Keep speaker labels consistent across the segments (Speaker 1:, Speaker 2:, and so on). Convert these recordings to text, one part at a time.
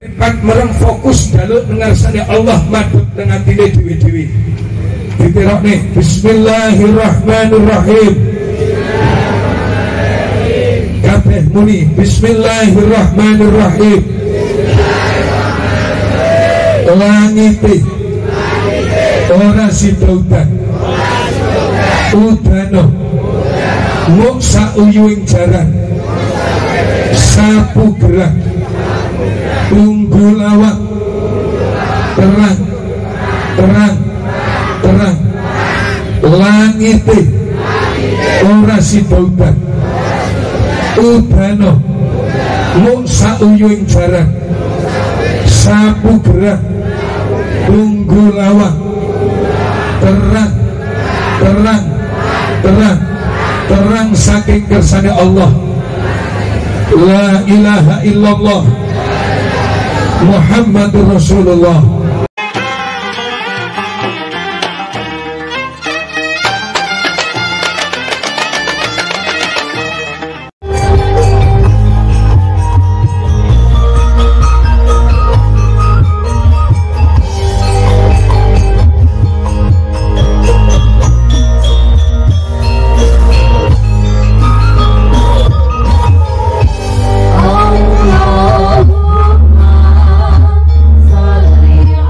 Speaker 1: mereng fokus jaluk ngarsane Allah madhep nang atine dhewe-dhewe. Diterokne Bismillahirrahmanirrahim. Kabeh muni Bismillahirrahmanirrahim. Langite ora sida udan, udano muk sauyuing jaran, sapu gerak, tunggu lawak, terang, terang, terang. Langite ora sida udan, udano muk sauyuing jaran, sapu gerak, tunggu lawak, terang, terang, terang, terang saking kersane Allah. La ilaha illallah Muhammadur Rasulullah.
Speaker 2: Allahumma salli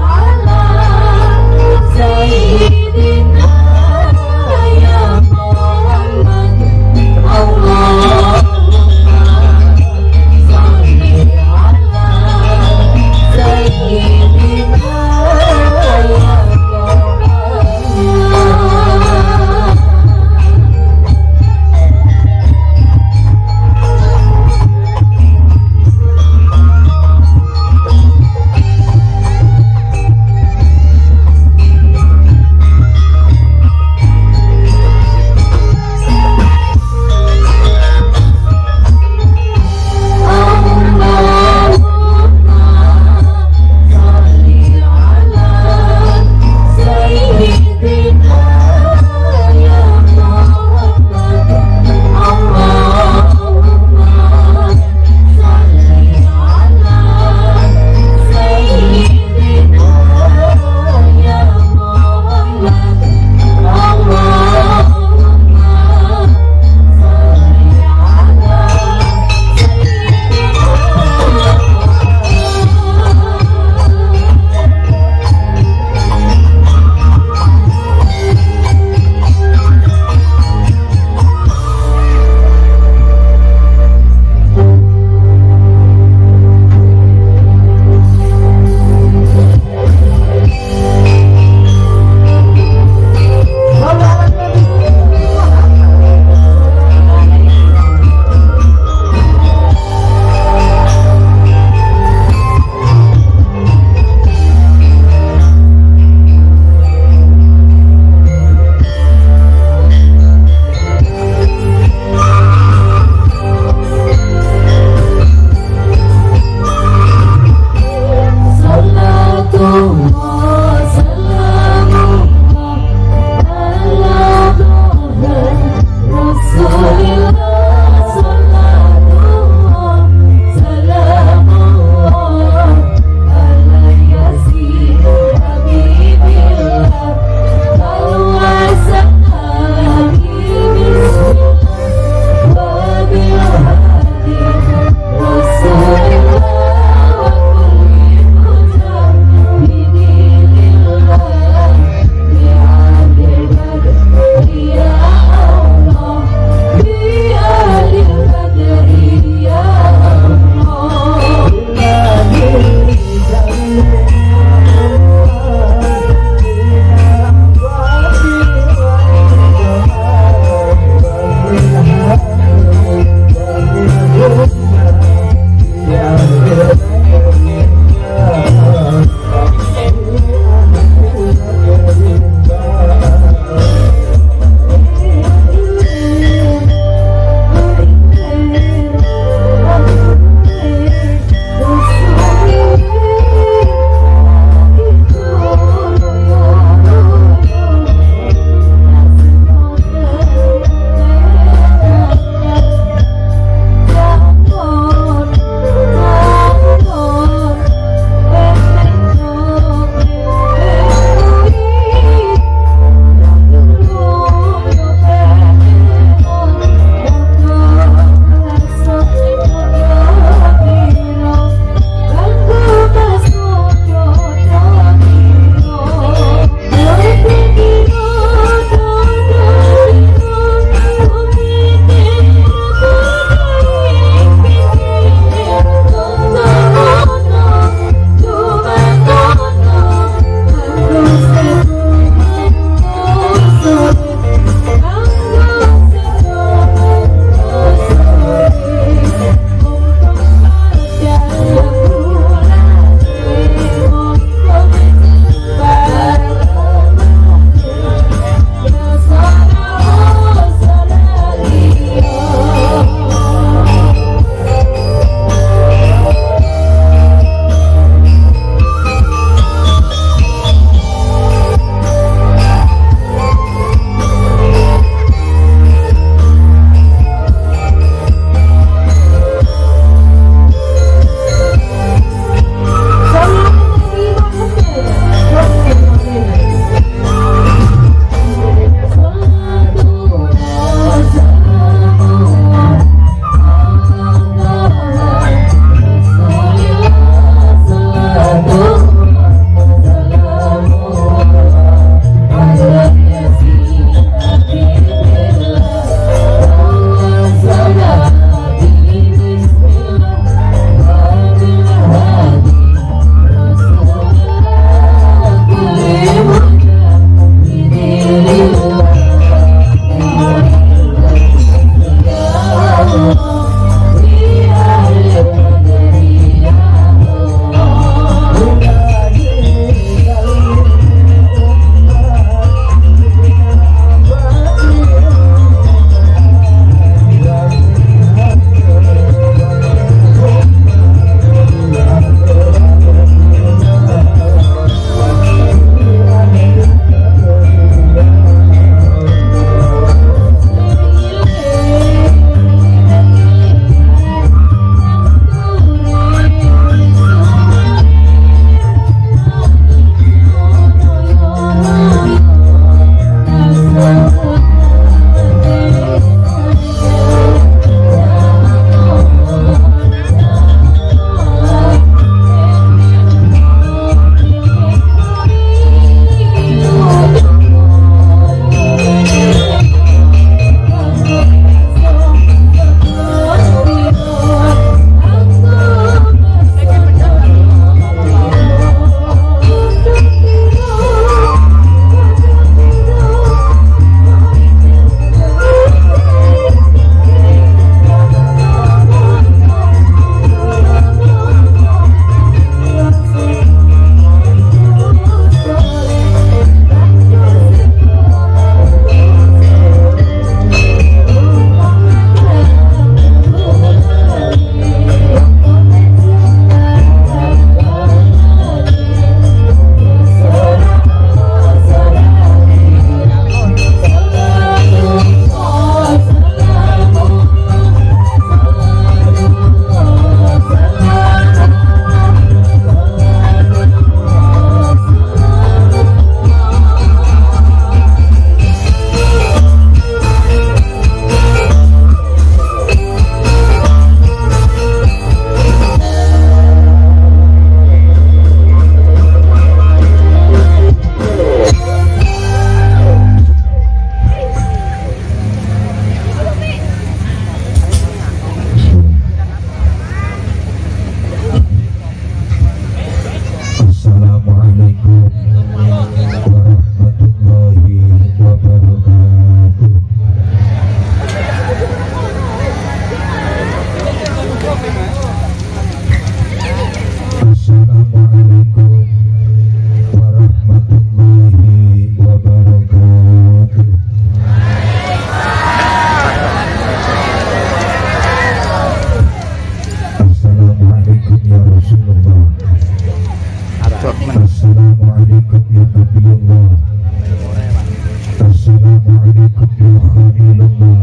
Speaker 2: Assalamualaikum ya Nabi Allah. Assalamualaikum ya Khalilullah.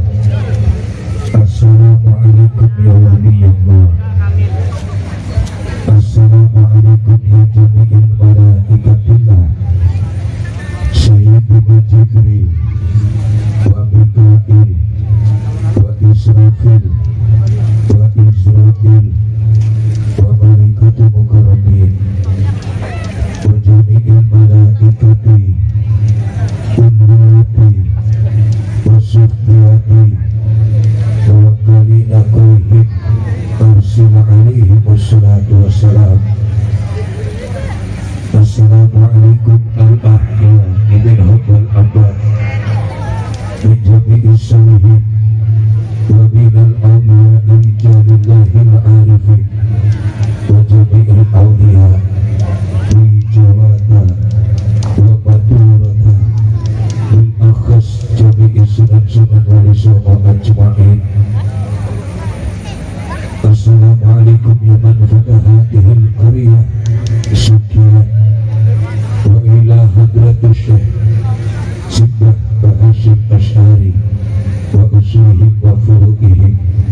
Speaker 2: Assalamualaikum ya Waliyullah. Assalamualaikum ya jami'il malaikatillah. Sayyidina Jibril wa Mikail wa Israfil wa Israfil wa malaikatul mukarramin wa jami'il malaikati kulliyati wa sufiyati wa wakalina kullihim arsila alaihim wassalatu wassalam. Assalamualaikum al-ahya ibn hubbal abad min jami'is salihin wa minal awliya'i jalillahil arifin wa jami'il awliya fi jawata wa baturata bil akhas jami'is sunan-sunan wali songo ajma'in. Assalamualaikum ya man fatahatihil qaryah syukiyah wa ila hadratus syekh Sibbah Bahashim Asy'ari wa usulihim wa furu'ihim.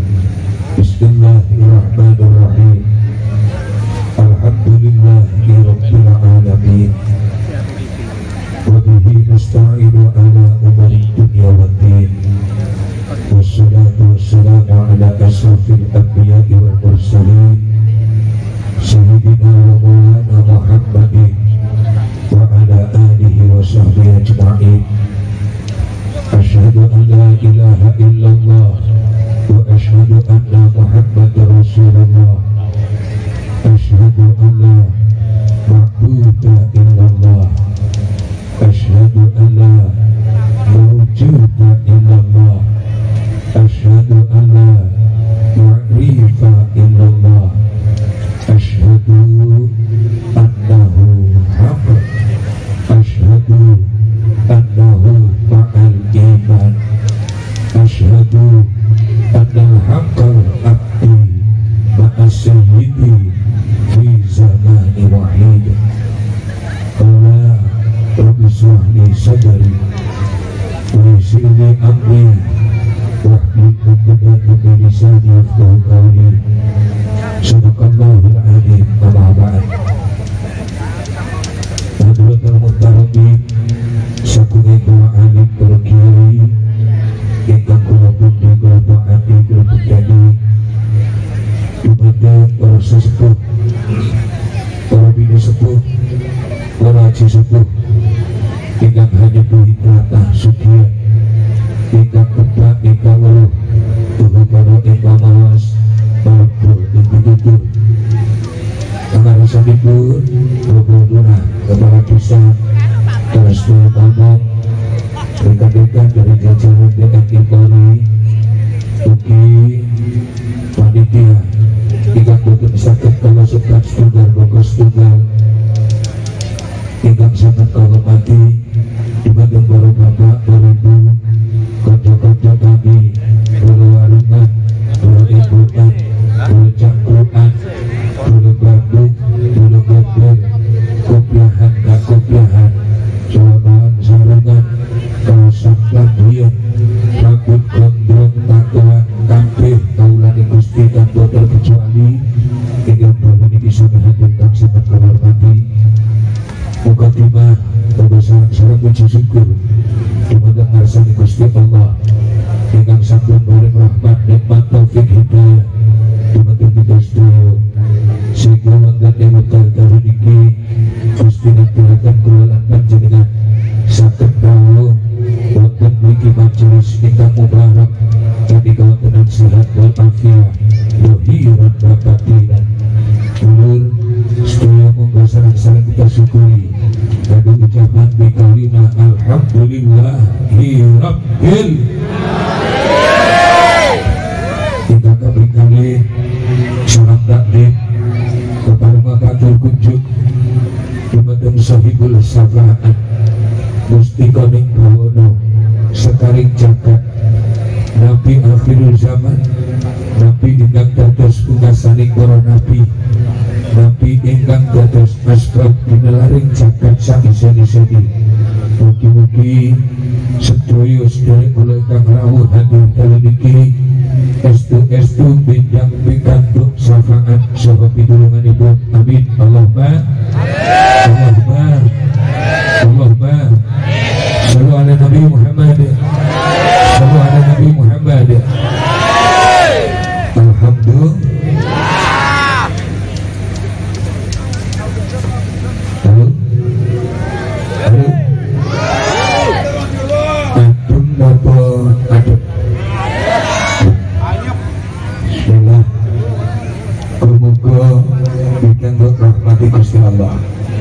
Speaker 2: Bismillahirrahmanirrahim. Alhamdulillahi rabbil alamin wa bihi nasta'inu ala umuri dunya waddin. Wassalatu wassalamu ala asrafil anbiya'i wal mursalin sayyidina wa maulana Muhammadin wa ala alihi wa sahbihi ajma'in. Asyhadu an la ilaha illallah wa asyhadu anna Muhammadar Rasulullah. Asyhadu an la ma'buda illallah. Asyhadu an la mawjuda illallah. Asyhadu an la ma'rifa illallah. Asyhadu annahu haqq. Asyhadu annahu ma'al iman. Asyhadu annal haqqal abdi ma'as sayyidi fi zamani wahid. Allah Rabbi shrah li sadri wa yassir li amri wahlul 'uqdatam min lisani yafqahu qawli. Sadaqallahul 'azim. Amma ba'd. Hadratul muhtaramin sakunge kula alim kula kiai ingkang kula pundi kula taati kula puji dumateng para sesepuh, para bini sepuh, para haji sepuh ingkang hanya duhi tlatah sugihan ingkang kebak ingkang weruh tuhu kana ingkang mawas mabur ing pitutur pangarasanipun Bapak Lurah Kepala Desa Restu Tambang, rekan-rekan dari jajaran TNI Polri, ugi panitia ingkang boten saged kala sebat setunggal bongkos tunggal ingkang sangat kahormati dumateng para bapak, para ibu, kanca-kanca kami, para warungan, para ibuan, para cangkruan, para Bandung, para Gobel, kopiahan, gak kopiahan, jawaban sarungan, kawasan lambian, rambut gondrong, tatoan, kampeh, kaulani gusti tanpa terkecuali, ingkang bapak ini bisa menghadirkan sangat kehormati. Mukadimah sareng puji syukur dumateng ngarsane Gusti Allah ingkang sampun paring rahmat nikmat taufik hidayah dumateng kita sedaya sehingga wonten ing wekdal dalu niki Gusti ngaturaken kula lan panjenengan saged rawuh wonten mriki majelis ingkang mubarak kanthi kawontenan sehat wal afiat zahiran wa batinan. Ulur sedaya monggo sareng-sareng kita syukuri dan ucapan bikalima alhamdulillahi rabbil kita kali salam taklim kepada makatul kunjuk dumateng sahibul syafaat Gusti Koning Bawono sekaring jagat Nabi akhirul zaman, Nabi ingkang dados pungkasaning para nabi, Nabi ingkang ingkang dados asbab pinelaring jagat sang iseni-iseni. Mugi-mugi sedaya sedherek kula ingkang rawuh hadir dalu niki estu pinjang pikantuk syafaat saha pitulunganipun. Amin. Allahumma sallu ala Nabi Muhammad. Sallu ala Nabi Muhammad. Alhamdulillah. Halo. Adun napa adun? Bismillah. Muga dikanggo rahmati Gusti Allah.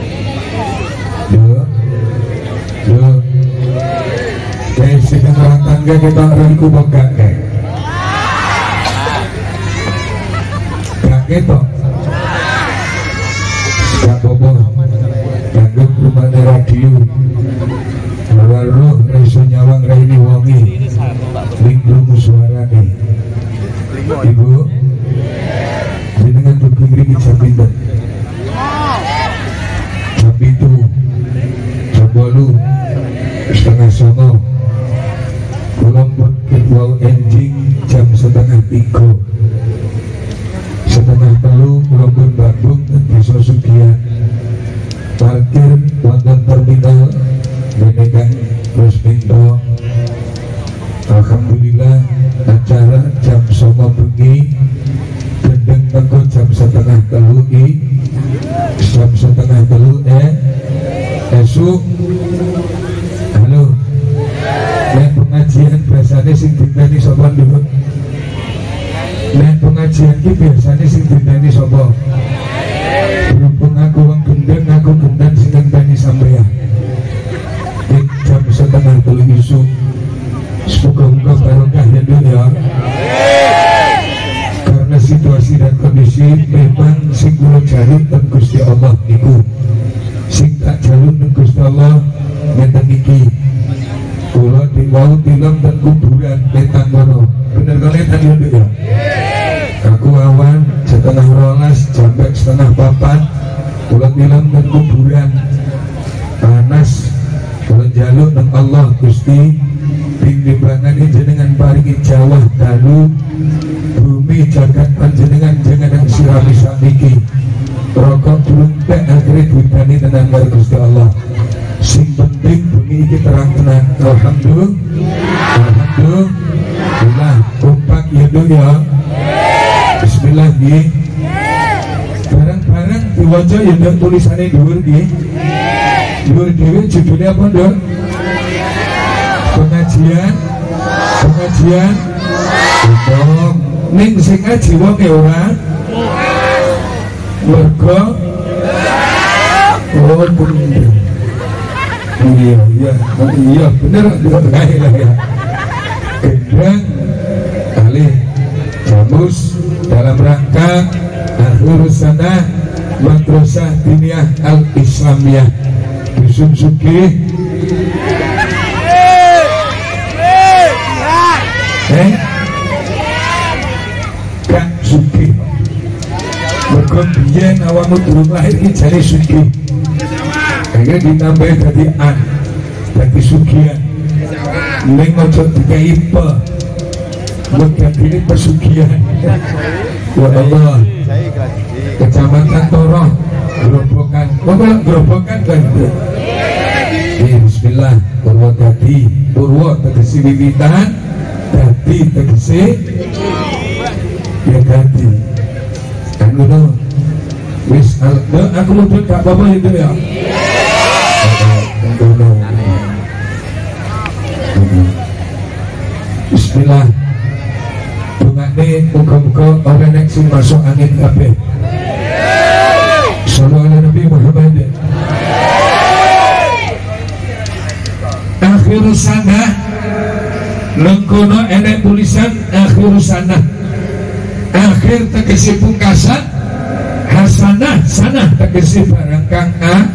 Speaker 2: Kayak sekarang orang tangga kita rangku bokak kayak gak ketok gak boboh ganggu rumah radio luar roh reso nyawang raini wangi linglung suara nih ibu dengan berkiri capindan capitu cabolu setengah songo Kulompot kedua enjing jam setengah 3 setengah telu kulompot Bandung desa Sugian parkir wonten terminal menekan terus pintu. Alhamdulillah acara jam 9 bengi gendeng teko jam setengah 3 jam setengah 3 esuk. Halo, nek pengajian biasanya sing diteni sapa dulu? Nek pengajian ki biasanya sing diteni sapa? Berhubung aku wong gendeng, aku gendeng sing ngenteni sampeyan. Jam setengah 3 isuk. Semoga-moga barokah ya dulu ya. Karena situasi dan kondisi memang sing kula jaluk ten Gusti Allah niku. Sing tak jaluk ten Gusti Allah ngeten iki. Kula diwau tilam dan kuburan netan kono. Bener kok netan ya. Aku awan setengah 12 sampai setengah 4 kula tilam dan kuburan panas. Kula jaluk nang Allah Gusti timbangan jenengan paringi jawah dalu bumi jagat panjenengan jangan sirami sakniki rokok bluntek akhirnya duitani tenang karo Gusti Allah. Sing penting bumi iki terang-terang. Alhamdulillah kompak ya dong ya. Bismillah nggih. Barang-barang diwaca ya dong tulisannya dhuwur nggih. Dhuwur dhewe judulnya apa dong? Pengajian dong ning sing ngaji wong e ora mergo oh bener iya bener ya gendang kali jamus dalam rangka akhir sana Madrasah Diniyah Al-Islamiyah Dusun Sugih Kak Sugih mergo biyen awakmu durung lahir iki jane Sugih akhirnya ditambahin dari an dari Sugian ning ojo dikai pe mergane pesugihan. Ya Allah Kecamatan Toroh Grobogan Grobogan kan bismillah Purwo tegesi wiwitan dadi tegesi ya ganti kan ngono wis aku mudhun gak apa-apa itu ya bismillah dongane muga-muga ora nek sing masuk angin kabeh. Sallallahu alaihi Nabi Muhammad. Akhir sana lengkono enek tulisan akhir sana. Akhir tegese pungkasan, hasanah sana tegese barang kang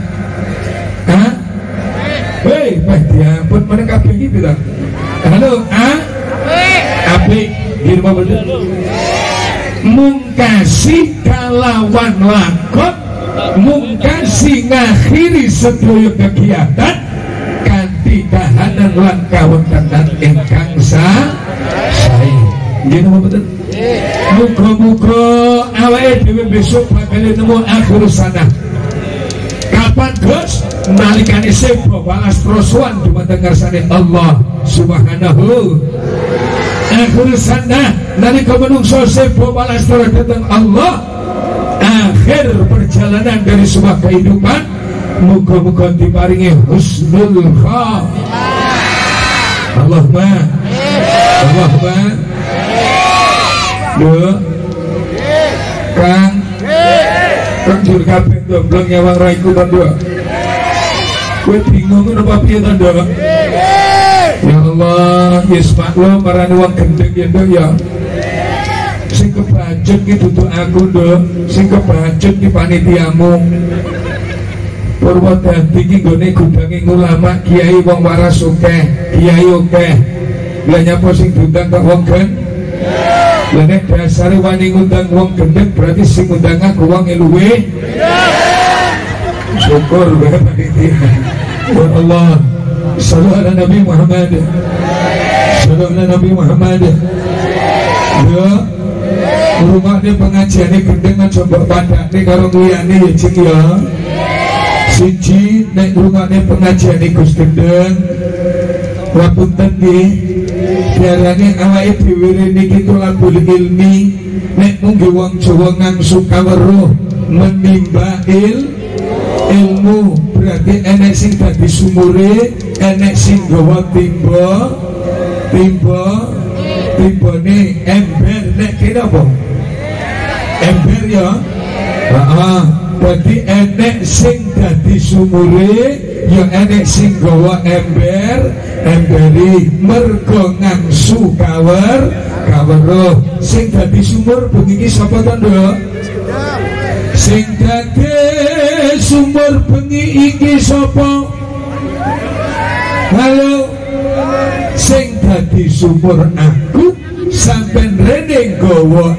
Speaker 2: hei, diampun mereka kabeh iki bilang. Halo, apik dirma bener. Mungkasi kalawan lakon
Speaker 1: mungkasi ngakhiri sedaya kegiatan kanthi kahanan lan kawontenan ingkang sae. Nggih napa mboten? Muga-muga awake dhewe besok bakal nemu akhir sana. Kapan Gus? Nalikane sebo balas prosoan dumateng ngarsane Allah Subhanahu. Akhir sana nalika menungso sebo balas dhateng Allah. Akhir perjalanan dari sebuah kehidupan, muga-muga diparingi husnul khatimah. Allahumma Kang jur kabeh domblong nyawang raiku tondo. Kowe bingung napa piye tondo? Ya Allah, yes maklum marani wong gendeng ya Nduk ya. Sing kebacut ki dudu aku Nduk, sing kebacut ki panitiamu. Purwodadi ki nggone gudange ulama, kiai wong waras akeh, kiai akeh. Lah nyapa sing diundang kok wong gendeng? Lah nek dasare wani ngundang wong gendeng berarti sing ngundang aku wong luwe. Syukur bae panitia. Ya Allah, sallallahu ala Nabi Muhammad. Sallallahu ala Nabi Muhammad. Ya, rumahnya pengajiannya gendeng aja mbok padakne karo liyane ya Cing ya. Siji nek rumahnya pengajiannya Gus gendeng. Wapunten nggih. Diarani awake dhewe niki tolabul ilmi, nek mung wong Jawa ngangsu kaweruh menimba ilmu, berarti enek sing dadi sumure, enek sing gawa timbane ember. Nek kira apa? Ember ya. Berarti enek sing dadi sumure, ya enek sing gawa emberi mergo ngangsu kaweruh. Sing dadi sumur bengi iki sapa to Nduk? Sing dadi sumur bengi iki sapa? Halo. Sing dadi sumur aku sampean rene gawa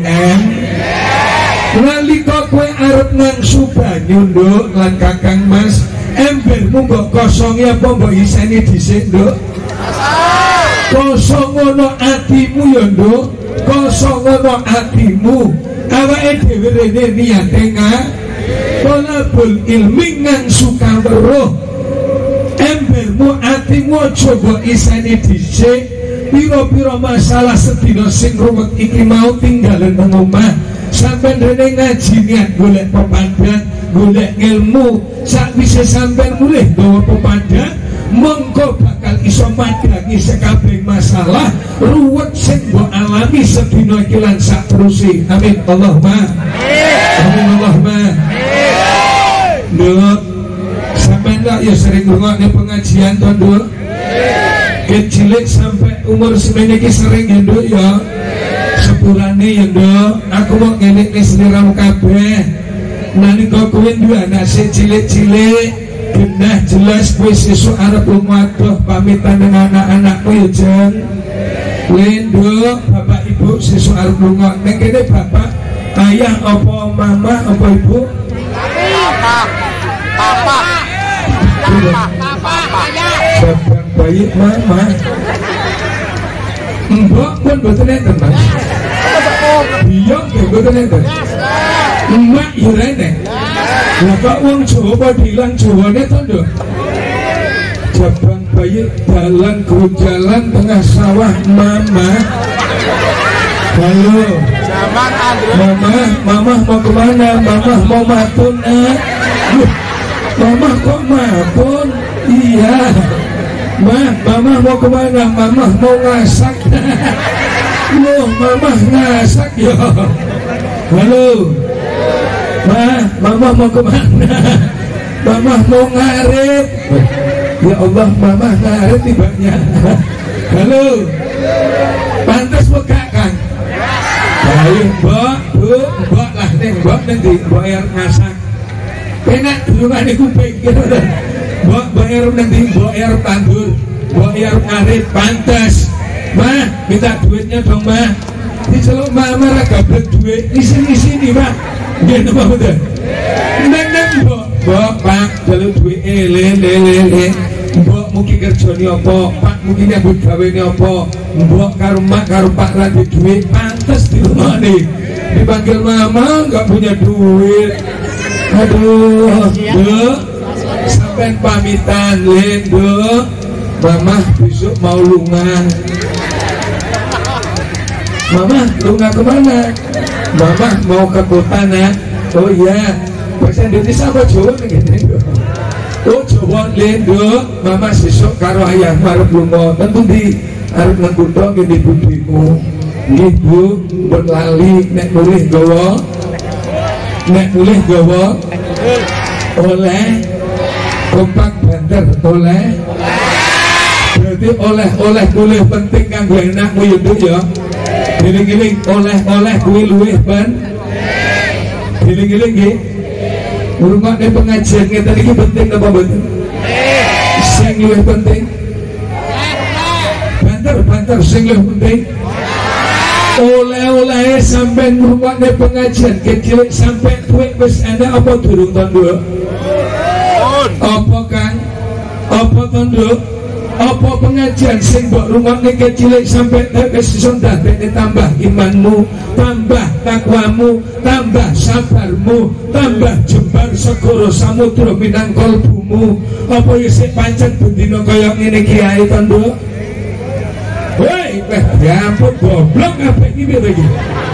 Speaker 1: nalika kowe arep ngangsu banyu Nduk lan Kakang Mas, embermu mbok kosongi apa mbok iseni dhisik Nduk? Kosong ngono atimu ya Nduk, kosong ngono atimu. Awake dhewe rene niate tolabul ilmi ngangsu kaweruh. Embermu atimu aja mbok iseni dhisik. Pira-pira masalah sedina sing ruwet iki mau tinggalen nang omah. Sampai rene ngaji niat golek pepadan, golek ilmu. Sakwise sampai mulih gawa pepadan, mengko bakal iso madangi sekabeh masalah ruwet sing mbok alami sedina iki lan saterusé. Amin Allahumma. Amin Allahumma. Nduk, sampeyan kok ya sering ngrungokne pengajian to Nduk? Kecilik sampai umur semene iki sering ya Nduk ya. Sepurane ya Nduk, aku mau ngelik sliramu kabeh. Nalika kowe duwe anak sing cilik-cilik, genah jelas kowe sesuk arep lumadoh pamitan dengan anak-anakmu ya Jeng. Kowe Nduk, bapak ibu sesuk arep lunga. Nek kene bapak, ayah apa mama apa ibu? Papa. Bapak bayi mama. Mbok pun mboten enten Mas. Iya nggih mboten enten. Emak yo rene. Lah kok wong Jawa padha ilang Jawane to Nduk? Jabang bayi dalan jalan tengah sawah mama. Halo. Mama mau kemana? Mama mau matun Mama kok matun? Iya. Mama mau kemana? Mama mau ngasak. Loh, mama ngasak ya. Halo. Mama mau kemana? Mama mau ngarit. Ya Allah, mama ngarit tibanya. Halo. Pantas buka kan? Baik, mbok lah nih, mbok nanti mbok air ngasak. Enak dulungan iku pikir. Mbok bayar nanti mbok air tandur, mbok air ngarit pantas. Minta duitnya dong diceluk mama ra gablek duit. Di sini Pak. Nggih napa mboten? Nang mbok Pak jaluk duwe lele. Mbok mungkin kerjane apa? Pak mungkin nyambut gawene apa? Mbok karo mak karo Pak ra duwe duit pantes dirumane. Dipanggil mama enggak punya duit. Aduh, Dek. Sampai pamitan, Dek. Mama besok mau lunga. Mama, lunga kemana? Mama mau ke kota, Nak. Oh iya, bahasa Indonesia apa Jawa nih? Oh Jawa, Dek. Mama besok karo ayah marep lunga. Tentu di arep nang kutha ngene budimu. Nggih Bu, berlali nek mulih gawa. Nek mulih gawa oleh kompak banter oleh. Berarti oleh kuwi penting kanggo enakmu ya Nduk ya. Giling-giling oleh kuwi luwih ben. Giling-giling nggih. Ngurungokne pengajian ngeten iki penting napa mboten? Sing luwih penting. Banter sing luwih penting. Oleh sampai ngurungokne pengajian kecil sampai tuwek wis ana apa durung tondo? Apa Kang? Apa tondo? Apa pengajian sing mbok rungokne kecil sampai wis iso ndadekne tambah imanmu, tambah takwamu, tambah sabarmu, tambah jembar segara samudra minang kalbumu. Apa isih pancen bendina kaya ngene kiai tondo? Woi, ya ampun goblok kabeh iki piye iki?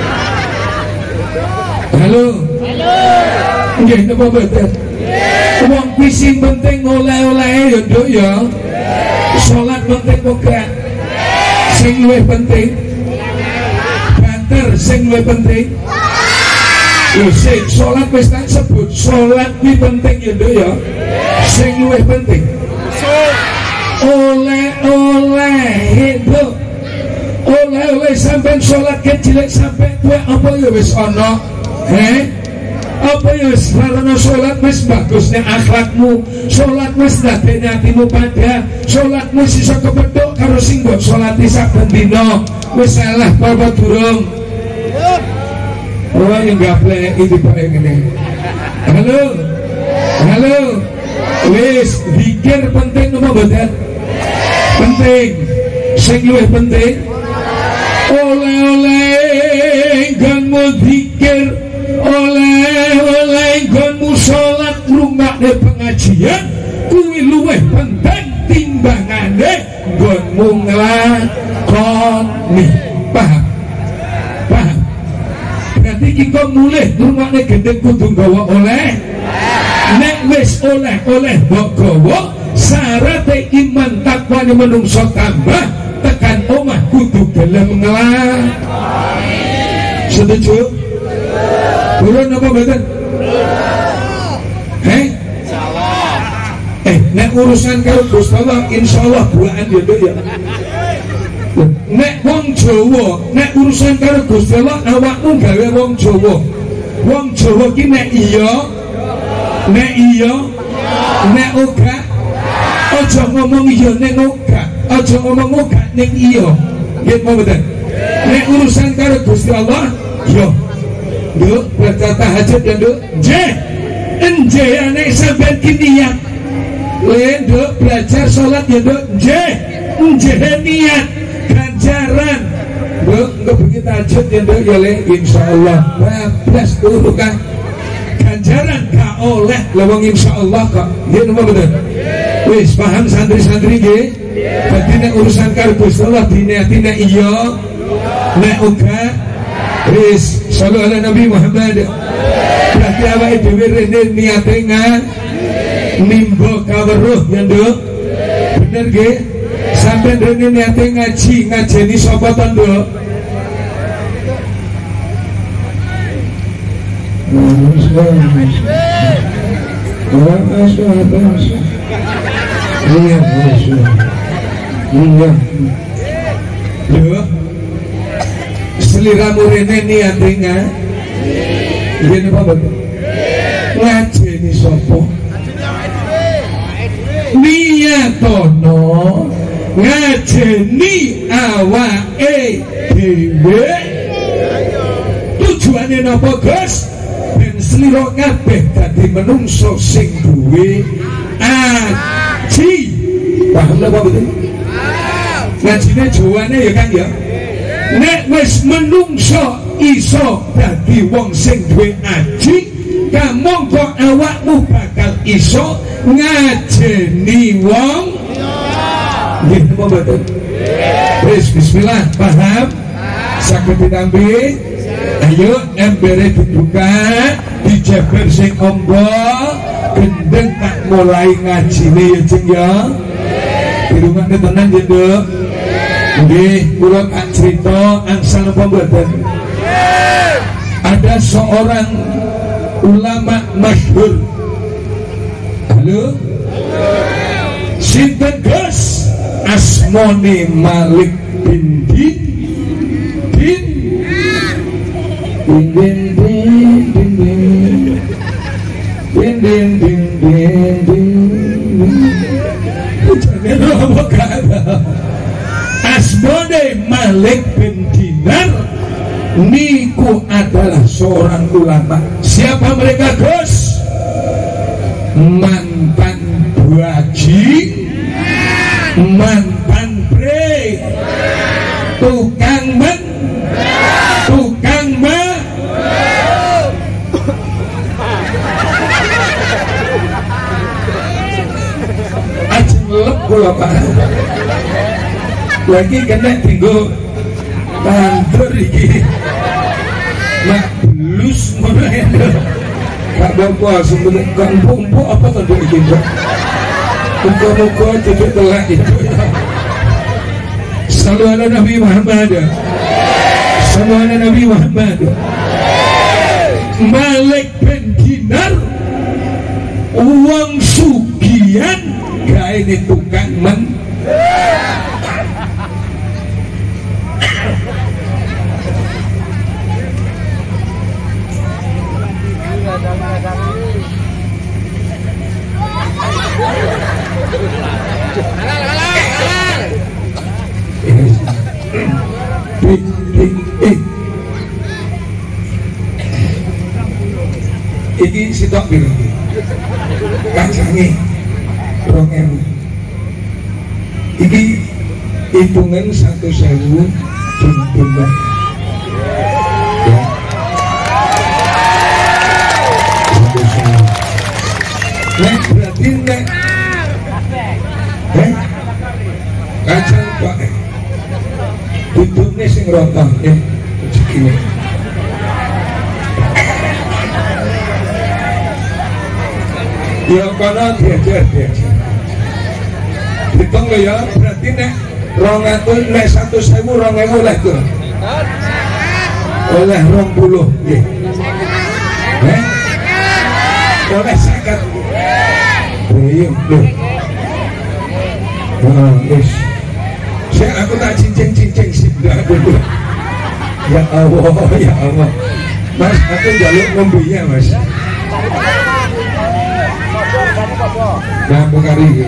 Speaker 1: Halo. Nggih, napa mboten? Wong kuwi sing penting oleh-olehe ya, Nduk ya. Salat penting pokoke. Sing luwih penting. Banter sing luwih penting. Sing salat wis tak sebut, salat kuwi penting ya, Nduk ya. Sing luwih penting. Oleh-oleh itu oleh sampai sholat kecil sampai tua apa ya wis ana apa ya wis karena sholat wis bagusnya akhlakmu, sholat wis dadekne atimu padha, sholatmu iso kepethuk karo sing mbok sholati saben dina wis salah apa durung? Oh yang gaplek iki bae ngene. Halo wis zikir penting apa mboten? Penting. Sing luwih penting oleh-oleh nggonmu zikir, oleh-oleh nggonmu salat lunggakne pengajian kuwi luwih penting timbangane nggonmu nglakoni. Paham? Berarti kita mulih lunggakne gendeng kudu nggawa oleh. Nek wis oleh-oleh mbok gawa syarate iman takwane menungso tambah tekan omah kudu gelem nglakoni. Setuju? Turun apa mboten? Nek urusan karo Gusti Allah insyaallah buaan ya Nduk ya. Nek wong Jawa, nek urusan karo Gusti Allah awakmu gawe wong Jawa. Wong Jawa ki nek iya, nek ora aja ngomong iya ning ora, aja ngomong ora ning iya. Nggih mboten. Nek urusan karo Gusti Allah, yo. Nduk baca tahajud ya Nduk. Nggih. Nek sampeyan ki niat. Nduk belajar salat ya Nduk. Nggih niat ganjaran. Nduk engko begitu tahajud ya Nduk ya le insyaallah. Bablas turu kan. Ganjaran gak oleh lawang insyaallah kok. Nggih napa mboten? Wis paham santri-santri nggih? Dadi nek urusan karo Gusti Allah diniati nek iya, nek ora wis sallallahu alaihi Nabi Muhammad. Berarti awake dhewe rene niate nimba kaweruh ya Nduk. Bener nggih? Sampeyan rene niate ngajeni sapa to Nduk? Iya. Lho. Seliramu rene niate ngene apa betul? Ngajeni sapa? Niyatono ngajeni awake dhewe. Tujuane napa, Gus? Ben slira kabeh dadi menungso sing duwe aji. Paham lho apa betul? Ngajine Jawane ya Kang ya. Nek wis menungso iso dadi wong sing duwe aji, kamangka awakmu bakal iso ngajeni wong. Nggih napa mboten? Wis bismillah, paham? Saged ditampi. Ayo embere dibuka, dijeber sing ombo, gendeng tak mulai ngajine ya Jeng ya. Dirungokne tenan ya Nduk. Nggih, kula tak crita angsal napa mboten? Ada seorang ulama masyhur. Halo? Sinten Gus? Asmane Malik bin Din. Asmane Malik bin Dinar niku adalah seorang ulama. Siapa mereka Gus? Mantan bajing, mantan bre, tukang ajeng lep kula Pak. Lagi kena tinggal kantor iki mak belus mulai gak bawa sebenarnya gak empuk apa kantor iki muka-muka tidak telak itu. Salam ala Nabi Muhammad, salam ala Nabi Muhammad. Malik bin Dinar uang sugian gak ini tukang iki sitok piro iki kacange 2000 iki hitungan 1.000 jumlah ya 1.000 nek berarti nek kacang Pak duduknya sing rata rezekine ya kono diajar hitung lo ya berarti nek 200 nek 1.000 2.000 oleh tuh oleh 20 nggih oleh 50 iya lho wis aku tak cincin sih dulu ya Allah Mas aku njaluk ngombe Mas. Nah, bukari ini.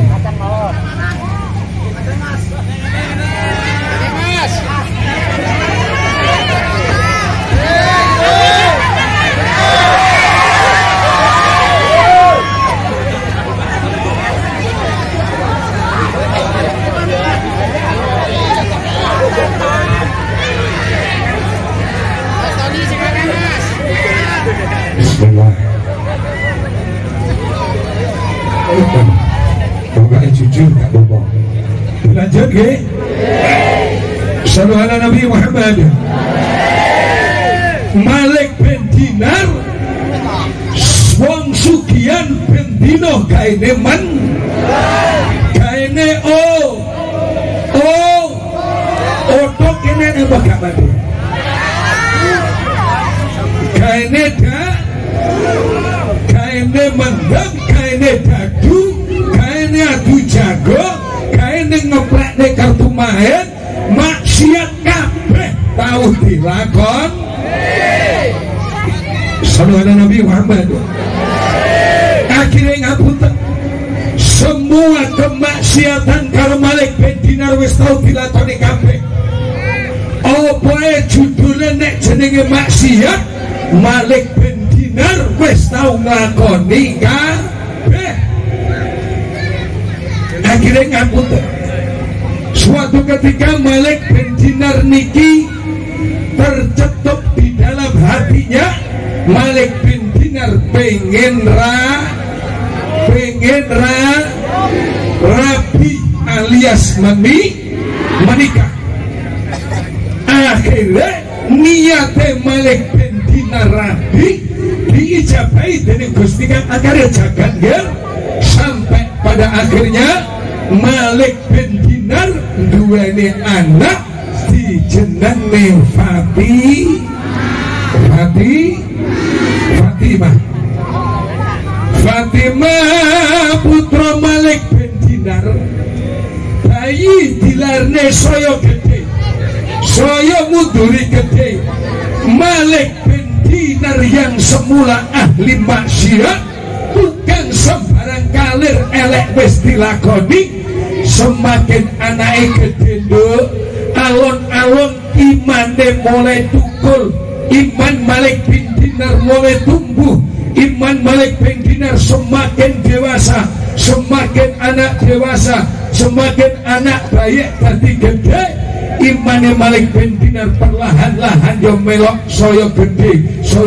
Speaker 1: Bismillah. Pokoknya jujur gak bohong. Lanjut ke Sallallahu ala Nabi Muhammad. Malik bin Dinar wong sugian ben dino gaene man gaene oto kene apa gak mati gaene gaene mendem gaene dadu gaene adu jago gaene ngeplekne kartu main maksiat kabeh tau dilakon. Sallallahu alaihi Nabi Muhammad. Akhirnya ngapunten semua kemaksiatan karo Malik bin Dinar wis tau dilakoni kabeh. Apa judulnya nek jenenge maksiat Malik bin Dinar Dinar wis tau nglakoni kabeh. Akhirnya ngapunten. Suatu ketika Malik bin Dinar niki tercetup di dalam hatinya. Malik bin Dinar pengen rabi alias menikah. Akhirnya niate Malik bin Dinar rabi diijabahi dening Gusti Kang akhirnya jagan gel sampai pada akhirnya Malik bin Dinar duweni anak dijenenge Fatimah putra Malik bin Dinar. Bayi dilarne saya gede, saya munduri gede. Malik bin Dinar yang semula ahli maksiat, tukang sembarang kalir elek wis dilakoni, semakin anake gede nduk, alon-alon imane mulai tukul, iman Malik bin Dinar mulai tumbuh, iman Malik bin Dinar semakin dewasa, semakin anak dewasa, semakin anak baik tadi gede, imane Malik bin Dinar perlahan-lahan yo melok saya gede.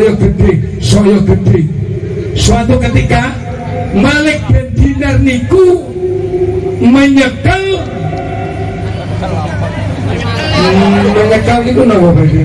Speaker 1: Suatu ketika Malik bin Dinar niku menyekel itu nama berarti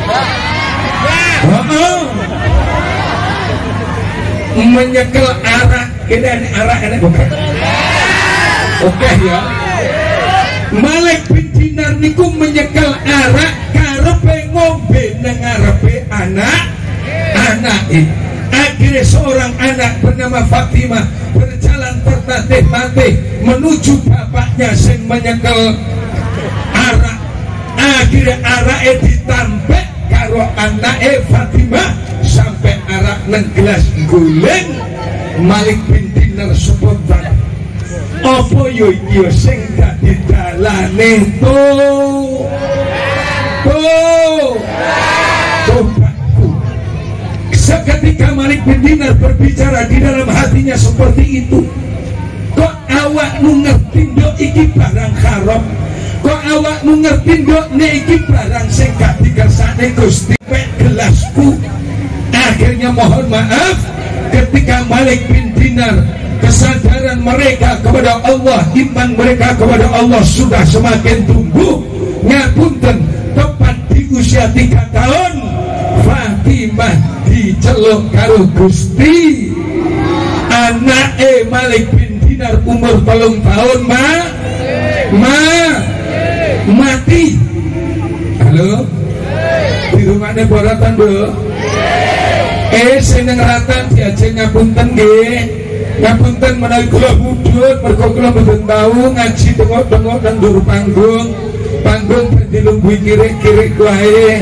Speaker 1: menyekel arak. Ini arak enak bukan? Oke ya. Malik bin Dinar niku menyekel arak karepe ngombe nang ngarepe anake. Akhirnya seorang anak bernama Fatimah berjalan tertatih-tatih menuju bapaknya sing menyekel arak. Akhirnya arake ditampek karo anake Fatimah sampai arak nang gelas guling. Malik bin Dinar spontan, apa yo iki sing dadi dalane tobatku. Seketika Malik bin Dinar berbicara di dalam hatinya seperti itu. Kok awakmu ngerti nduk iki barang haram? Kok awakmu ngerti nduk nek iki barang sing gak dikersane Gusti pek gelasku? Akhirnya mohon maaf ketika Malik bin Dinar kesadaran mereka kepada Allah, iman mereka kepada Allah sudah semakin tumbuh. Ngapunten, tepat di usia 3 tahun Fatimah diceluk karo Gusti. Anake Malik bin Dinar umur 3 tahun mati. Halo, di rumahnya boratan bro. Seneng ratan diajeng ngapunten nggih. Ngapunten menawi kula mudhun mergo kula mboten tau ngaji tengok-tengok nang dhuwur panggung badhe lumbuhi kirik-kirik wae.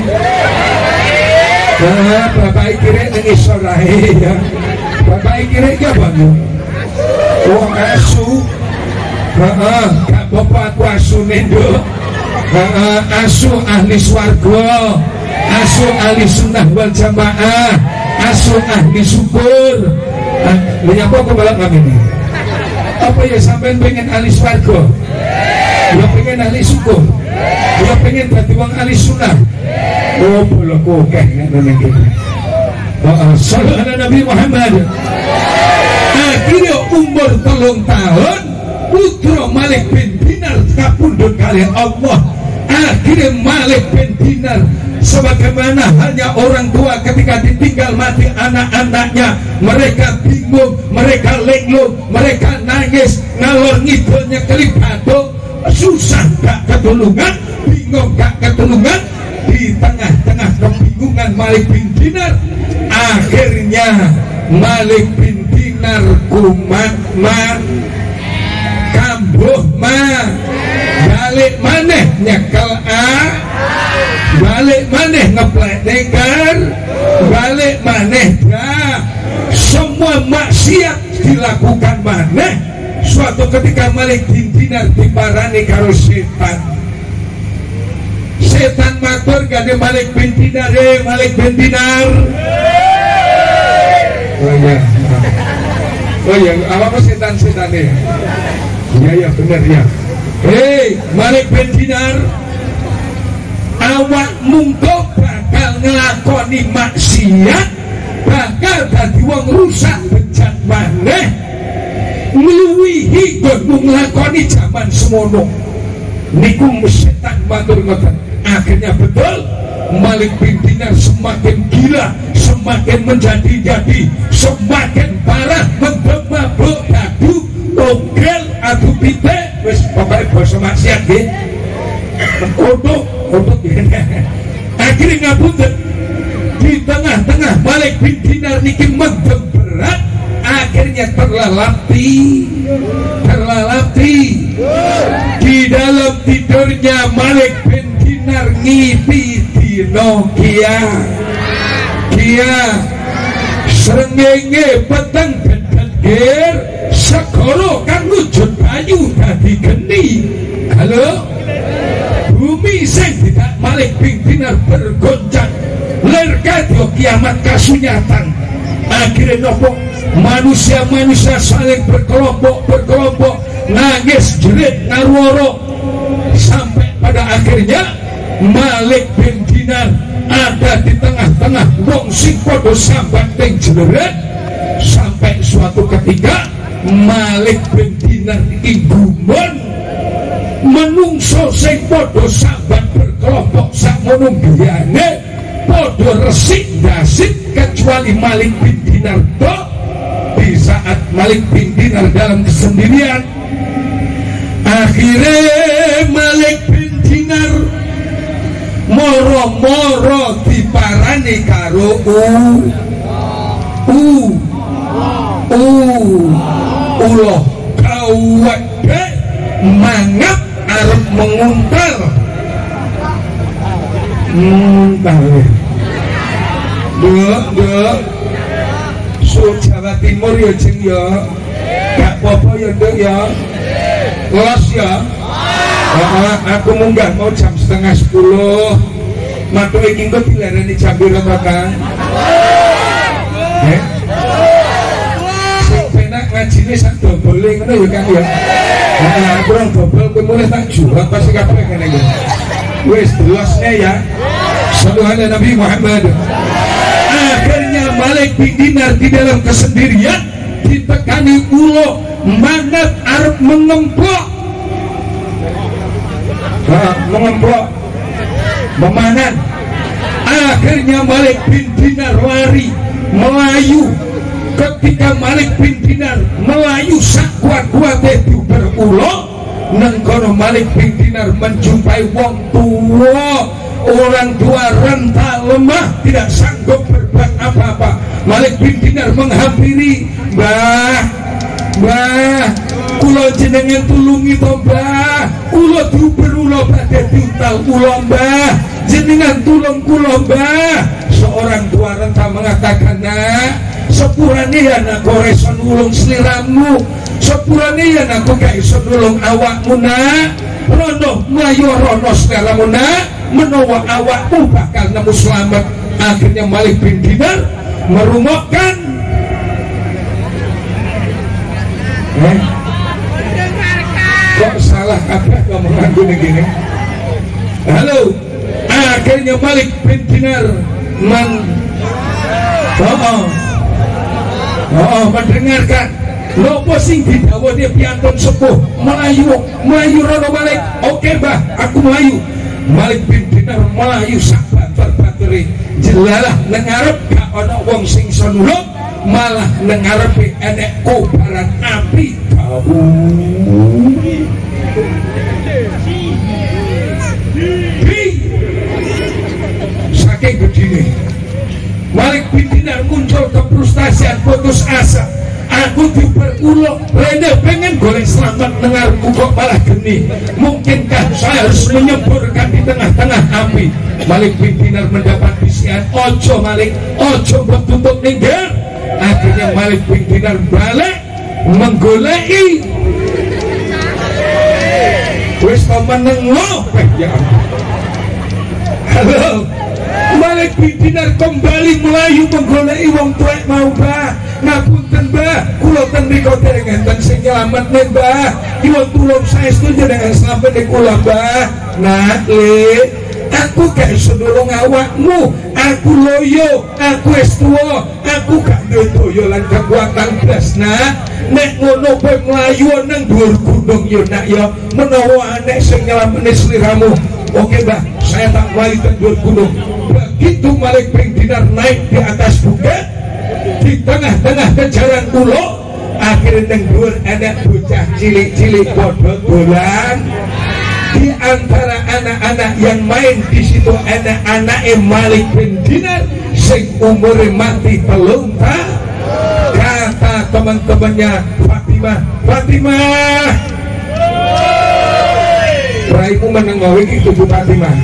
Speaker 1: Nah, bapak kirik nang isor ae ya. Bapak kirik ya apa? Oh, asu. Heeh, gak apa-apa aku asune nduk. Heeh, asu ahli swarga. Asu ahli sunnah wal jamaah, asu ahli syukur. Lihat apa balap kami ini? Apa ya sampai pengen ahli swarga? Ya pengen ahli syukur. Ya pengen dadi wong ahli sunnah. Oh bolok oke ngene iki. Sallallahu alaihi Nabi Muhammad. Akhirnya umur 3 tahun putra Malik bin Dinar kapundhut kali Allah. Akhirnya Malik bin Dinar sebagaimana hanya orang tua ketika ditinggal mati anak-anaknya, mereka bingung, mereka linglung, mereka nangis, ngalor ngidulnya kelibatu, susah gak ketulungan, bingung gak ketulungan. Di tengah-tengah kebingungan Malik bin Dinar, akhirnya Malik bin Dinar kumat kambuh balik maneh nyekel balik maneh ngepletekan, balik maneh semua maksiat dilakukan maneh. Suatu ketika Malik bin Dinar diparani karo setan. Setan matur gane Malik bin Dinar, Malik bin Dinar, Oh ya, apa setan-setan ya? Ya benar ya. Hei, Malik bin Dinar, awak mungko bakal ngelakoni maksiat, bakal dadi wong rusak bejat maneh, ngluwihi gonmu ngelakoni zaman semono. Niku setan matur ngoten. Akhirnya betul, Malik bin Dinar semakin gila, semakin menjadi-jadi, semakin parah, mabuk dadu, togel, adu pite, wis pokoknya basa maksiat nggih. Untuk akhirnya ngapunten, di tengah-tengah Malik bin Dinar niki mendem berat, akhirnya terlalati di dalam tidurnya. Malik bin Dinar ngipi dino kia srengenge peteng gedher segara kang wujud bayu dadi geni. Halo, bumi sing tidak Malik bin Dinar bergoncang, lerga kiamat kasunyatan. Akhirnya nopo, manusia-manusia saling berkelompok nangis jerit ngarworo, sampai pada akhirnya Malik bin Dinar ada di tengah-tengah wong sing padha sambat teng jerit. Sampai suatu ketika Malik bin Dinar iki gumun, menungso sing padha sambat berkelompok sakmono biyane padha resik dasit, kecuali Malik bin Dinar tok. Di saat Malik bin Dinar dalam kesendirian, akhirnya Malik bin Dinar moro-moro diparani karo ulo kawake mangap arep menguntal. Dek Su Jawa Timur ya jeng ya, gak apa-apa ya dek ya, kelas ya. Aku munggah mau jam 9:30. Matu iki engko dilereni jam piro to Kang? Sing penak ngajine sak dobole ngono ya Kang ya. Aku ora dobol kowe mulih tak jual pas kabeh kene iki. Wis jelasne ya. Sallallahu Nabi Muhammad. Akhirnya Malik bin Dinar di dalam kesendirian ditekani ulo mangat arep mengemplok, memanan. Akhirnya Malik bin Dinar lari melayu. Ketika Malik bin Dinar melayu sakuat-kuatnya berulo, nengkono Malik bin Dinar menjumpai wong tua, orang tua renta lemah tidak sanggup berbuat apa-apa. Malik bin Dinar menghampiri, Mbah, kula jenengan tulungi to Mbah, kula berulo badhe diutal kula Mbah, jenengan tulung kula Mbah. Seorang tua renta mengatakan, Nak, sepurane ya nak kowe iso nulung sliramu, sepurane ya nak kowe iso nulung awakmu Nak, rono mlayu rono sliramu Nak, menawa awakmu bakal nemu selamat. Akhirnya Malik bin Dinar merumokkan, kok salah kabeh ngomongan gini. Halo, akhirnya Malik bin Dinar mendengarkan lopo sing didhawuhi piyantun sepuh, melayu rono Malik. Oke Mbah, aku melayu. Malik bin Dinar melayu sak bater-bateri, jelalah nengarep gak ana wong sing iso nulung, malah nengarepe enek kobaran api tahu. Saking gedine Malik bin Dinar muncul kefrustasian, putus asa. Aku diperulo rene pengen golek selamat dengarku kok malah geni. Mungkinkah saya harus menyemburkan di tengah-tengah api? Malik bin Dinar mendapat bisikan, ojo Malik, ojo bertutup ninggir. Akhirnya Malik bin Dinar balik menggoleki. Wis meneng lo, ya. Halo, Malik Malik bin Dinar kembali melayu menggoleki wong tuwek mau Mbah. Ngapunten Mbah, kula ten mriku dereng enten sing nyelametne Mbah. Kula tulung saestu jenengan slamet kula Mbah. Nah, aku gak iso nolong awakmu, aku loyo, aku wis tuwa, aku gak ndoyo lan kekuatan blas. Nah, nek ngono kowe mlayu nang dhuwur gunung ya nak ya, menawa anek sing nyelametne sliramu. Oke Mbah, saya tak melayu ke dhuwur gunung. Begitu Malik bin Dinar naik di atas bukit, di tengah-tengah kejaran ulo, akhirnya nang dhuwur enek bocah cilik-cilik padha dolan. Di antara anak-anak yang main di situ ada anaknya Malik bin Dinar sing umurnya mati telung tak. Kata teman-temannya Fatimah, raimu menengok itu Bu Fatimah.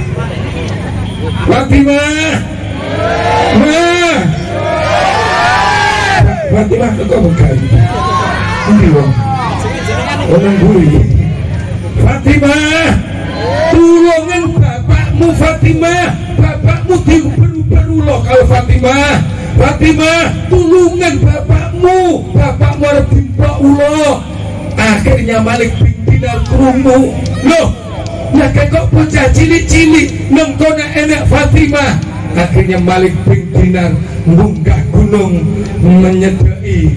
Speaker 1: Fatimah kok bukan ini wong orang buri. Fatimah, tulungan bapakmu Fatimah, bapakmu diuber-uber loh kalau Fatimah. Tulungan bapakmu harus dimplok ulo. Akhirnya Malik bin Dinar krungu, loh, ya kok bocah cilik-cilik nengkona enak Fatimah. Akhirnya Malik bin Dinar munggah gunung menyedai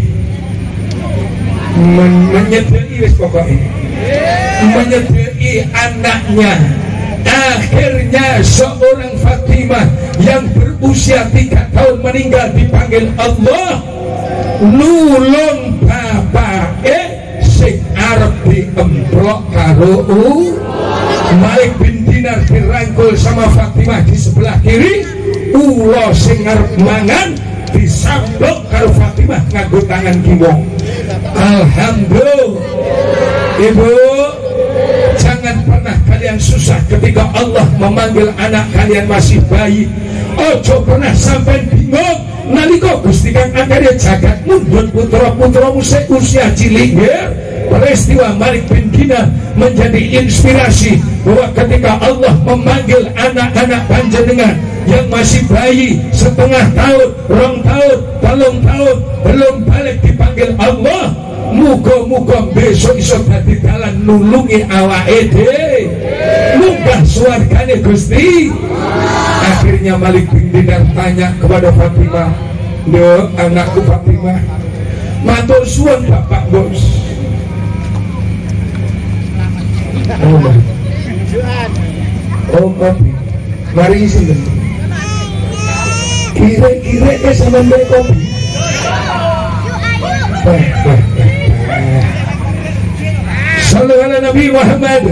Speaker 1: wis pokoknya menyedai anaknya. Akhirnya seorang Fatimah yang berusia 3 tahun meninggal dipanggil Allah nulung bapak sing arep diemplok karo Malik bin Dinar dirangkul sama Fatimah di sebelah kiri, ulo sing arep mangan disamplok karo Fatimah nganggo tangan kiwa. Alhamdulillah. Ibu, jangan pernah kalian susah ketika Allah memanggil anak kalian masih bayi. Ojo pernah sampai bingung nalika Gusti Kang akhirnya jagat mundhut putra-putramu usia cilik ya. Peristiwa Malik bin Dinar menjadi inspirasi bahwa ketika Allah memanggil anak-anak panjenengan yang masih bayi setengah tahun, 2 tahun, 3 tahun belum balik dipanggil Allah, muga-muga besok iso dadi dalan nulungi awake dhewe munggah swargane Gusti. Akhirnya Malik bin Dinar tanya kepada Fatimah, "Nduk, anakku Fatimah, matur suwun Bapak Bos." Oh kopi, mari sini. Kira-kira sama mbak kopi. Sallallahu ala Nabi Muhammad.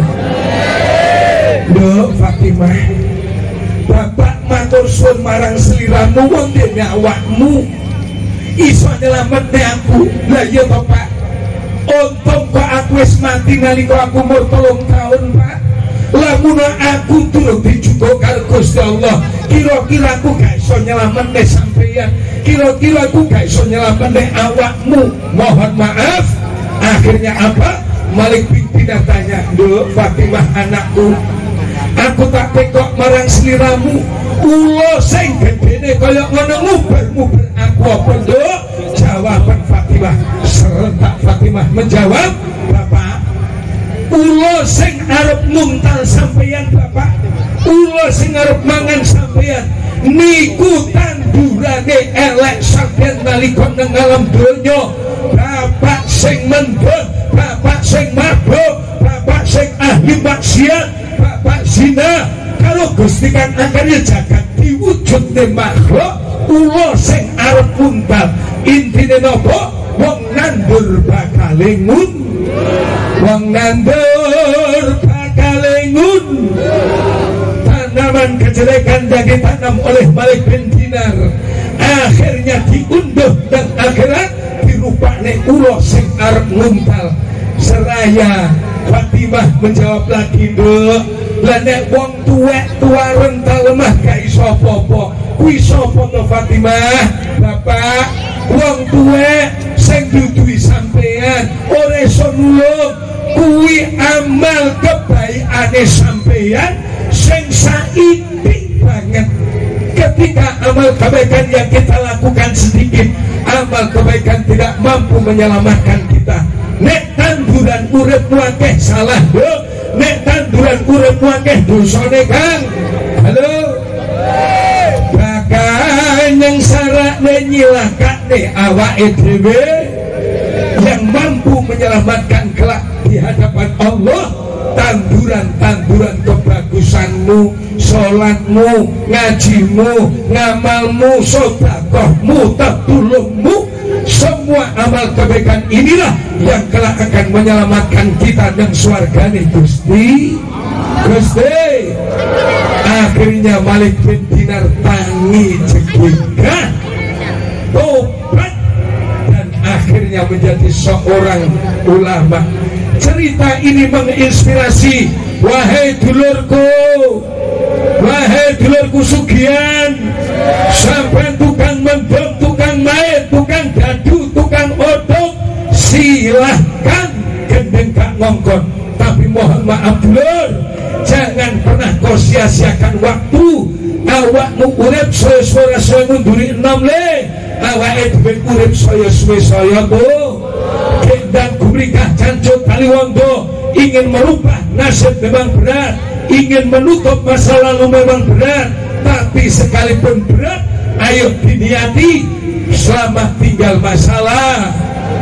Speaker 1: Nduk Fatimah, Bapak matur suwun marang sliramu wong dene awakmu iso nyelametne aku. Lah iya to Pak, untung kok aku wis mati nalika aku umur 3 tahun Pak. Lamun aku turut dijugo karo Gusti Allah, kira-kira aku gak iso nyelametne sampeyan, kira-kira aku gak iso nyelametne awakmu. Mohon maaf. Akhirnya apa? Malik bin Dinar tanya, "Nduk Fatimah anakku, aku tak tekok marang sliramu, ulo sing gedene kaya ngono nguber-nguber aku apa Nduk?" Jawaban Fatimah serentak Fatimah menjawab, "Bapak, ulo sing arep muntal sampeyan Bapak, ulo sing arep mangan sampeyan niku tandurane elek sampeyan nalika nang alam donya. Bapak sing mendut, bapak sing mabuk, bapak sing ahli maksiat, bapak zina karo Gusti Kang akhirnya jagat diwujudne makhluk, ulo sing arep muntal. Intine napa? Wong nandur bakale ngun, wong nandur bakale ngun. Tanaman kejelekan yang ditanam oleh Malik bin Dinar akhirnya diunduh dan akhirat dirupane ulo sing arep nguntal. Seraya Fatimah menjawab lagi, "Nduk, lah nek wong tuwek tua rental lemah gak iso apa-apa, kuwi sapa to Fatimah?" "Bapak, wong tuwek sing duduhi sampean ora iso nulung, kuwi amal kebaikane sampean sing saithik banget ketika amal kebaikan yang kita lakukan sedikit, amal kebaikan tidak mampu menyelamatkan kita. Nek tanduran uripmu akeh salah yo, nek tanduran uripmu akeh dosane Kang. Halo. Bahkan yang sarakne nyilakane awake dhewe, yang mampu menyelamatkan kelak di hadapan Allah, tanduran-tanduran kebagusanmu, sholatmu, ngajimu, ngamalmu, sedekahmu, tatulungmu, semua amal kebaikan inilah yang kelak akan menyelamatkan kita dan surgane Gusti. Akhirnya Malik bin Dinar tangi jegingah tobat dan akhirnya menjadi seorang ulama. Cerita ini menginspirasi, wahai dulurku sugihan, sampai tukang mendem, tukang main, tukang dadu, tukang odok, silahkan gendeng gak ngongkon. Tapi mohon maaf dulur, jangan pernah kau sia-siakan waktu. Awakmu urip saya munduri 6 le, awake dhewe urip saya bu. Dan kubrikah cancut Kaliwondo, ingin merubah nasib memang berat, ingin menutup masa lalu memang berat, tapi sekalipun berat, ayo diniati. Selamat tinggal masalah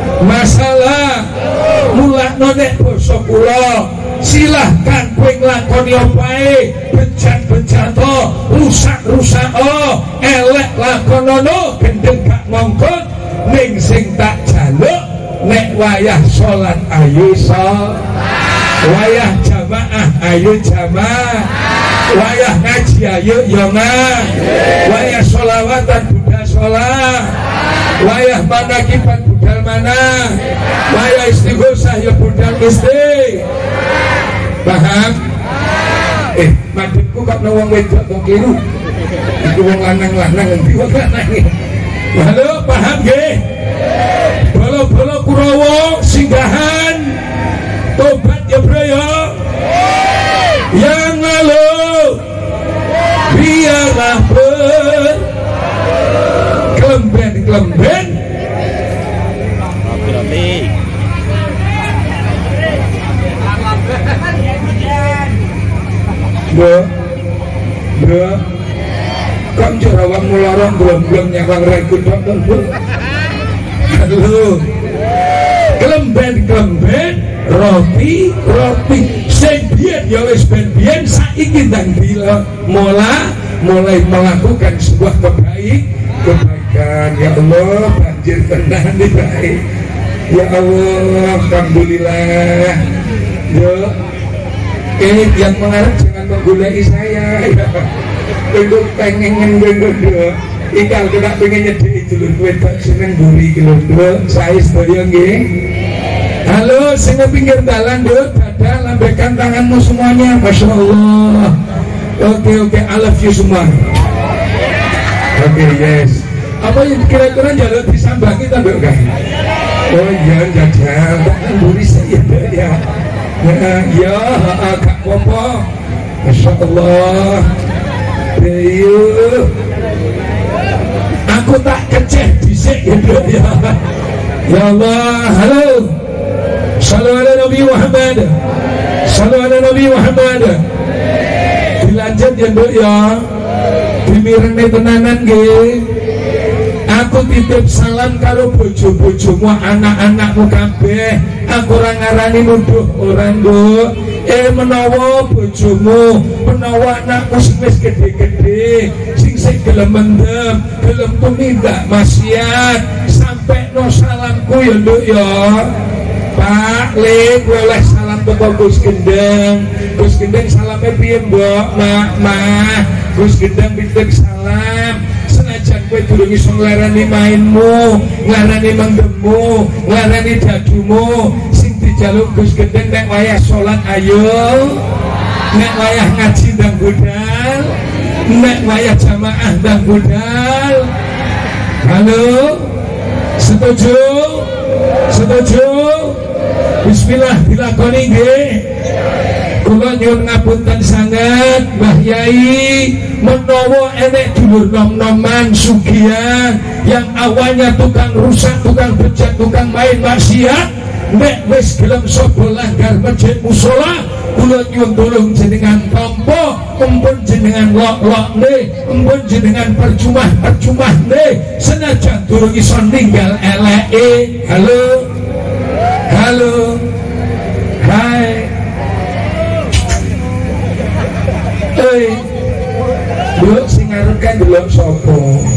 Speaker 1: mulak nonek basa kula, silahkan kowe nglakoni opae, bejat rusak elek lakonono, gendeng gak ngongkon. Ning sing tak jaluk, nek wayah sholat ayo wayah jamaah ayo jamaah, wayah ngaji ayo yongan, wayah sholawatan budal sholat, wayah manakibat budal mana, wayah istighosah ya budal isti. Paham? Madepku kok wong wedok wong keliru, iku wong lanang-lanang endi wong lanang. Halo, paham nggih? Bolo-bolo Kurawa singgahan tobat ya bro ya, yang lalu biarlah berkelemben bro kok jerawang mularong belum nyawang rekut bro. Halo, kelemben roti sing biyen ya wis ben biyen, saiki ndang mulai melakukan sebuah kebaikan. Ya Allah, banjir tenan nih baik. Ya Allah, alhamdulillah. Yo, ini yang mengharap jangan menggulai saya. Untuk pengen gendong. Ikal kena pengen nyedek dulur kowe tak seneng buri ki lho, saya sedaya nggih. Halo, sing pinggir dalan, Dut, dadah lambaikan tanganmu semuanya. Masya Allah. Oke, I love you semua. Oke, yes. Apa yang kira-kira jalur disambangi tak, Dut, kan? Oh iya, jajal, tangan buri saya ya. Ya, Kak Popo. Masya Allah. Ayo. Aku tak keceh disik gitu ya. Ya Allah, halo. Sallu ala Nabi Muhammad. Sallu ala Nabi Muhammad. Dilanjut ya Nduk ya. Dimirenge tenanan nggih. Aku titip salam karo bojo-bojomu, anak-anakmu kabeh. Aku ora ngarani nuduh ora Nduk. Menawa bojomu, menawa anakmu sing wis gede-gede, sing gelem mendem, gelem tumindak maksiat, sampai no salamku ya Nduk ya. Pak Le, oleh salam teko Gus Gendeng. Gus Gendeng salame piye Mbok? Mak, Gus Gendeng titip salam. Senajan kowe durung iso nglarani mainmu, nglarani mendemmu, nglarani dadumu, jaluk Gus Gendeng nek wayah sholat ayo, nek wayah ngaji ndang budal, nek wayah jamaah ndang budal. Halo, setuju? Bismillah dilakoni nggih. kula nyuwun ngapunten sanget Mbah Yai, menawa enek dulur nom-noman sugihan yang awalnya tukang rusak, tukang bejat, tukang main maksiat, nek wis gelem sapa langgar masjid musala, kula nyuwun tulung jenengan tampa, empun jenengan lok-lokne, empun jenengan percumah-percumahne, senajan durung iso ninggal eleke. Halo, halo, hai. Delok sing ngarep kan delok sapa?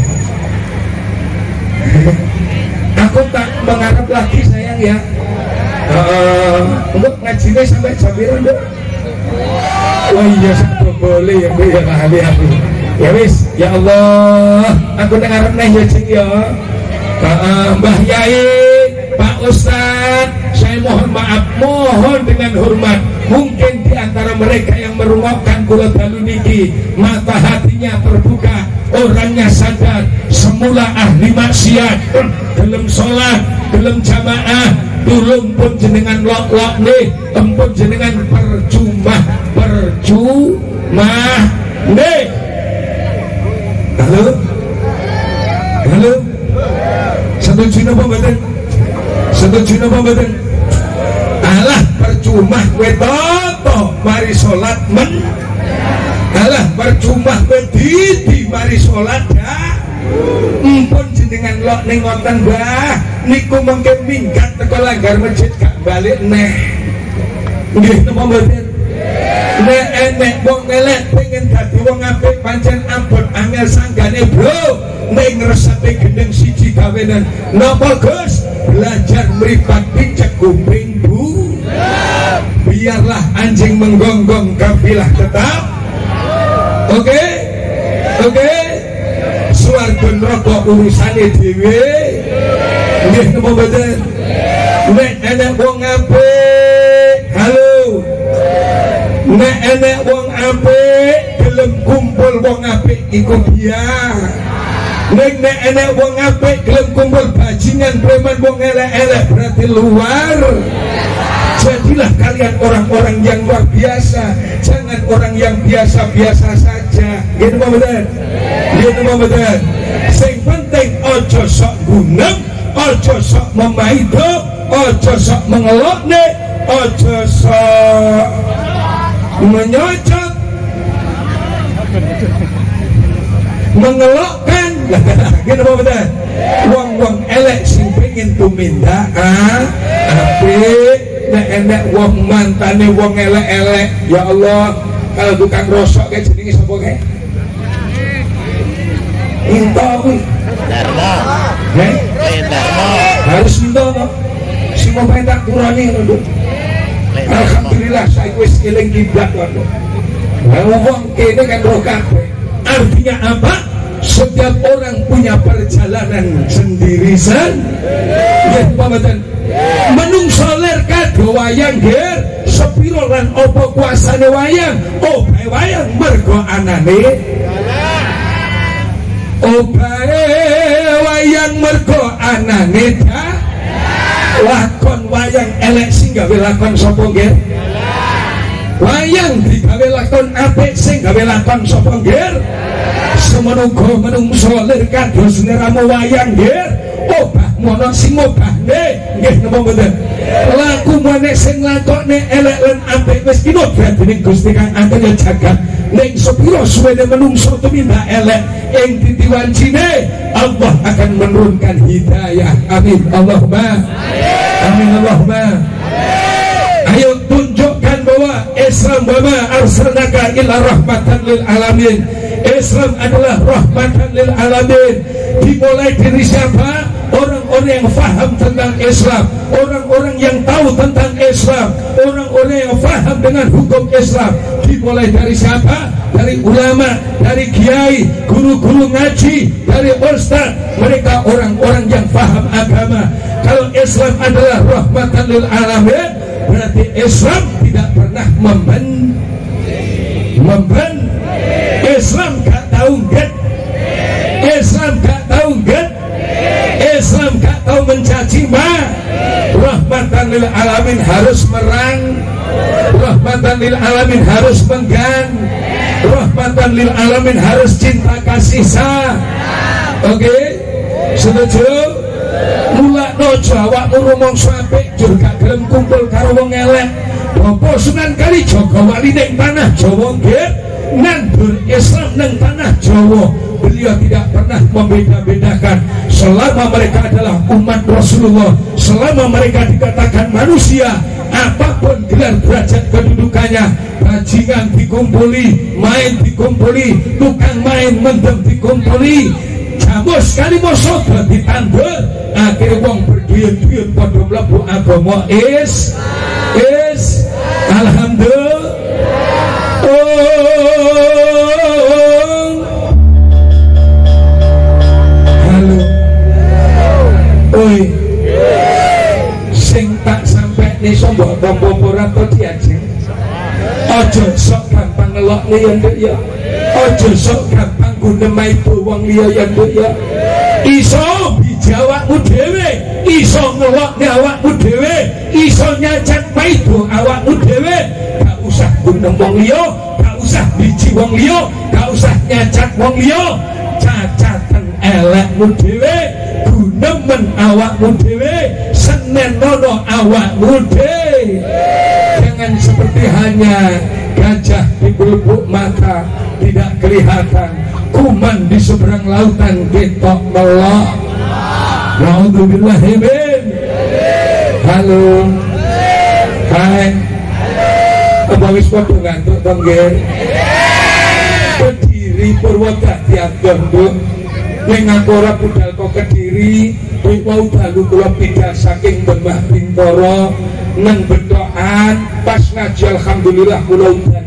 Speaker 1: Aku tak mengharap lagi sayang ya. Untuk ngajinya sampai jam berapa Nduk? Oh iya sampai boleh ya Bu ya ahli aku. Ya wis, ya Allah, aku ngarep neh ya Cing ya. Mbah Yai, Pak Ustad, saya mohon maaf, mohon dengan hormat, mungkin di antara mereka yang merungokkan kula dalu niki mata hatinya terbuka, orangnya sadar semula ahli maksiat, gelem sholat, gelem jamaah, tulung pun jenengan lok-lok nih, empun jenengan percuma nih. Halo, halo, setuju napa mboten? Setuju napa mboten? Alah percuma kowe toto mari salat men. Alah percuma kowe didi mari salat dak. Empun jenengan lok ning ngoten Mbah, niku mengke minggat teko langgar masjid gak balik neh. Nggih napa mboten? Nek enek wong elek pengen dadi wong apik pancen ampun angel sanggane bro. Nek ngresake gendeng siji gawenan. Napa Gus? Belajar mripat picek kuping Bu. Biarlah anjing menggonggong kafilah tetap. Oke? Oke? Swarga neraka urusane dhewe. Nggih napa mboten? Nek enek wong apik, halo. Nek enek wong apik gelem kumpul wong apik iku biar. Nek enek wong apik gelem kumpul bajingan preman wong elek-elek berarti luar. Jadilah kalian orang-orang yang luar biasa, jangan orang yang biasa-biasa saja. Gitu Pak Bedan? Gitu Pak Bedan? Sing penting ojo sok gunem, ojo sok memaido, ojo sok mengelokne, ojo sok menyocot, mengelokkan. Gitu Pak Bedan? Wong-wong elek sing pengen tumindaan apik. Nek enek wong mantane wong elek-elek, ya Allah, kalau tukang rosok kayak jenenge sapa kae? Minta kuwi. Darmo. Darmo. Harus minta to. Sing mau pentak turane ngono. Alhamdulillah saiki wis eling kiblat kok. Wong kene kan roh kabeh. Artinya apa? Setiap orang punya perjalanan sendiri ya pamatan. Menungso ler kado wayang ger sepiro lan opo kuasane wayang, obahe wayang mergo anane. Obahe wayang mergo anane ta. Lakon wayang elek sing gawe lakon sapa ger? Wayang digawe lakon apik sing gawe lakon sapa ger? Semenuga menungso ler kados neramu wayang ger. Obah mono sing obahne nggih napa mboten? Laku manek sing lakone elek lan apik wis kinobat dening Gusti Kang Angken jagat. Ning sepiro suwene menungso tumindak elek ing ditiwancine Allah akan menurunkan hidayah. Amin Allahumma. Amin Allahumma. Ayo tunjukkan bahwa Islam bahwa arsalnaka ila rahmatan lil alamin. Islam adalah rahmatan lil alamin. Dimulai dari siapa? Orang-orang yang faham tentang Islam, orang-orang yang tahu tentang Islam, orang-orang yang faham dengan hukum Islam. Dimulai dari siapa? Dari ulama, dari kiai, guru-guru ngaji, dari ustaz. Mereka orang-orang yang faham agama. Kalau Islam adalah rahmatan lil alamin, berarti Islam tidak pernah memben. Islam gak tahu get. Islam gak tahu get. Islam gak tahu mencaci rahmatan lil alamin harus Rahmatan lil alamin harus menggan. Rahmatan lil alamin harus cinta kasih sa. Oke, setuju? Mula nojo awakmu rumangsa apik jur gak gelem kumpul karo wong elek. Bapak Sunan Kalijaga wali ning tanah Jawa nggih nandur Islam ning tanah Jawa. Beliau tidak pernah membeda-bedakan selama mereka adalah umat Rasulullah, selama mereka dikatakan manusia, apapun gelar derajat kedudukannya, bajingan dikumpuli, main dikumpuli, tukang main mendem dikumpuli, jamu sekali mosoda ditandur, akhirnya wong berduyun-duyun pada mlebu agama alhamdulillah. Halo, oi, sing tak sampai nih sombong tompo-tompo atau diajeng. Ojo sok gampang ngelok nih ya nduk ya. Ojo sok gampang gunemai wong liya ya nduk ya. Iso bijawakmu dhewe, iso ngelok nih awakmu dhewe, iso nyacat maido awakmu dhewe. Gak usah gunem wong liya, gak usah biji wong liya, gak usah nyacat wong liya. Cacatan elekmu dhewe, gunemen awakmu dhewe, senenono awakmu dhewe. Jangan seperti hanya gajah di pelupuk mata tidak kelihatan, kuman di seberang lautan ketok melok. Naudzubillahi min. Halo, hai, apa wis padha ngantuk to nggih? Kediri Purwodadi ageng Nduk. Ning aku ora budal kok Kediri, kuwi wau dalu kula pindah saking Mbah Bintoro nang Bedokan, pas ngaji alhamdulillah kula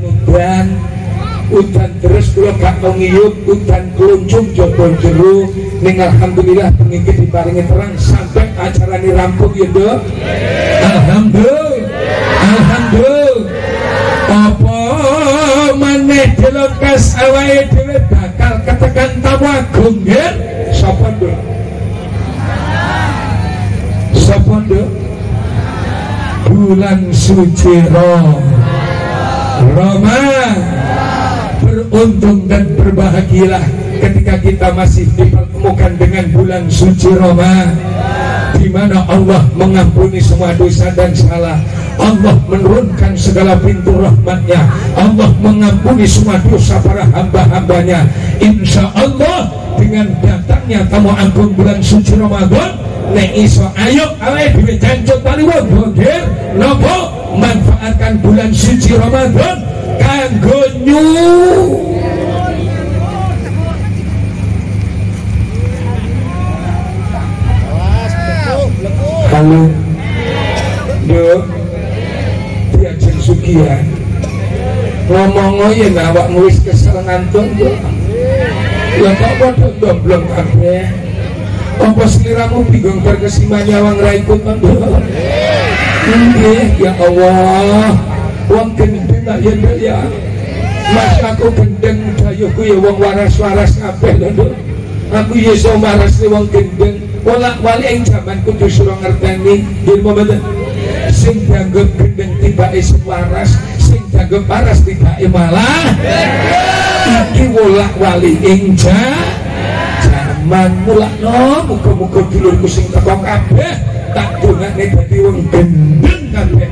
Speaker 1: udan terus kula gak tau ngiyup, udan kluncung jaba jero, ning alhamdulillah pengiki diparingi terang sampai acara ini rampung ya Nduk. Alhamdulillah. Apa maneh dilekas awake dhewe bakal ketekan tamu agung nggih. Sapa Nduk? Sapa Nduk? Bulan suci Roma. Beruntung dan berbahagialah ketika kita masih dipertemukan dengan bulan suci Roma, di mana Allah mengampuni semua dosa dan salah, Allah menurunkan segala pintu rahmatnya, Allah mengampuni semua dosa para hamba-hambanya. Insya Allah dengan datangnya tamu agung bulan suci Ramadan, nek iso ayo awake dhewe jancut tali wong nopo manfaatkan bulan suci Ramadan kanggo Halo, Nduk, diajeng sugihan ngomong ya awak wis kesel ngantuk Nduk. Ya kok padha domblong kabeh. Apa seliramu bingung berkesima nyawang ra ikut Nduk? Nggih, ya Allah. Wong gendeng tak ya Nduk ya. Mas aku gendeng dayuhku ya wong waras-waras kabeh lho Nduk. Aku ya iso waras wong gendeng. Wolak-walik ing jaman kudu sira ngerteni yen momen sing dianggep gendeng tibake waras, sing dianggep waras tibake malah iki wolak-walik ing jaman. Mulakno muga-muga dulurku sing teko kabeh tak dongakne dadi wong gendeng kabeh.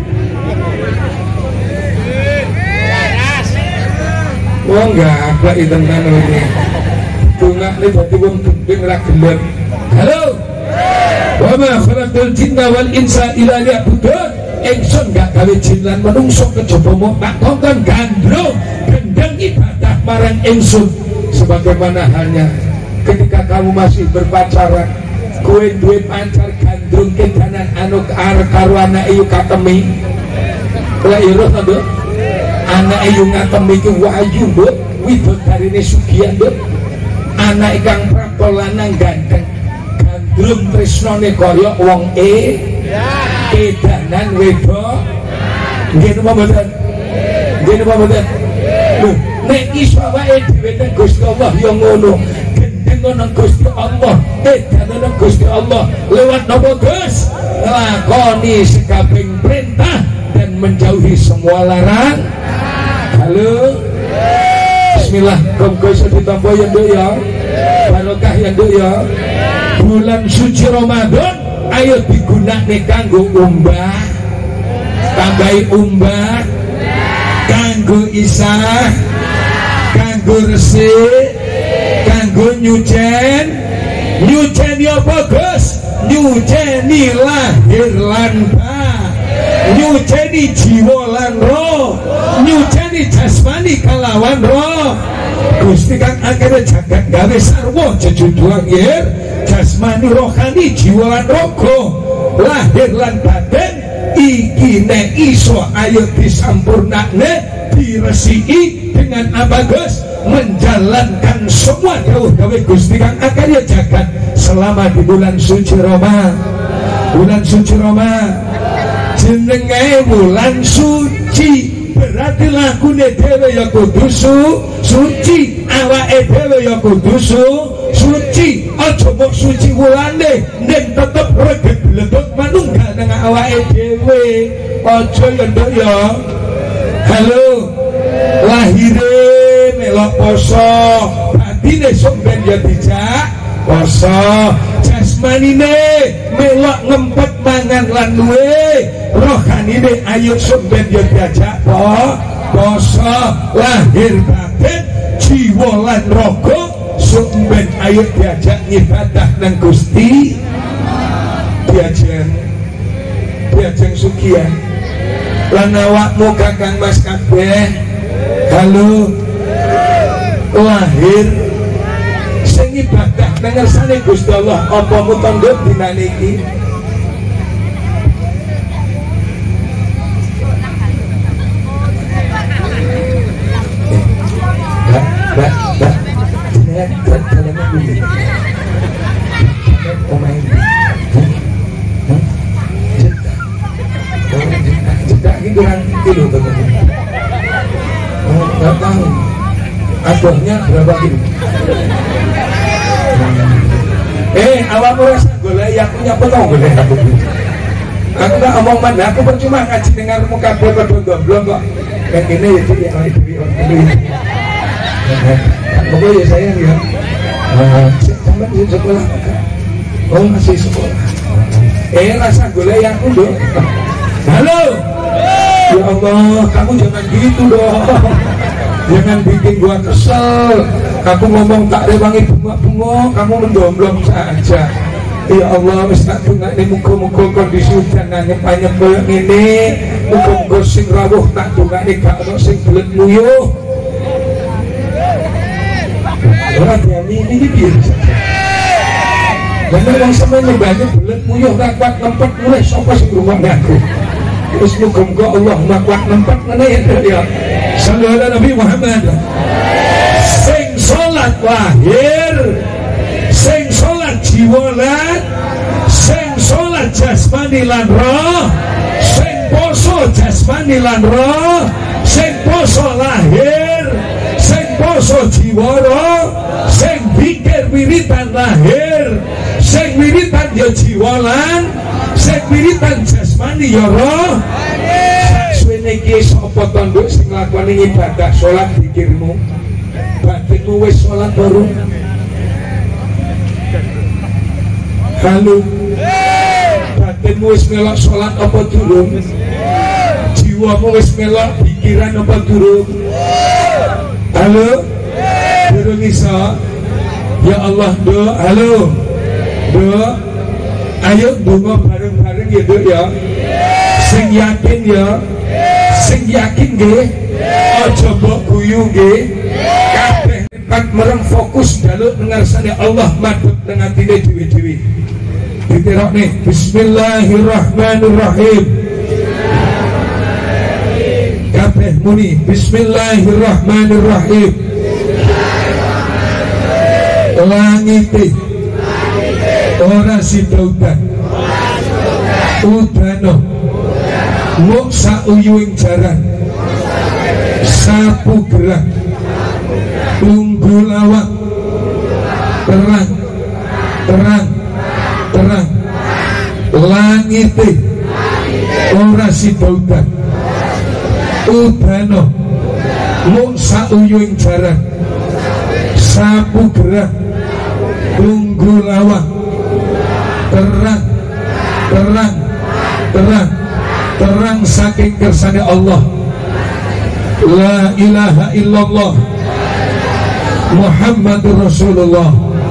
Speaker 1: Wong enggak apa tenan iki. Dongakne dadi wong gendeng ra gelem. Halo, wa ma khalaqal jinna wal insa illa liya'budun. Ingsun gak gawe jin lan manungsa kejaba mung tak kongkon gandrung gendeng ibadah marang ingsun. Sebagaimana halnya ketika kamu masih berpacaran, kowe duwe pacar gandrung kedanan anu karo anake yu katemi. Lah iroh to, Nduk. Anake yu ngatemi ki wayu, Nduk. Widodarine sugihan, Nduk. Anake kang prato lanang ganteng. Belum tresnane kaya wong edanan wedok. Nggih napa mboten? Nggih napa mboten? Lho, nek iso wae dhewe nang Gusti Allah ya ngono. Gendeng nang Gusti Allah, edanan nang Gusti Allah. Lewat napa Gus? Lakoni sekabeh perintah dan menjauhi semua larang. Halo, bismillah, kongko ditampa ya nduk ya, barokah ya nduk ya. Bulan suci Ramadan ayo digunakne kanggo umbah, tambahi umbah, kanggo isah, kanggo resik, kanggo nyucen. Nyucen ya bagus, nyuceni lahir lan batin, nyuceni jiwa lan roh, nyuceni jasmani kalawan roh. Gusti kang akhirnya jagat gawe sarwa jejuduan lahir jasmani rohani jiwa lan raga, lahir lan batin iki nek iso ayo disampurnakne, diresiki dengan abagus, menjalankan semua dawuh-dawuh Gusti kang akarya jagat selama di bulan suci Roma. Bulan suci Roma jenenge bulan suci, berarti lakune dhewe ya kudu suci, awake dhewe ya kudu suci. Aja mok suci wulane ning tetep reget-bledot manunggal nang awake dhewe. Aja ya nduk ya. Halo, lahire melok poso, batine sok ben ya dijak poso, jasmanine melok ngempet mangan lan luwe, rohanine ayo sok ben ya diajak poso, lahir batin jiwa lan raga sok ben ayo diajak ngibadah nang Gusti, diajeng sugihan lan awakmu kakang mas kabeh. Halo, lahir sing ibadah nang ngersane Gusti Allah apa mutangga dinane iki. Mbak jenengan dalangan pundi? Omahe jedak iki kurang kilo to. Nggak tahu adohnya berapa kilo. Awakmu rasa golek aku nyapa tau golek aku. Aku gak omong mana, aku percuma ngaji dengarmu kabeh padha gomblong kok. Kayak gini ya jadi yang diri. Pokoknya ya sayang ya. Sampai di sekolah. Oh masih sekolah. Rasa golek aku dong. Halo. Ya Allah, kamu jangan gitu dong. Jangan bikin gua kesel. Aku ngomong tak rewangi bunga-bunga, kamu mendomblong saja. Ya Allah, wis tak dongakne muga-muga kondisi udan anyep-anyep koyo ngene. Muga-muga sing rawuh tak dongakne gak ono sing belet muyuh. Ora diani iki piye? Bener wong semene banyak belet muyuh ra kuat nempet mulih sapa sing ngrungokne aku. Wis muga-muga Allah kuat nempet ngene ya. Sallallahu Nabi Muhammad. Sing salat lahir, sing salat jiwa lan, sing salat jasmani lan roh, sing poso jasmani lan roh, sing poso lahir, sing poso jiwa roh, sing pikir wiritan lahir, sing wiritan ya jiwa lan, sing wiritan jasmani ya roh. Suwene iki sapa tanduk sing nglakoni ibadah salat pikirmu, batinmu wis salat baru. Halo, batinmu wis melok salat apa durung? Jiwamu wis melok pikiran apa durung? Halo, durung iso? Ya Allah, do, halo, do, ayo donga bareng-bareng ya do ya. Sing yakin ya, sing yakin nggih, aja mbok guyu nggih. Kabeh kan merem fokus jaluk ngarsane Allah madhep nang atine dhewe-dhewe. Ditirokne Bismillahirrahmanirrahim. Kabeh muni Bismillahirrahmanirrahim. Langite ora sidaudan, udano muk sauyuing jaran, sapu gerak, tunggu lawak, terang, terang, terang. Langite ora sidaudan, Udano muk sauyung jarak sapu gerak tunggu lawang terang terang terang terang saking kersane Allah. La ilaha illallah Muhammadur Rasulullah.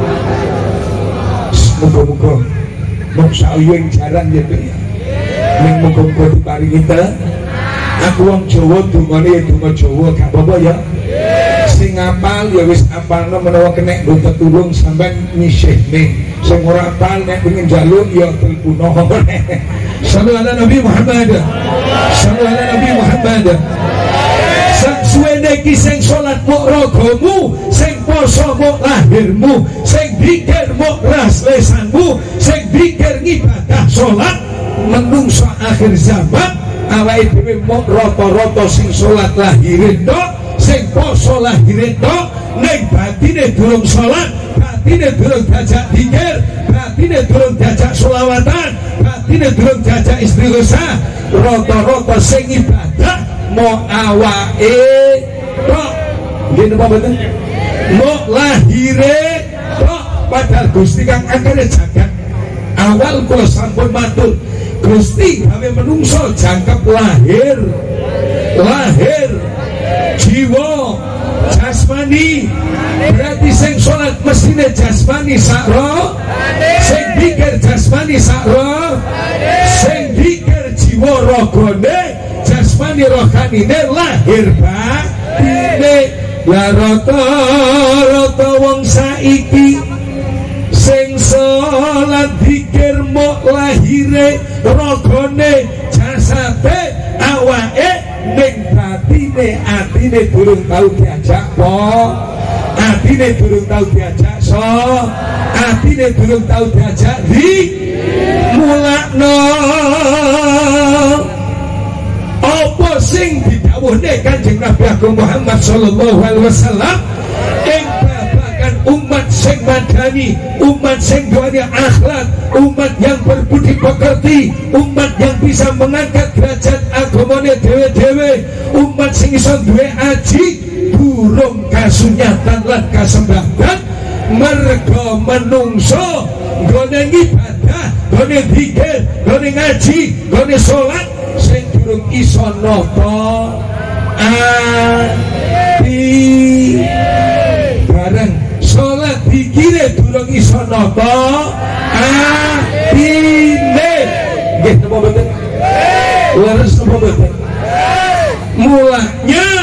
Speaker 1: Muga-muga mung sauyung jaran ya ning muga-muga diparingi ta. Aku wong Jawa dungane donga Jawa gak apa-apa ya. Sing apal ya wis apalno menawa kena nggo tetulung sampean nyisihne. Sing ora apal nek pengen njaluk ya telpono. Sallu ala Nabi Muhammad. Sallu ala Nabi Muhammad. Suwene iki sing salat muk ragamu, sing poso muk lahirmu, sing dzikir muk ras lesanmu, sing dzikir ngibadah salat menungso akhir zaman awake dhewe muk rata-rata sing salat lahire tok, sing poso lahire tok, ning batine durung salat, batine durung diajak dzikir, batine durung diajak selawatan, batine durung diajak istighosa, rata-rata sing ibadah mau awake tok nggih napa mboten mau lahire tok padahal Gusti kang akeh jagat awal kula sampun matur Gusti gawe menungso jangkep lahir jiwa jasmani berarti sing salat mestine jasmani sakro sing dzikir jasmani sakro sing dzikir jiwa ragane jasmani rohanine lahir batine. La rata-rata wong saiki sing salat dzikir mok lahire ragane jasate awake ning batine atine durung tau diajak atine durung tau diajak atine durung tau diajak mulakno apa sing didhawuhne Kanjeng Nabi Agung Muhammad sallallahu alaihi wasallam ing babagan umat sing madani, umat sing duweni akhlak, umat yang berbudi pekerti, umat yang bisa mengangkat derajat agamane dhewe-dhewe, umat sing iso duwe aji durung kasunyatan lan kasembahan merga menungso nggone ibadah, nggone dzikir, nggone ngaji, nggone salat sing durung iso napa ati bareng salat dikire durung iso napa atine nggih napa mboten leres napa mboten mulanya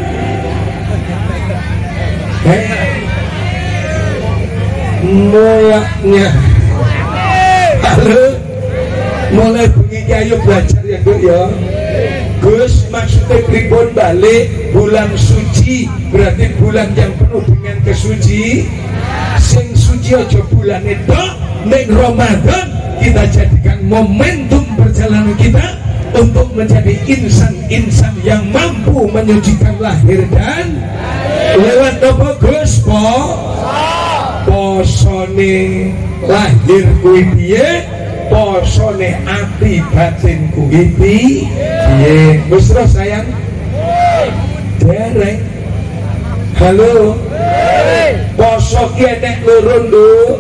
Speaker 1: halo mulai bengi ayo belajar ya Gus ya. Gus maksudnya pripun balik bulan suci berarti bulan yang penuh dengan kesuci. Sing suci aja bulan itu ning Ramadan kita jadikan momentum perjalanan kita untuk menjadi insan-insan yang mampu menyucikan lahir dan lewat apa Gus posone lahir kuwi piye posone ati batin kuwi piye wis terus sayang dereng halo poso ki enek loro nduk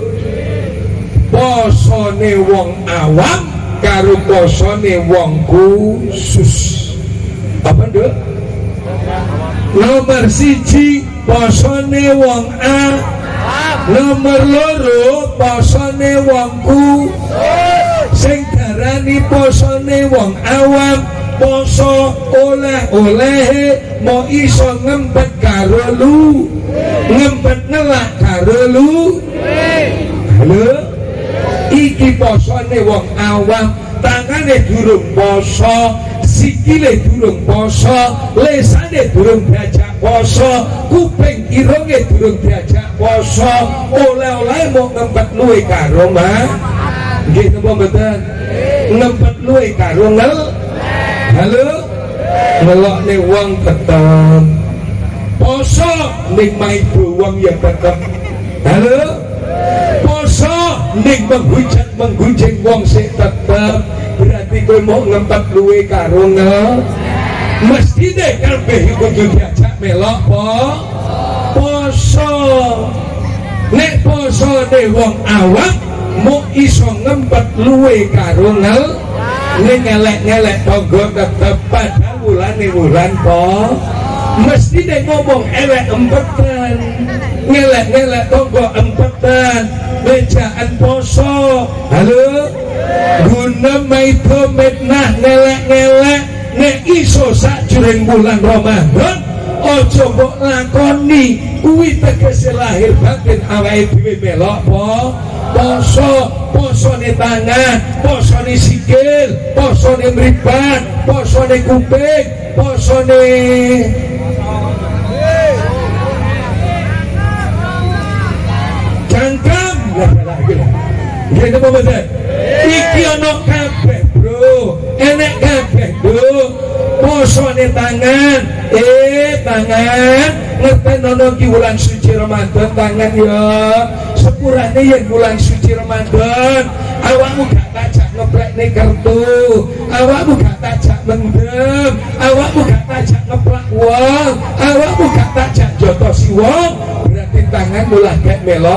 Speaker 1: posone wong awam karo posone wong khusus apa nduk nomor 1 posone wong A nomor loro posone wong sing darani posone wong awam poso oleh-oleh mau iso ngempet karo lu ngempet nelak karo lu halo iki posone wong awam tangane durung poso sikile durung poso lesane durung diajak poso kuping irunge durung diajak poso oleh-oleh mau ngempet luwe karo mah nggih napa mboten ngempet luwe karo halo ngelokne wong tetep poso ning maido wong ya tetep halo poso ning menggunjing wong sik tetep berarti kowe mau ngempet luwe karo mestine kabeh kudu diajak melok poso. Nek posone wong awam mu iso ngempet luwe karo ngelek-ngelek tangga tetep padahal wulan mesti deh ngomong elek empetan, ngelek-ngelek tangga empetan, bejaan poso. Halo, guna maido mednah ngelek-ngelek nek iso sakjroning bulan Ramadan ojo mbok lakoni kuwi tegese lahir batin awake dhewe melok posone tangan, posone sikil, posone mripat, posone kuping, posone cangkem. Gini apa betul? Iki ono kabeh bro, enek kabeh bro. Posone tangan, tangan ngerti nono ki bulan suci Ramadan tangan ya sepurane yen bulan suci Ramadan awakmu gak tajak ngeplek nih kartu, awakmu gak tajak mendem, awakmu gak tajak ngeplak wong, awakmu gak tajak jotosi wong, berarti tangan mulai gak melok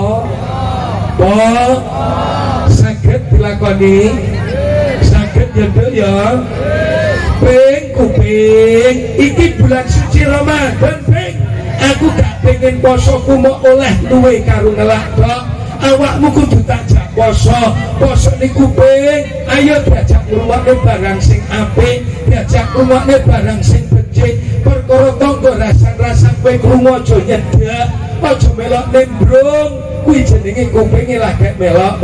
Speaker 1: saged dilakoni, saged ya ping kuping iki bulan suci Ramadan ping aku gak pengen posoku mau oleh luwe karo ngelak tok awakmu kudu tajak poso ni kuping ayo diajak ngrungokne barang sing apik diajak ngrungokne barang sing becik perkara tangga rasan-rasan kowe krungu aja nyedhak aja melok nembrung kuwi jenenge kupinge lagi melok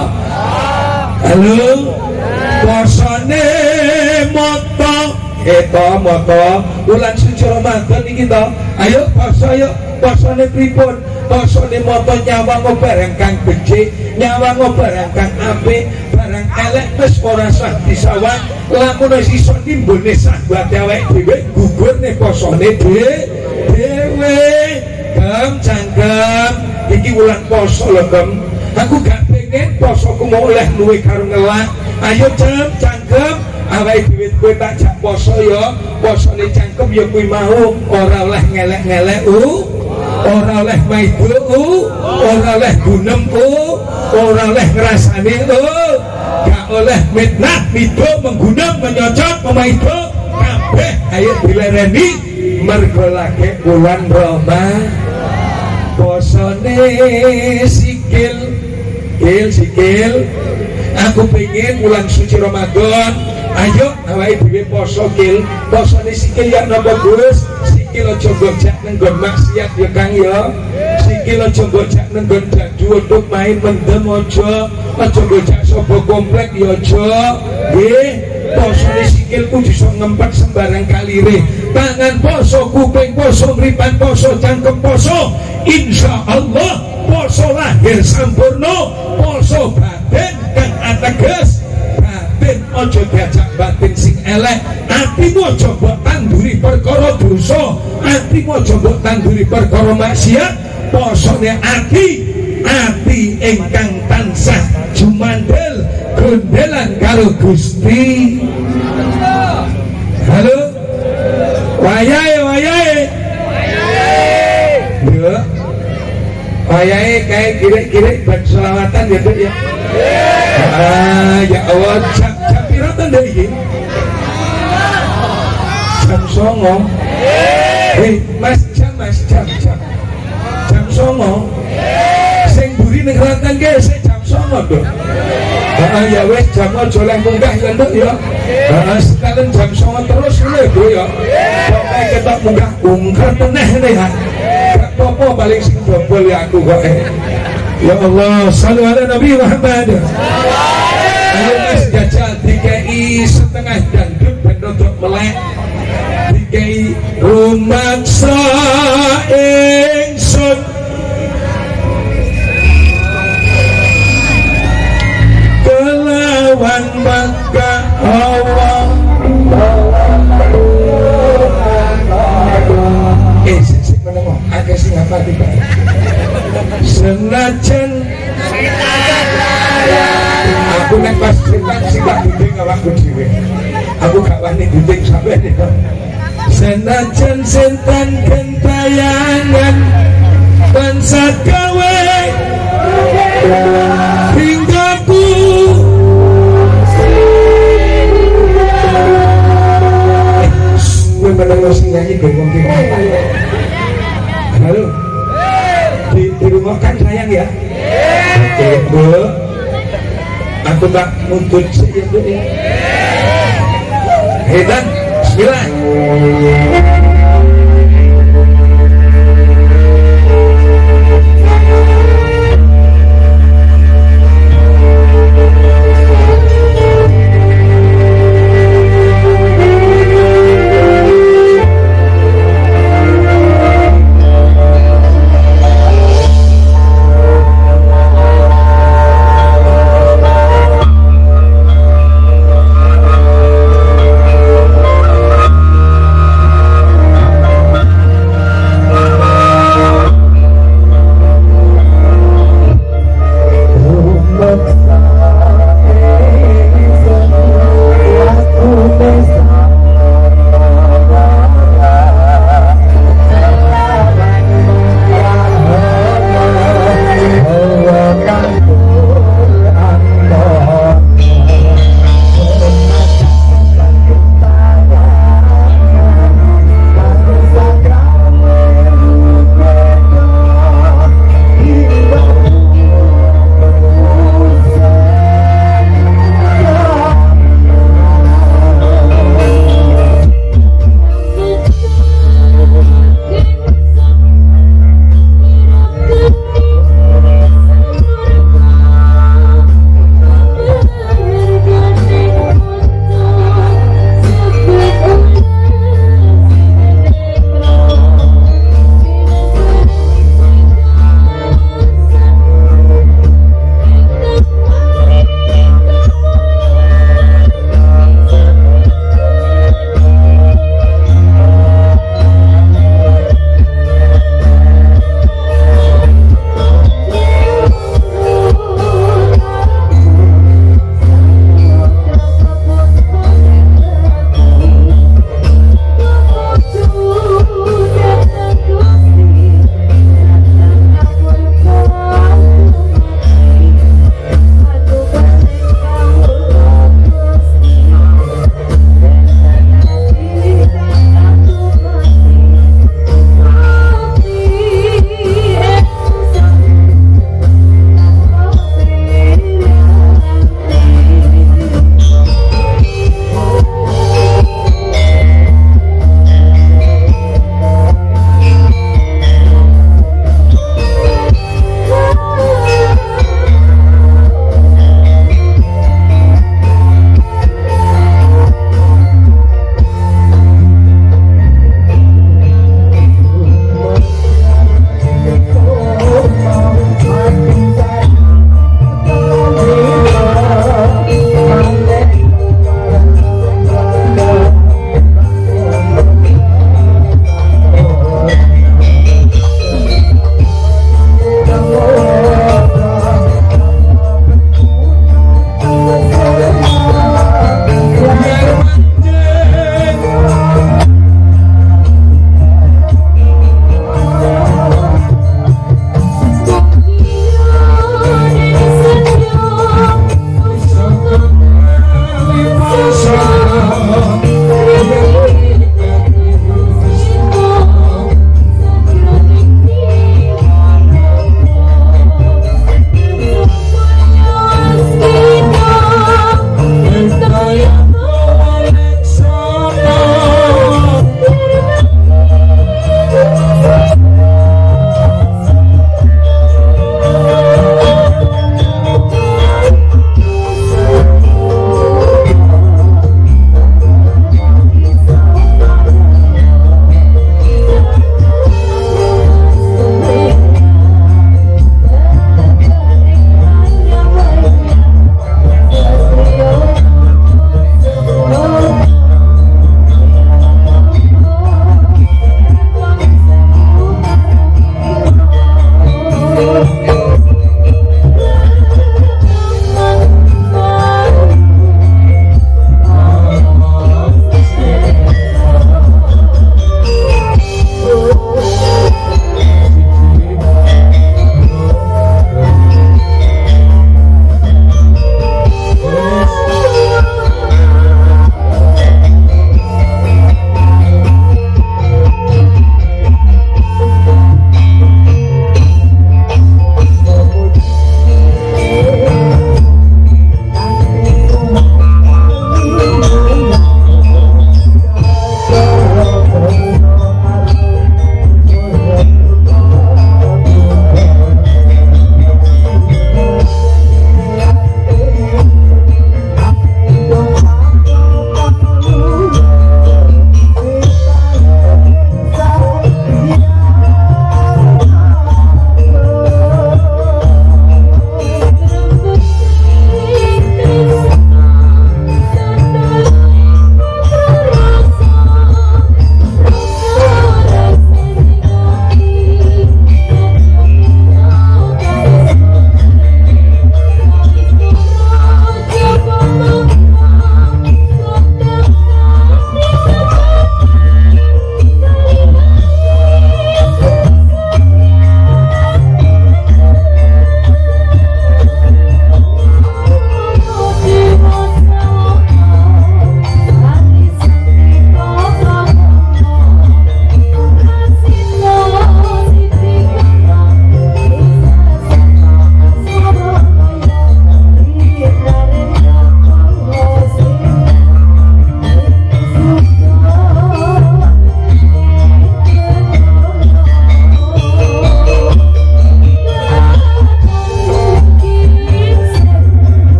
Speaker 1: halo posone moto bulan suci Ramadan iki to ayo posone pripun posone moto nyawang barang kang becik nyawang barang kang apik barang elek wis ora sah disawang lamun wis iso timbulne sahabat awake dhewe gugurne posone dhewe cangkem iki wulan poso lho Gem aku gak pengen posoku mau oleh luwe karo ngelak ayo cangkem awake dhewe kowe tak jak poso ya posone cangkem ya kuwi mau ora oleh ngelek-ngelek ora oleh maido ora oleh gunem ora oleh ngrasani gak oleh mitnah mido menggunem menyocok memaido kabeh ayo dilereni mergo lagi bulan Ramadan posone sikil aku pengen bulan suci Ramadan ayo awake dhewe poso kil posone sikil ya napa Gus sikil aja gojak nenggon maksiat ya Kang ya sikil aja gojak nenggon dadu untuk main mendem aja gojak sapa komplek ya aja nggih posone sikil kudu iso ngempet sembarang kalire tangan poso kuping poso mripat poso cangkem poso insyaallah poso lahir sampurna poso batin kang ateges batin ojo diajak batin sing elek atimu ojo mbok tanduri perkara dosa atimu ojo mbok tanduri perkara maksiat posone ati ingkang tansah jumandel gondelan karo Gusti halo wayahe ya wayahe kayak kira-kira buat selawatan ya Dek ya ya Allah jam piratan dari ini jam 09.00 mas jam 09.00 sing buri ning rantan ge jam 09.00 dong ya wes jam aja leh munggah ya Nduk ya sekalian jam 09.00 terus ngene Bro ya pokoke ketok munggah ungkar teneh ne ha gak apa-apa paling sing dobol ya aku kok ya Allah shallu ala Nabi Muhammad ayo mas jajal DKI setengah dangdut ben rodok melek DKI rumaksa ingsun kelawan bangga Allah sik meneng akeh sing apa tiba senajan aku nek pas cerita sing gak gunting awakku dhewe aku gak wani gunting sampe senajan setan gentayangan bangsa gawe hinggaku suwe pada lo nyanyi gongong kita halo di rumah kan sayang ya oke Bu aku tak nuntut saja Bu ya hebat bismillah.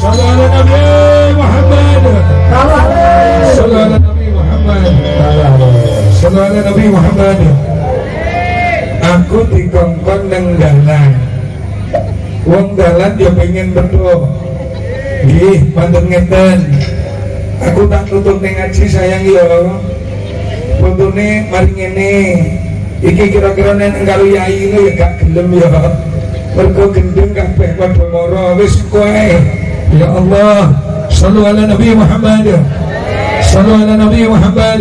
Speaker 1: Sallallahu Nabi Muhammad. Sallallahu Nabi Muhammad. Sallallahu Nabi Muhammad. Aku dikongkon nang dalan. Wong dalan dia pengen betul. Nggih, mantun ngeten. Aku tak tutup ning ngaji sayang yo. Puntune mari ngene. Iki kira-kira nek karo yai ini ya gak gelem ya. Mergo gendeng kabeh padha mara wis kowe. Ya Allah, sallu ala Nabi Muhammad. Sallu ala Nabi Muhammad.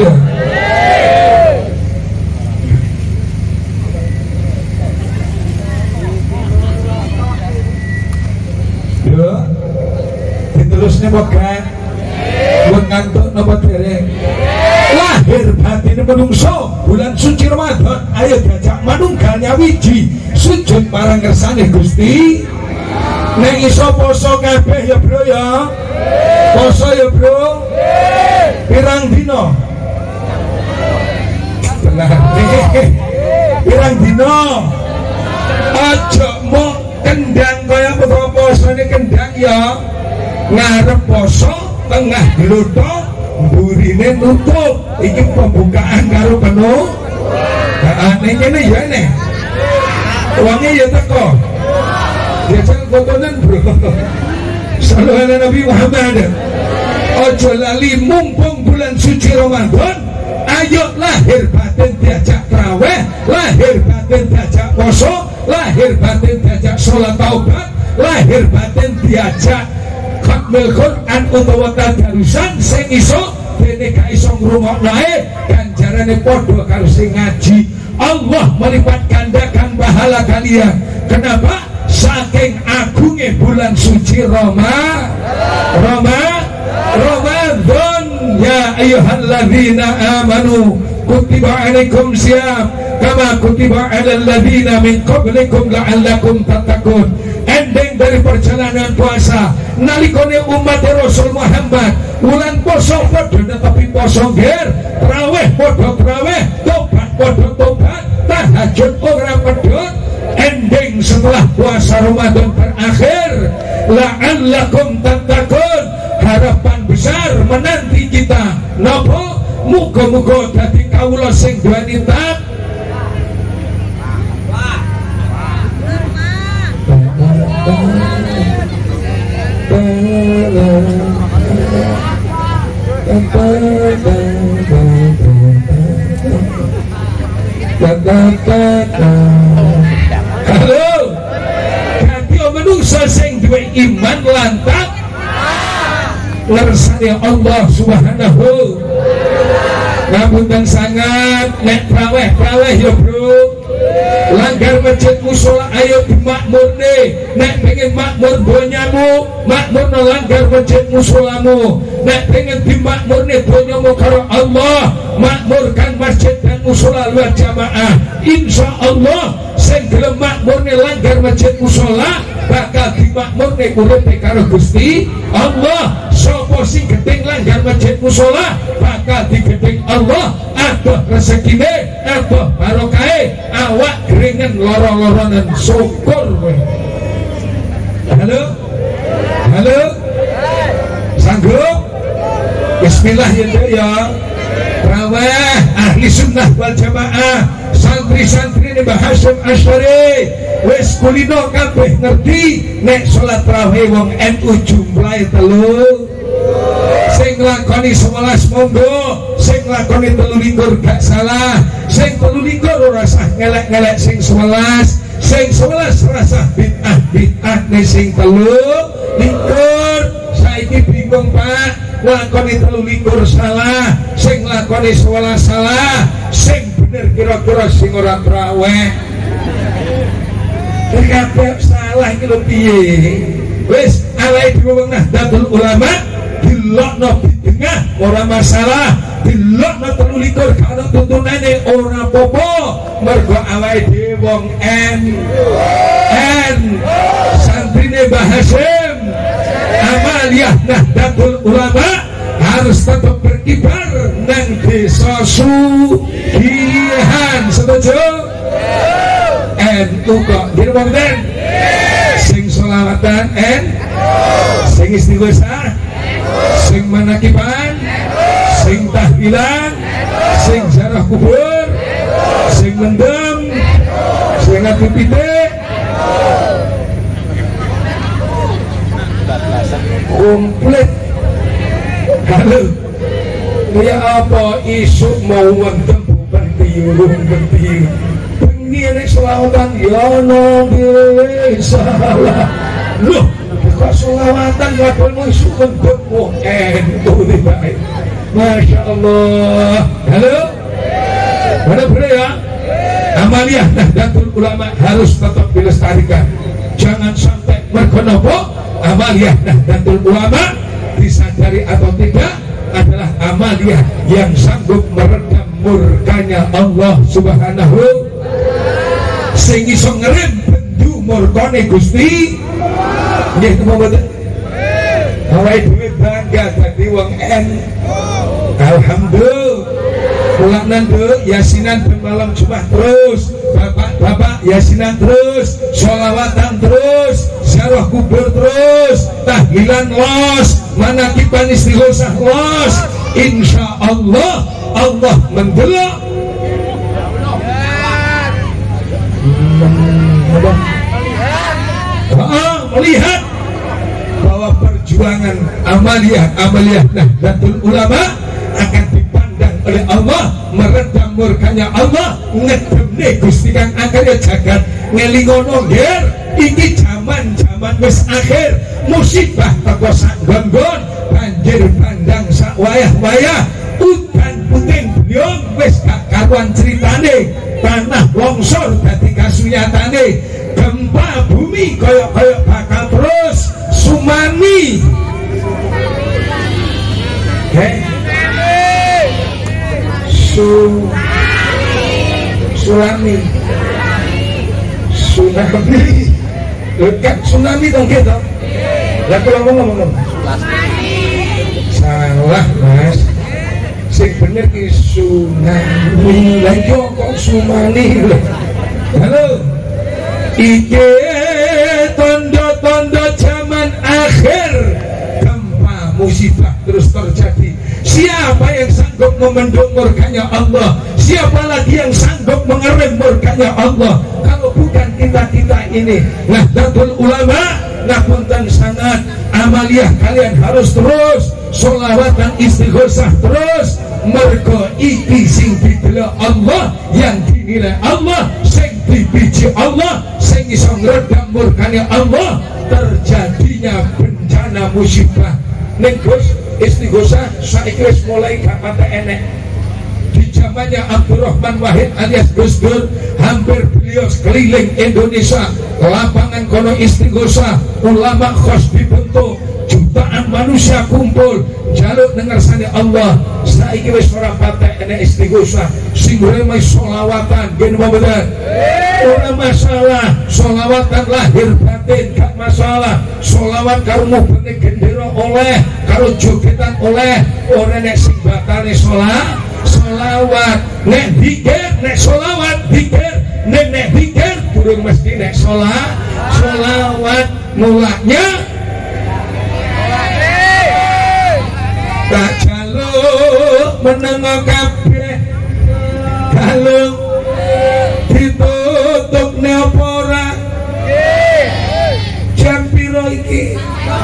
Speaker 1: Yo. Diterusne pokoke. Buat ngantuk napa dereng. Lahir batin menungso bulan suci Ramadan ayo diajak manunggalnya wiji sujud marang kersane Gusti. Nek iso poso kabeh ya bro ya. Poso ya bro. Pirang dino? Pirang dino? Aja mau kendang kaya posone kendang ya. Ngarep poso tengah glothok burine nutup. Iki pembukaan karo penuh. Ning kene ya nek. Uangnya ya teko. Jajal fotonan bro. Sallallahu alaihi Nabi Muhammad. Ojo lali mumpung bulan suci Ramadan. Ayo lahir batin diajak traweh, lahir batin diajak poso, lahir batin diajak sholat taubat, lahir batin diajak khatmil Quran utawa tadarusan sing iso dene gak iso ngrungokne ganjarane padha karo sing ngaji. Allah melipat gandakan pahala kalian. Kenapa? Saking agungnya bulan suci Ramadan. Ya ayyuhalladzina amanu kutiba alaikum siyam kama kutiba alal ladzina min qablikum la'allakum tattaqun. Ending dari perjalanan puasa nalikane umat Rasul Muhammad bulan poso padha tapi poso ger, traweh padha traweh, tobat padha tobat, tahajud ora pedhot. Ending setelah puasa Ramadan berakhir la'allakum tattaqun, harapan besar menanti kita. Napa? Muga-muga dadi kawula sing duweni tak halo dadi manungsa sing duwe iman lantang ngersane Allah Subhanahu. Ngapunten sangat nek traweh ya bro. Langgar masjid musola ayo dimakmurne. Nek pengen makmur donyamu, makmurno langgar masjid musolamu. Nek pengen dimakmurne donyamu karo Allah, makmurkan masjid dan musola luar jamaah. Insya Allah sing gelem makmurne langgar masjid musola bakal dimakmurne uripe karo Gusti Allah. Sopo sing gedeng langgar masjid musola bakal digedeng Allah. Adoh rezekine, adoh barokahe, awak geringen loro-loronen syukur kowe. Halo? Halo? Sanggup? Bismillah ya. Traweh ahli sunnah wal jamaah, santri-santri ini Mbah Hasyim Asy'ari wis kulino kabeh ngerti nek salat traweh wong NU jumlahe 3. Sing nglakoni 11 monggo, sing nglakoni 23 gak salah, sing 23 ora usah ngelek-ngelek sing 11, sing 11 rasa bid'ah nek sing 23 saiki bingung Pak, nglakoni 23 salah, sing nglakoni 11 salah, sing bener kira-kira sing ora traweh kabeh salah iki lho piye. Wis awake dhewe Nahdlatul Ulama dilokno bidengah ora masalah, dilokno 23 kalau tuntunane ora apa-apa, mergo awake dhewe wong santrine Mbah Hasyim Amaliyah Nahdlatul Ulama harus tetap berkibar nang desa Sugihan. Setuju? NU kok gini bang Den sing selawatan Sing istighosah, sing manakiban, sing tahlilan, sing ziarah kubur, sing mendem, sing ngati pitik, komplit. Kalau ya apa isuk mau mendem penting bengi nek selawatan ya nabi salah loh kok selawatan kabeh isuk mendem ento bae. Masya Allah. Halo mana bro ya, amaliyah Nahdlatul Ulama harus tetap dilestarikan, jangan sampai merkonopo. Amaliyah Nahdlatul Ulama disadari atau tidak adalah amaliyah yang sanggup meredam murkanya Allah Subhanahu, sing iso ngerem bendu murkane Gusti. Nggih temu mboten? Awake dhewe bangga dadi wong alhamdulillah. Pulanan dulu yasinan malam Jumat terus, bapak-bapak yasinan terus, sholawatan terus, ziarah kubur terus, tahlilan los, manakiban istighosah los. Insya Allah Allah mendelok melihat bahwa perjuangan amaliyah Nahdlatul Ulama akan dipandang oleh Allah, meredam murkanya Allah, ngedemne Gusti kang akhirnya jagat ngelingono nger iki jaman wis akhir, musibah teko sak nggon, banjir bandang sak wayah-wayah, udan puting beliung wis gak karuan ceritane, tanah longsor dadi kasunyatane, gempa bumi koyok-koyok bakal terus sumani. Tsunami lekat tsunami dong kita. Lah kalau ngomong salah mas, sing bener ki tsunami, lah yo kok tsunami. Halo, iki tondo-tondo zaman akhir, gempa musibah terus terjadi. Siapa yang sanggup memendung murkanya Allah? Siapa lagi yang sanggup mengerem murkanya Allah? Kalau bukan kita-kita ini. Nahdlatul Ulama, ngapunten sangat, amaliyah kalian harus terus, sholawatan istighosah terus, mergo iki sing didelok Allah, yang dinilai Allah, sing dipiji Allah, sing iso ngredam murkanya Allah, terjadinya bencana musibah. Ning Gus istighosah saiki wis mulai gak patek enek. Di zamannya Abdurrahman Wahid alias Gus Dur, hampir beliau sekeliling Indonesia, lapangan kono istighosah, ulama khos dibentuk, jutaan manusia kumpul jaluk dengersane Allah. Saiki wis ora patek enek istighosah, sing meh sholawatan gen bener. Ora masalah, sholawatan lahir batin gak masalah, sholawat karo mubene gendera oleh, karo jogetan oleh, ora nek sing batane sholawat, nek dikir nek sholawat dikir, nek dikir durung mesti nek sholawat. Mulanya tak jaluk menengok kabeh, galung ditutup neopora. Jam piro iki?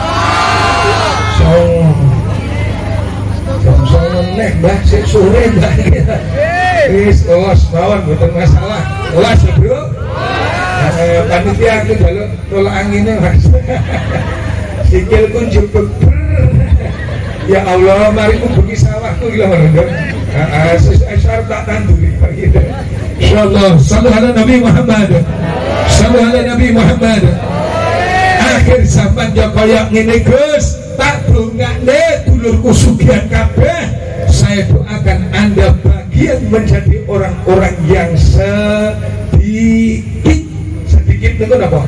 Speaker 1: Jam 9 mbah, sik sore mbah. Wis los mawon mboten masalah. Los bro. Panitia aku jaluk tolak angine Mas. Sikilku cukup. Ya Allah, mari ku bengi sawahku iki lho Mas. Asar tak tanduri gitu. Insyaallah, sallu ala Nabi Muhammad. Sallu ala Nabi Muhammad. Akhir zaman yo koyo ngene Gus, tak dongakne dulurku sugihan kabeh. Saya doakan Anda bagian menjadi orang-orang yang sedikit itu apa?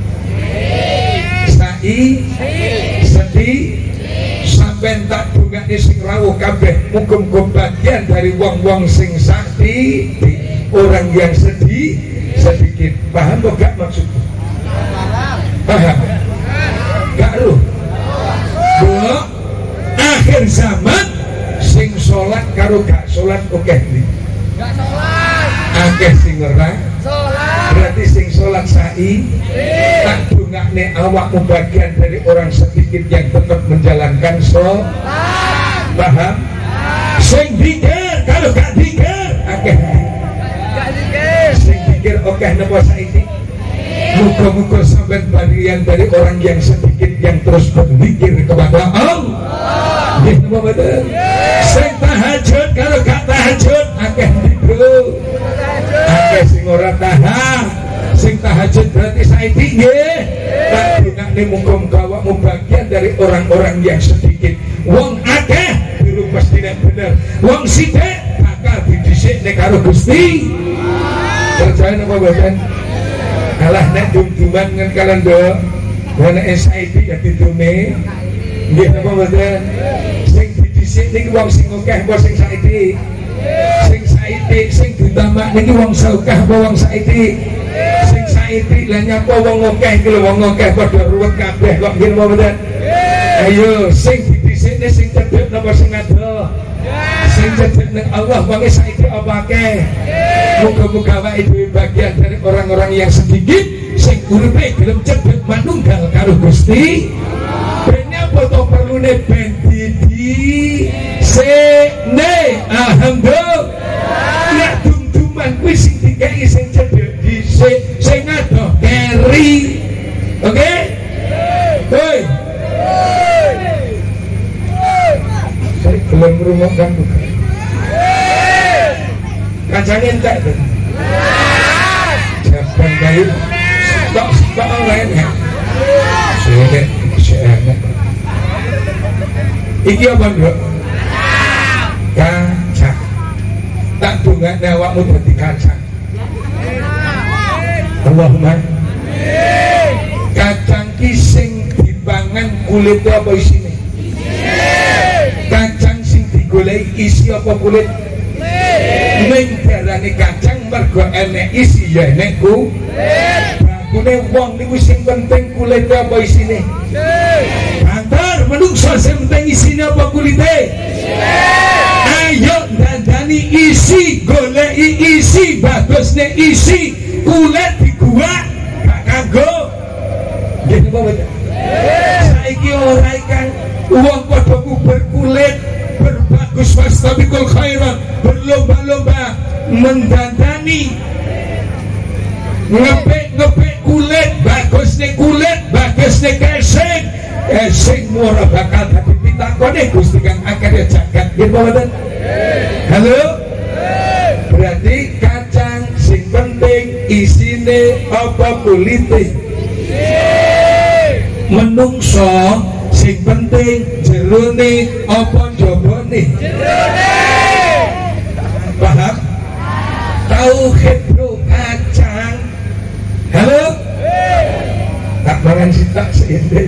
Speaker 1: Sedih sampai tak dongakne sing rawuh kabeh, muga-muga bagian dari wong-wong sing sakti, orang yang sedikit. Paham kok gak maksudku? Paham? Gak gak roh. Mbok akhir zaman sing salat karo gak salat akeh iki. Gak salat. Akeh sing ora salat. Berarti sing salat sai tak dongakne awakmu bagian dari orang sedikit yang tetap menjalankan salat. Paham? Sing dikir kalau gak dikir akeh. Gak dikir. Sing dikir akeh napa saiki? Muka-muka sampai bagian dari orang yang sedikit yang terus berzikir kepada Allah. Ya, napa betul? Sing tahajud kalau gak tahajud akeh niku. Akeh sing ora tahajud. Sing tahajud berarti saiki nggih. Tak dongakne muga-muga awakmu bagian dari orang-orang yang sedikit. Wong akeh durung mesti nek bener. Wong sithik bakal didhisikne karo Gusti. Percaya napa mboten? Alah nek dum-duman ngen kalian do nek SID ya didume nggih napa mboten sing didhisik niki wong sing akeh apa sing saiki sing saiki sing ditamak niki wong akeh apa wong saiki sing saiki lha nyapa wong akeh iki lho wong akeh padha ruwet kabeh kok nggih napa mboten ayo sing didhisikne sing cedhek napa sing adoh sing cedhek ning Allah wong saiki apa akeh. Muga-muga awake dhewe bagian dari orang-orang yang sedikit sing uripe gelem cedhek manunggal karo Gusti. Bene apa to perlune ben didhisine alhamdulillah. Nek dum-duman kuwi sing dikeki sing cedhek dhisik sing adoh keri. Oke? Hoi. Saya belum rumahkan bukan. Kancane entek to. Jaban bae. Tok lain ya. Sik. Iki apa, Nduk? Kacang. Tak dongakne awakmu dadi kacang. Allahumma. Kacang ki sing dipangan kulite apa isine? Kacang sing digoleki isi apa kulit? Ning darane kacang mergo enek isi ya enek kulit. Bakune wong niku sing penting kulite apa isine? Antar menungso sing penting isine apa kulite? Ayo dandani isi, goleki isi, bagusne isi, kulit diguwak gak kanggo. Nggih napa mboten? Saiki ora ikan wong padha berkulit berbagus fastabiqul khairat berlomba-lomba mendandani ngepek kulit bagusne kesing ora bakal dadi pitakone Gusti kang akeh jagat nggih mboten. Halo berarti kacang sing penting isine apa kulite menungso sing penting jerone apa jabone paham tauhid bro kacang. Halo tak mangan sitak seinde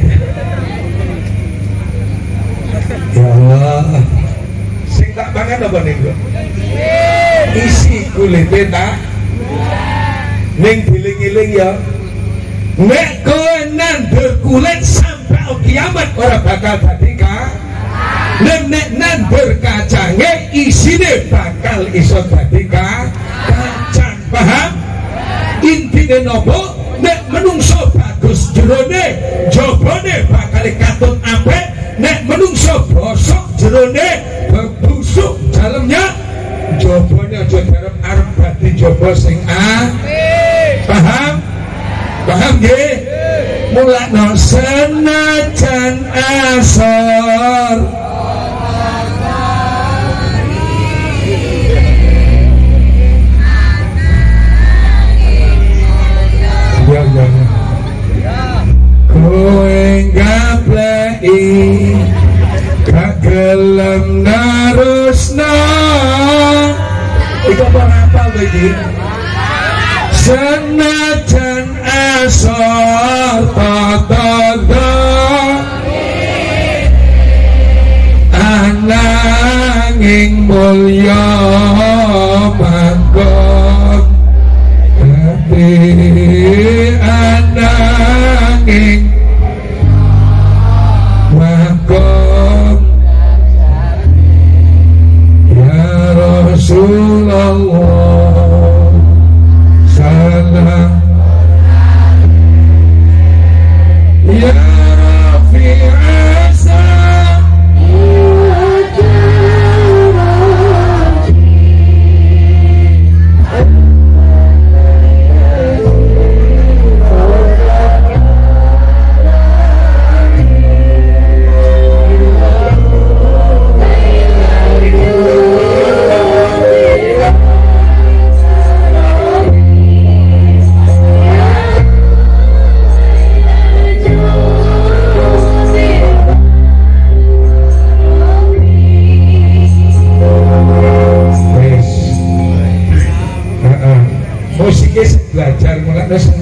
Speaker 1: ya Allah sing tak mangan apa nih bro isi kulitnya tak ning giling-giling ya nek kowe nandur kulit sampai kiamat ora bakal dadi nek nandur kacange isine bakal iso dadi kacang paham intine nopo nek menungso bagus jerone jabone bakal katut apik nek menungso bosok jerone busuk dalamnya jabone aja garep arep dadi jaba sing paham nggih mulakno senajan asor kowe gapleki gak gelem narusna iku apa iki senajan asor tata ananging mulya mangkon ati ananging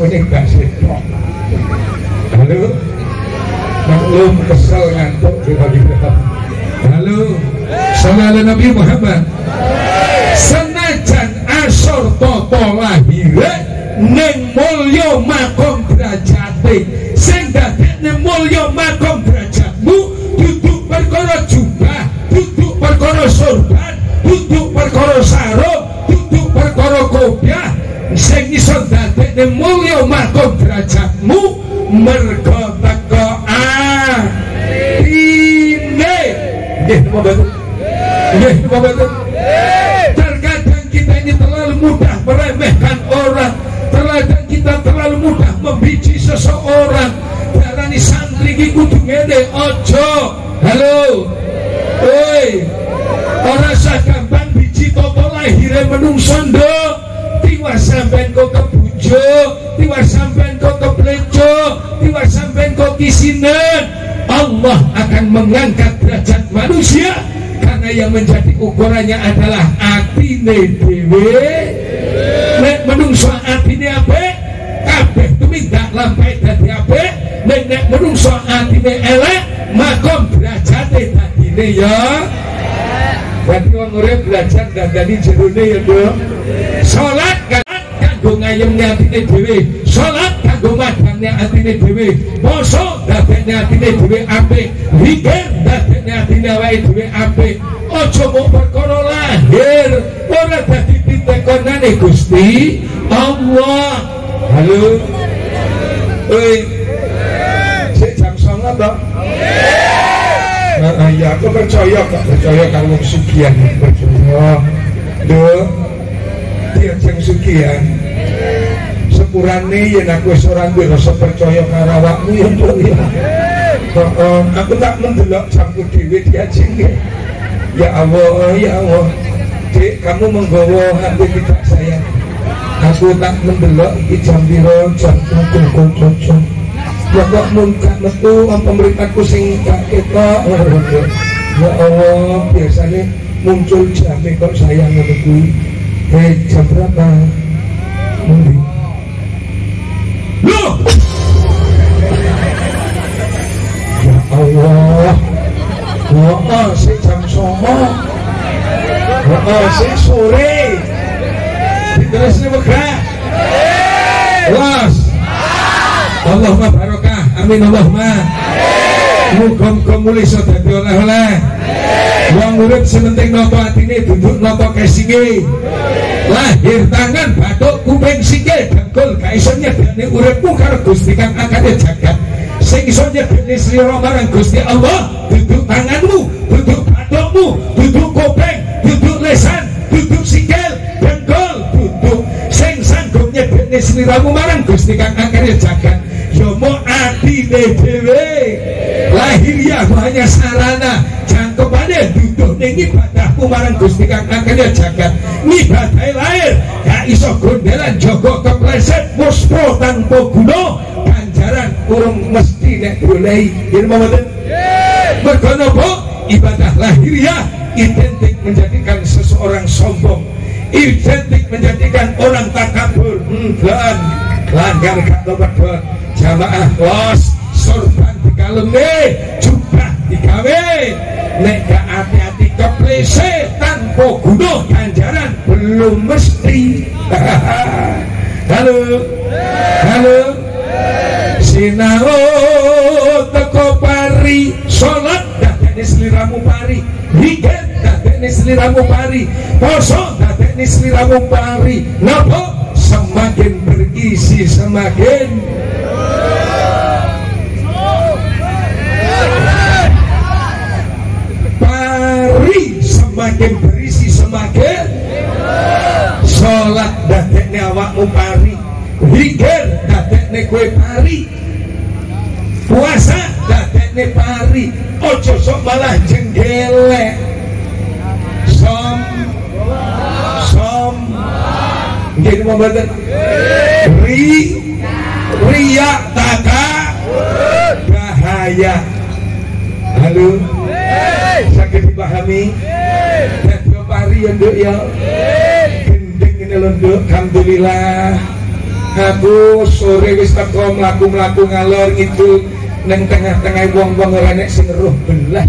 Speaker 1: nih gak setok. Halo, maklum kesel ngantuk kira-kira. Halo, sallallahu Nabi Muhammad. Senajan asor toto lahire neng mulya makom derajate, sing dadekne mulya makom derajatmu duduk perkara jubah, duduk perkara sorban, duduk perkara sarung, duduk perkara kopiah. Sing iso dadekne mulya makom derajatmu mergo teko atine. Nggih napa mboten? Nggih napa mboten? Terkadang kita ini terlalu mudah meremehkan orang, terkadang kita terlalu mudah membenci seseorang. Darani santri iki kudu ngene, ojo. Halo. Oi. Ora sagampang biji toto lahire menungso nduk. Tiwas sampean kok kebujuk, tiwas sampean kok kepleco, tiwas sampean kok kisinen. Allah akan mengangkat derajat manusia karena yang menjadi ukurannya adalah atine dhewe. Nek menungso atine apik, kabeh tumindak lampahe dadi apik. Nek menungso atine elek, makom derajate dadine ya. Berarti wong urip belajar dandani jerone ya, Nduk. Salat kanggo ngayemne atine dhewe, salat kanggo madangne atine dhewe, poso dadekne atine dhewe apik, zikir dadekne atine awake dhewe apik. Aja mung perkara lahir, ora dadi pitekonane Gusti Allah. Halo. Oi. Sik jam 09.00 to? Ya aku percaya kalau wong sugihan percaya. Nduk, dia jeng sugihan. Sepurane yen aku wis ora duwe rasa percaya karo awakmu ya Nduk ya. Aku tak mendelok jamku dhewe diajeng ya. Ya Allah, ya Allah. Dek, kamu menggawa hati tidak sayang. Aku tak mendelok iki jam piro, jam kocok. Ya kok muncak metu pemerintahku sing gak ketok. Ya Allah, biasanya muncul jame kok sayang ngono kuwi. Jam berapa? Mundi. Loh. Ya Allah. Wah, sik jam 09.00. Wah, sik sore. Diterusne megah. Was. Allahumma barokah, amin Allahumma. Muga-muga mulih iso dadi oleh-oleh. Wong urip sementing napa atine duduk napa kesinge. Lahir tangan, bathuk, kuping, sikil, dengkul, gak iso nyedhekne uripmu karo Gusti kang akate jagat. Sing iso nyedhekne slira marang Gusti Allah, duduk tanganmu, duduk bathukmu, duduk kuping, duduk lisan, duduk sikil, dengkul, duduk sing sanggup nyedhekne sliramu marang Gusti kang akate jagat. Yo mo atine dhewe. Lahiriah hanya sarana, jangkepane duduk ning ibadahmu marang Gusti kang akate jagat. Ngibadahe lahir gak iso gondelan jaga kepleset muspo tanpa guna, ganjaran urung mesti nek goleki. Yen mboten mergo napa? Ibadah lahiriah identik menjadikan seseorang sombong, identik menjadikan orang takabur. Dan langgar gak tobat. Jamaah los, sorban dikalenge, jubah digawe. Nek gak hati-hati kepleset tanpa guna, ganjaran belum mesti. Halo, halo. Sinau teko pari, salat dadekne sliramu pari, zikir dadekne sliramu pari, poso dadekne sliramu pari. Napa? Semakin berisi semakin pari, semakin berisi semakin salat dadekne awakmu pari, zikir dadekne kowe pari, puasa dadekne pari. Ojo sok malah jenggelek. Som nggih mboten. Riya taka bahaya. Halo. Sakit dipahami? Dadi pari ya Nduk ya. Gendeng ngene lho Nduk, alhamdulillah. Alhamdulillah. Alhamdulillah. Alhamdulillah. Alhamdulillah. Alhamdulillah. Alhamdulillah. Alhamdulillah. Alhamdulillah. Alhamdulillah. Alhamdulillah. Alhamdulillah. Alhamdulillah. Alhamdulillah. Aku sore wis teko mlaku-mlaku ngalor ngidul neng tengah-tengah wong-wong ora nek sing roh belas.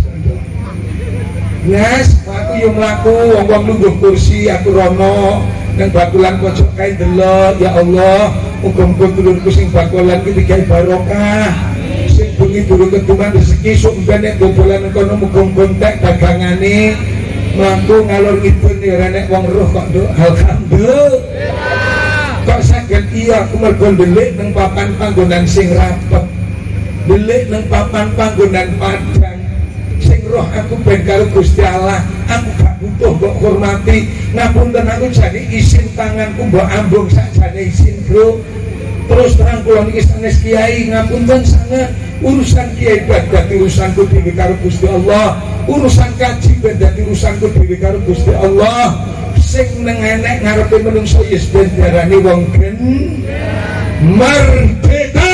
Speaker 1: Nes, aku yo mlaku wong-wong lungguh kursi aku rono nang bakulan pojok kae delok ya Allah, muga-muga dulurku sing bakulan iki digawe barokah. Sing bengi durung ketuman rezeki sok ben nek bobolan kono muga-muga entek dagangane. Mlaku ngalor ngidul ora nek wong roh kok nduk. Alhamdulillah. Kok saged iya aku mergo ndelik nang papan panggonan sing rapet. Ndelik nang papan panggonan padang sing roh aku ben karo Gusti Allah. Aku gak butuh mbok hormati. Ngapunten aku jane isin tanganku mbok ambung sakjane isin, Bro. Terus terang kula niki sanes kiai ngapunten sangat urusan kiai dadi urusanku dhewe karo Gusti Allah. Urusan kaji ben dadi urusanku dhewe karo Gusti Allah. Sing neng enek ngarepe menungso yes ben diarani wong gen merdeka.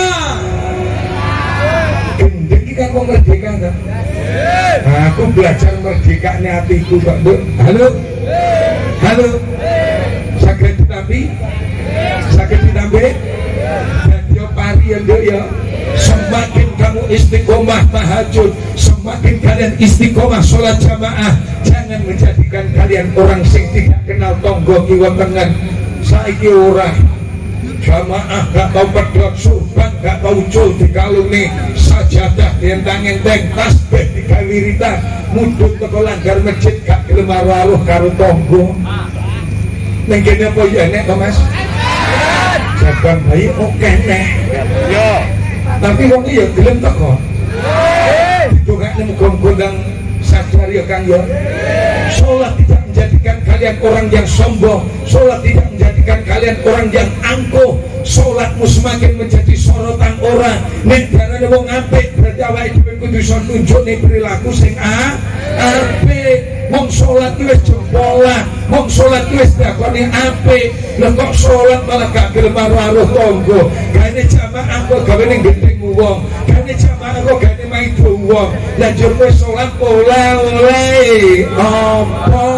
Speaker 1: Gendeng iki kan wong merdeka kan. Aku belajar merdekane atiku kok, Nduk. Halo. Halo. Saged ditampi? Saged ditampi? Dadi pari ya, Nduk ya. Semakin kamu istiqomah tahajud, semakin kalian istiqomah sholat jamaah. Jangan menjadikan kalian orang sing tidak kenal tonggo kiwa tengen. Saiki ora jamaah gak tau pedot surban, gak tau ucul dikalungi sajadah entang-enteng tasbih digawiritan mudhun teko langgar masjid gak gelem waruh karo tonggo. Ning kene apa ya nek to Mas? Jaban bayi oke nek. Yo. Tapi wong iki ya gelem teko. Didongakne muga-muga ndang sadar ya Kang ya. Sholat tidak menjadikan kalian orang yang sombong. Sholat tidak menjadikan kalian orang yang angkuh. Sholatmu semakin menjadi sorotan orang. Nek darane wong apik berarti awake dhewe kudu iso nunjukne perilaku sing apik. Wong sholat ki wis jempolan, wong sholat ki wis dakoni apik. Lah kok sholat malah gak gelem waruh tangga. Gane jamaah kok gawe ning gendeng wong. Gane jamaah kok gawe maido wong. Lah njur kowe sholat oleh apa?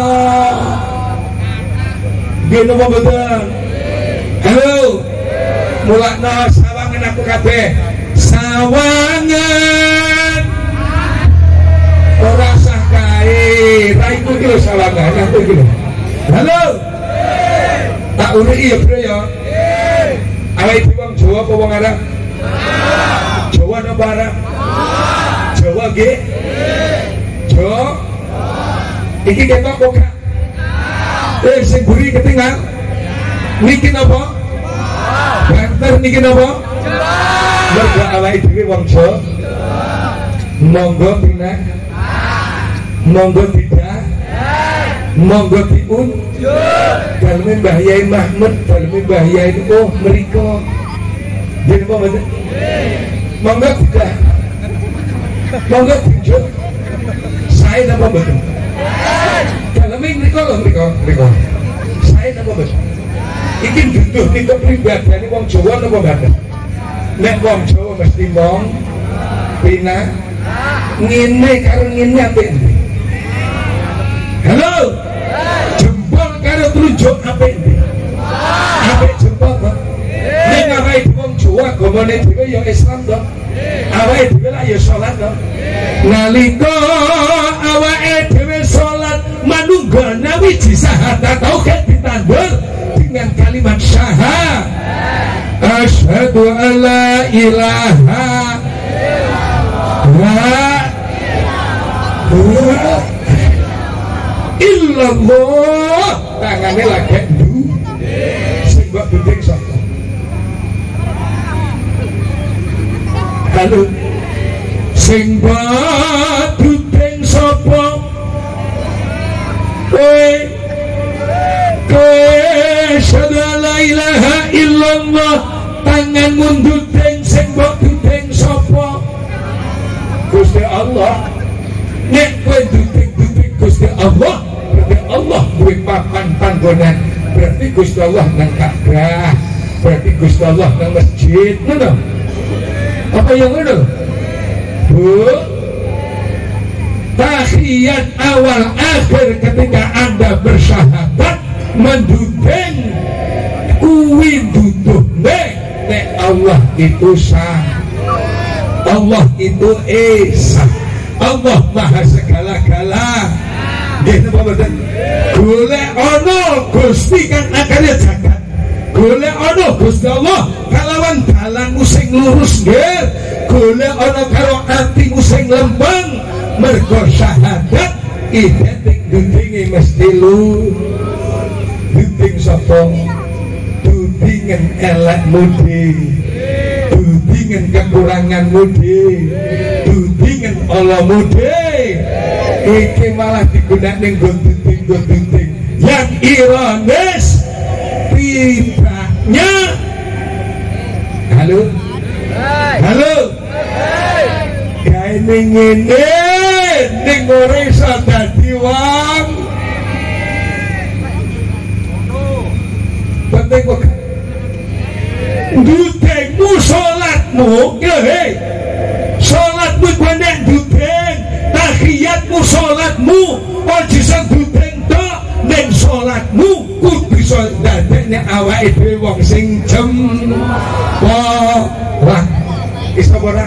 Speaker 1: Gene apa mboten? Halo. Mulakno sawangan aku kabeh. Sawangan. Ora sah kae. Ra iku iki lho sawangan aku iki lho. Halo. Tak uriki ya, Bro ya. Awake dhewe wong Jawa apa wong Arab? Jawa napa Arab? Jawa nggih. Jawa. Iki ketok kok gak? Sing buri ketinggal. Niki napa? Banter niki napa? Mergo awake dhewe wong Jawa. Monggo pindah. Monggo tidak. Monggo diunjuk. Daleme Mbah Yai Mahmud, daleme Mbah Yai oh mriko. Nggih napa mboten? Monggo tidak. Monggo diunjuk. Saya napa mboten? Daleme mriko lho mriko. Saya napa mboten? Iki duduh titik pribadine wong Jawa napa mboten? Nek wong Jawa mesti mong pinah ngene karo ngene apik. Halo. Jempol karo telunjuk apik. Apik jempol kok. Nek awake wong Jawa agamane dhewe ya Islam to. Awake dhewe lah ya salat to. Nalika awake dhewe salat manunggana wiji syahadat tauhid ditandur dengan kalimat syahadat. Asyhadu an la ilaha illallah. Tangane lagi ndu sing mbok gendeng sapa? Halo. Sing mbok gendeng sapa? Kowe asyhadu an la ilaha illallah. Tangan munduteng sing mbok gendeng sapa? Gusti Allah. Nek kowe duting-duting Gusti Allah, berarti Allah duwe papan panggonan. Berarti Gusti Allah nang Ka'bah. Berarti Gusti Allah nang masjid. Ngono. Apa yang ngono? Bu. Tahiyat awal akhir ketika Anda bersyahadat menduding kuwi nek Allah itu sah, Allah itu esa, Allah maha segala-gala. Nggih napa mboten? Golek ana Gusti kang akale jagat, golek ana Gusti Allah kalawan dalanmu sing lurus nggih, golek ana karo atimu sing lempeng, mergo syahadat identik dudinge mesti lu duding sapa, dudingen elekmu dhewe, dudingen kekuranganmu dhewe, dudingen alamu dhewe. Iki malah digunakne nggo duding yang ironis tibanya. Halo gawe ngene ning ora iso dadi wong penting kok dudingmu salatmu nggih, salatmu kuwi nek duding, tahiyatmu salatmu aja iso duding tok, ning salatmu kudu iso ndadekne awake dhewe wong sing wah iso ora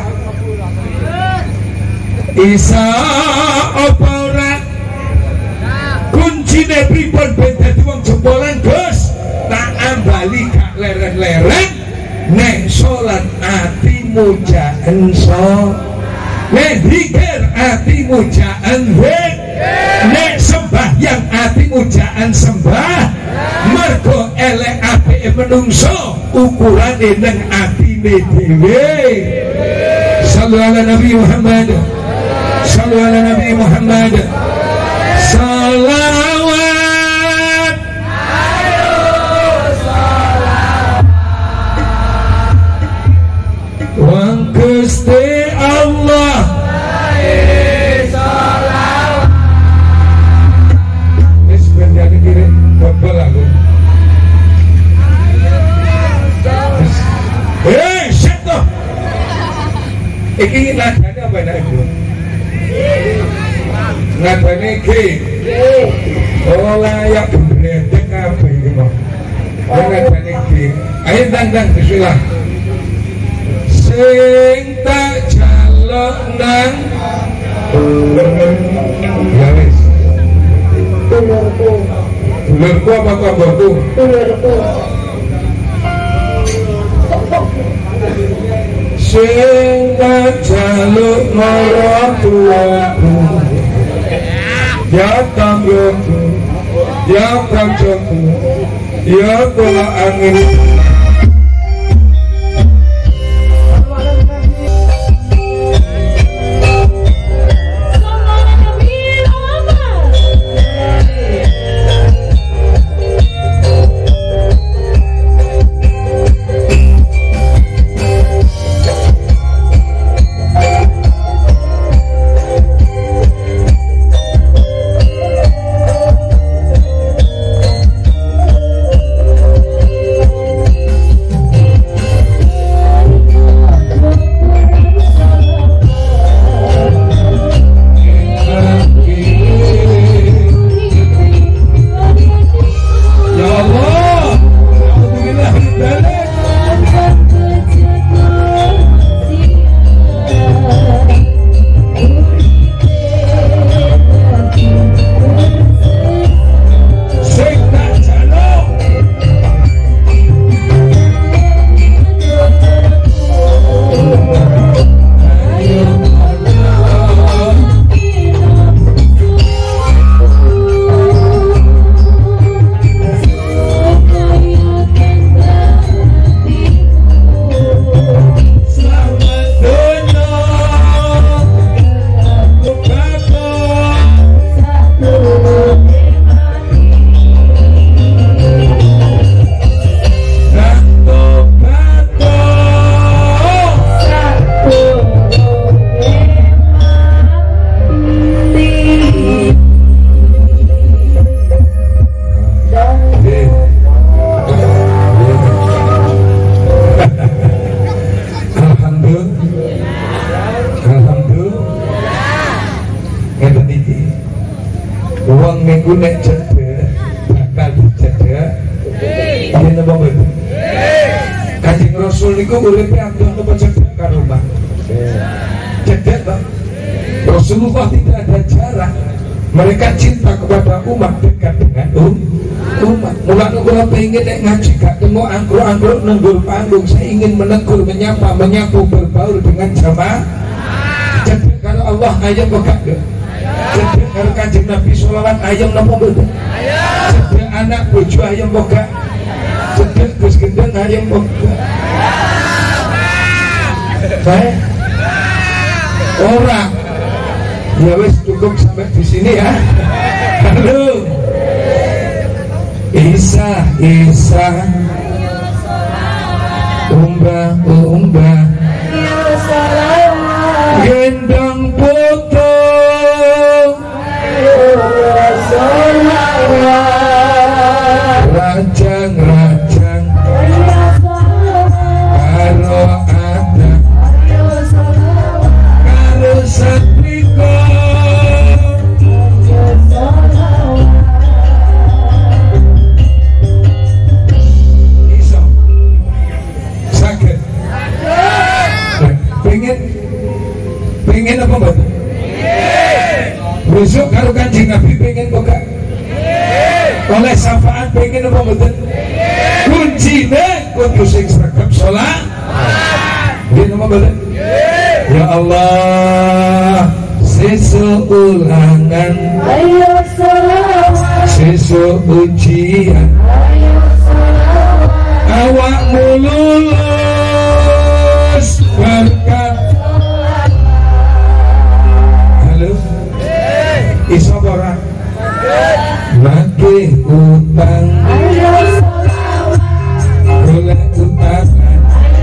Speaker 1: isa apa ora kuncine pripun ben dadi wong jempolan Gus? Tak ambali gak leren-leren nek salat atimu jaen nek zikir atimu jaen zikir, nek sembahyang atimu jaen sembah, mergo elek apike menungso ukurane nang atine dhewe. Sallu ala Nabi Muhammad, sallu ala Nabi Muhammad, salawat wong Gusti Allah salawat. Wis benjane kiri bobol aku. Seto. Iki nadane apa enak iku? Nadane iki. Oh layak bredek kabeh iki mah. Nadane iki. Ayo dang bismillah. Sing tak jaluk nang ya wis. Dulurku apa kabarku? Dulurku. Sing tak jaluk marang tuaku, ya tanggoku, ya kancaku, ya kula angin. niku nek cedhek bakal dicedhek yen apa mboten Rasul niku uripe antun apa cedhak karo umat. Cedhak, Pak. Rasulullah tidak ada jarak. Mereka cinta kepada umat, dekat dengan umat. Mulai kalau pengen ngaji gak temu angkruk-angkruk nunggu panggung. Saya ingin menegur, menyapa, menyapu, berbaur dengan jamaah. Cedhak kalau Allah ayam bokak gak? Cedhak kalau Kanjeng Nabi sholawat ayam nopo mboten? Cedhak anak bojo ayam bokak? Cedhak Gus Gendeng ayam bokak? Baik. Orang. Ya wis cukup sampai di sini ya. Halo. Isa Umba gendong putu rajang karo ada karo satrika iso sakit pengen apa mbak? Besok kalau Kanjeng Nabi pengen buka oleh syafaat pengen apa mbak? Kuncinya kudu sing sregep sholat gini apa mbak? Ya Allah sesu ulangan sesu ujian awakmu lulus berkat iso ora lagi utang oleh utangan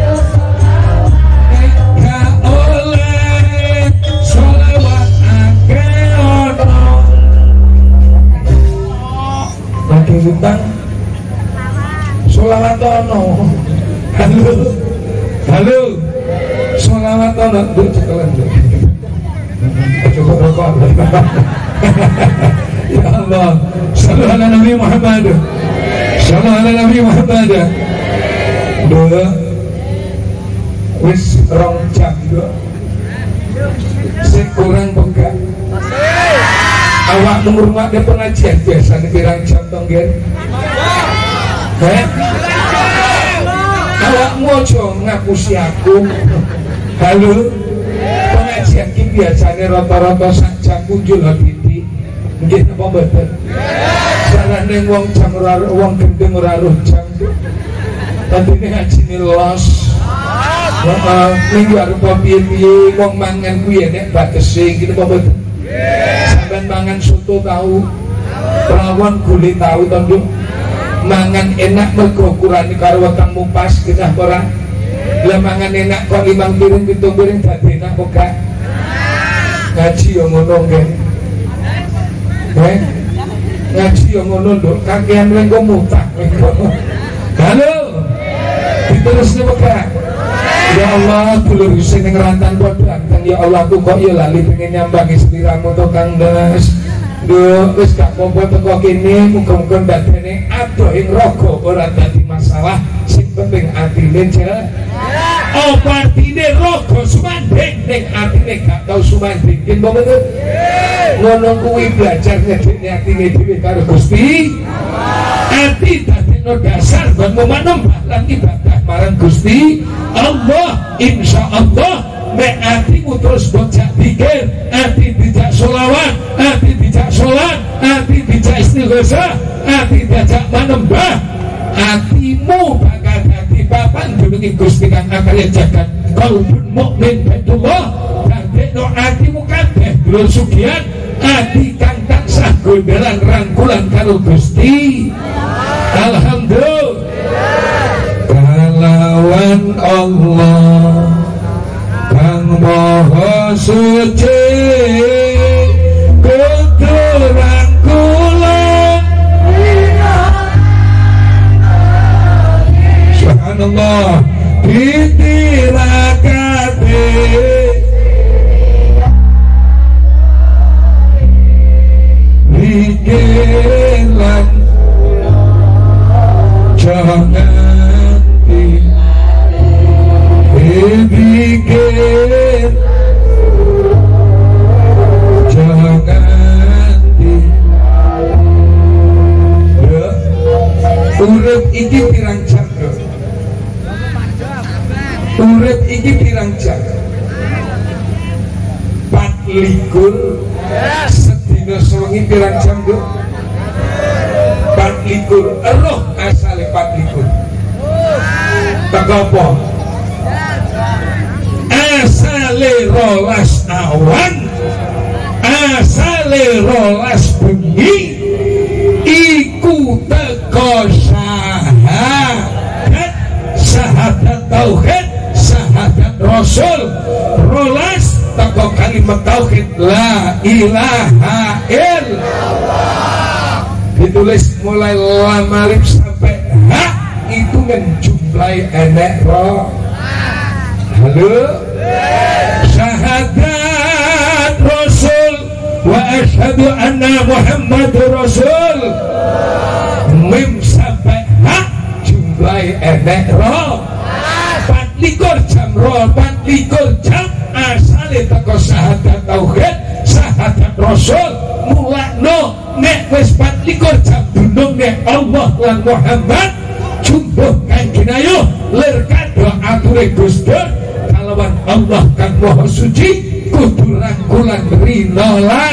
Speaker 1: gak oleh sholawat akeh ono lagi utang sholawat ono halo sholawat ono nduk cekelan coba rokok. Ya Allah, sallallahu ala Nabi Muhammad, sallallahu ala Nabi Muhammad. Dua, wis rong jam dua, sekurang bengkak. Awak rumah ada pengajian biasa nih pirang jam tonggen. Awak mojo ngapusi aku. Halo. Pengajian ki biasane rata-rata sak jam kunjul hati nggih napa mboten sarane wong jam ora wong gendeng ora roh jam tandine ngajine los minggu arupa piye-piye wong mangan kuwi nek batese iki napa mboten sampean mangan soto tahu rawon gule tahu to Nduk mangan enak mergo ukurane karo wetengmu pas genah ora lah mangan enak kok 5 piring 7 piring gak enak kok gak ngaji yang ngono nggih ngaji yang ngono Nduk kakean rengko mutah halo diterusne kok ya Allah dulur sing ning rantan padha ya Allah aku kok ya lali pengen nyambangi sliramu to Kang Des Nduk wis gak apa-apa teko kene muga-muga badane adoh ing raga ora dadi masalah sing penting atine apa artine raga sumanding ning atine gak tau sumanding yen mboten ngono kuwi belajar ngedhekne atine dhewe karo Gusti ati dadekno dasar banmu manembah lan ibadah marang Gusti Allah insyaallah nek atimu terus bocah pikir ati dijak sholawat ati dijak sholat ati dijak istighosah ati dijak manembah atimu bakal dadi papan dunungi Gusti kang akarya jagat qalbun mukmin baitullah dadekno atimu kabeh dulur sugihan ati kang tansah gondelan rangkulan karo Gusti alhamdulillah kalawan Allah kang maha suci kudu rangkulan subhanallah ditirakati rikilan jangan pirang jam? 24 sedina sewengi pirang jam do? 24 roh asale 24 teko apa? Asale rolas awan, asale rolas bengi, iku teko syahadat tauhid, syahadat rasul, rolas teko kalimat tauhid la ilaha illallah. Ditulis mulai lam alif sampai ha, itu menjumlahi enek roh. Halo, syahadat rasul wa asyhadu anna muhammadur rasul, mim sampai ha jumlahi enek roh. 24 jam roh, 24 jam asale teko syahadat tauhid, syahadat rasul. Mulakno nek wis 24 jam dunung nek Allah lan Muhammad jumbuh kanjeng ayu lir kado ature Gusdur kalawan Allah kang maha suci kudu rangkulan rina lan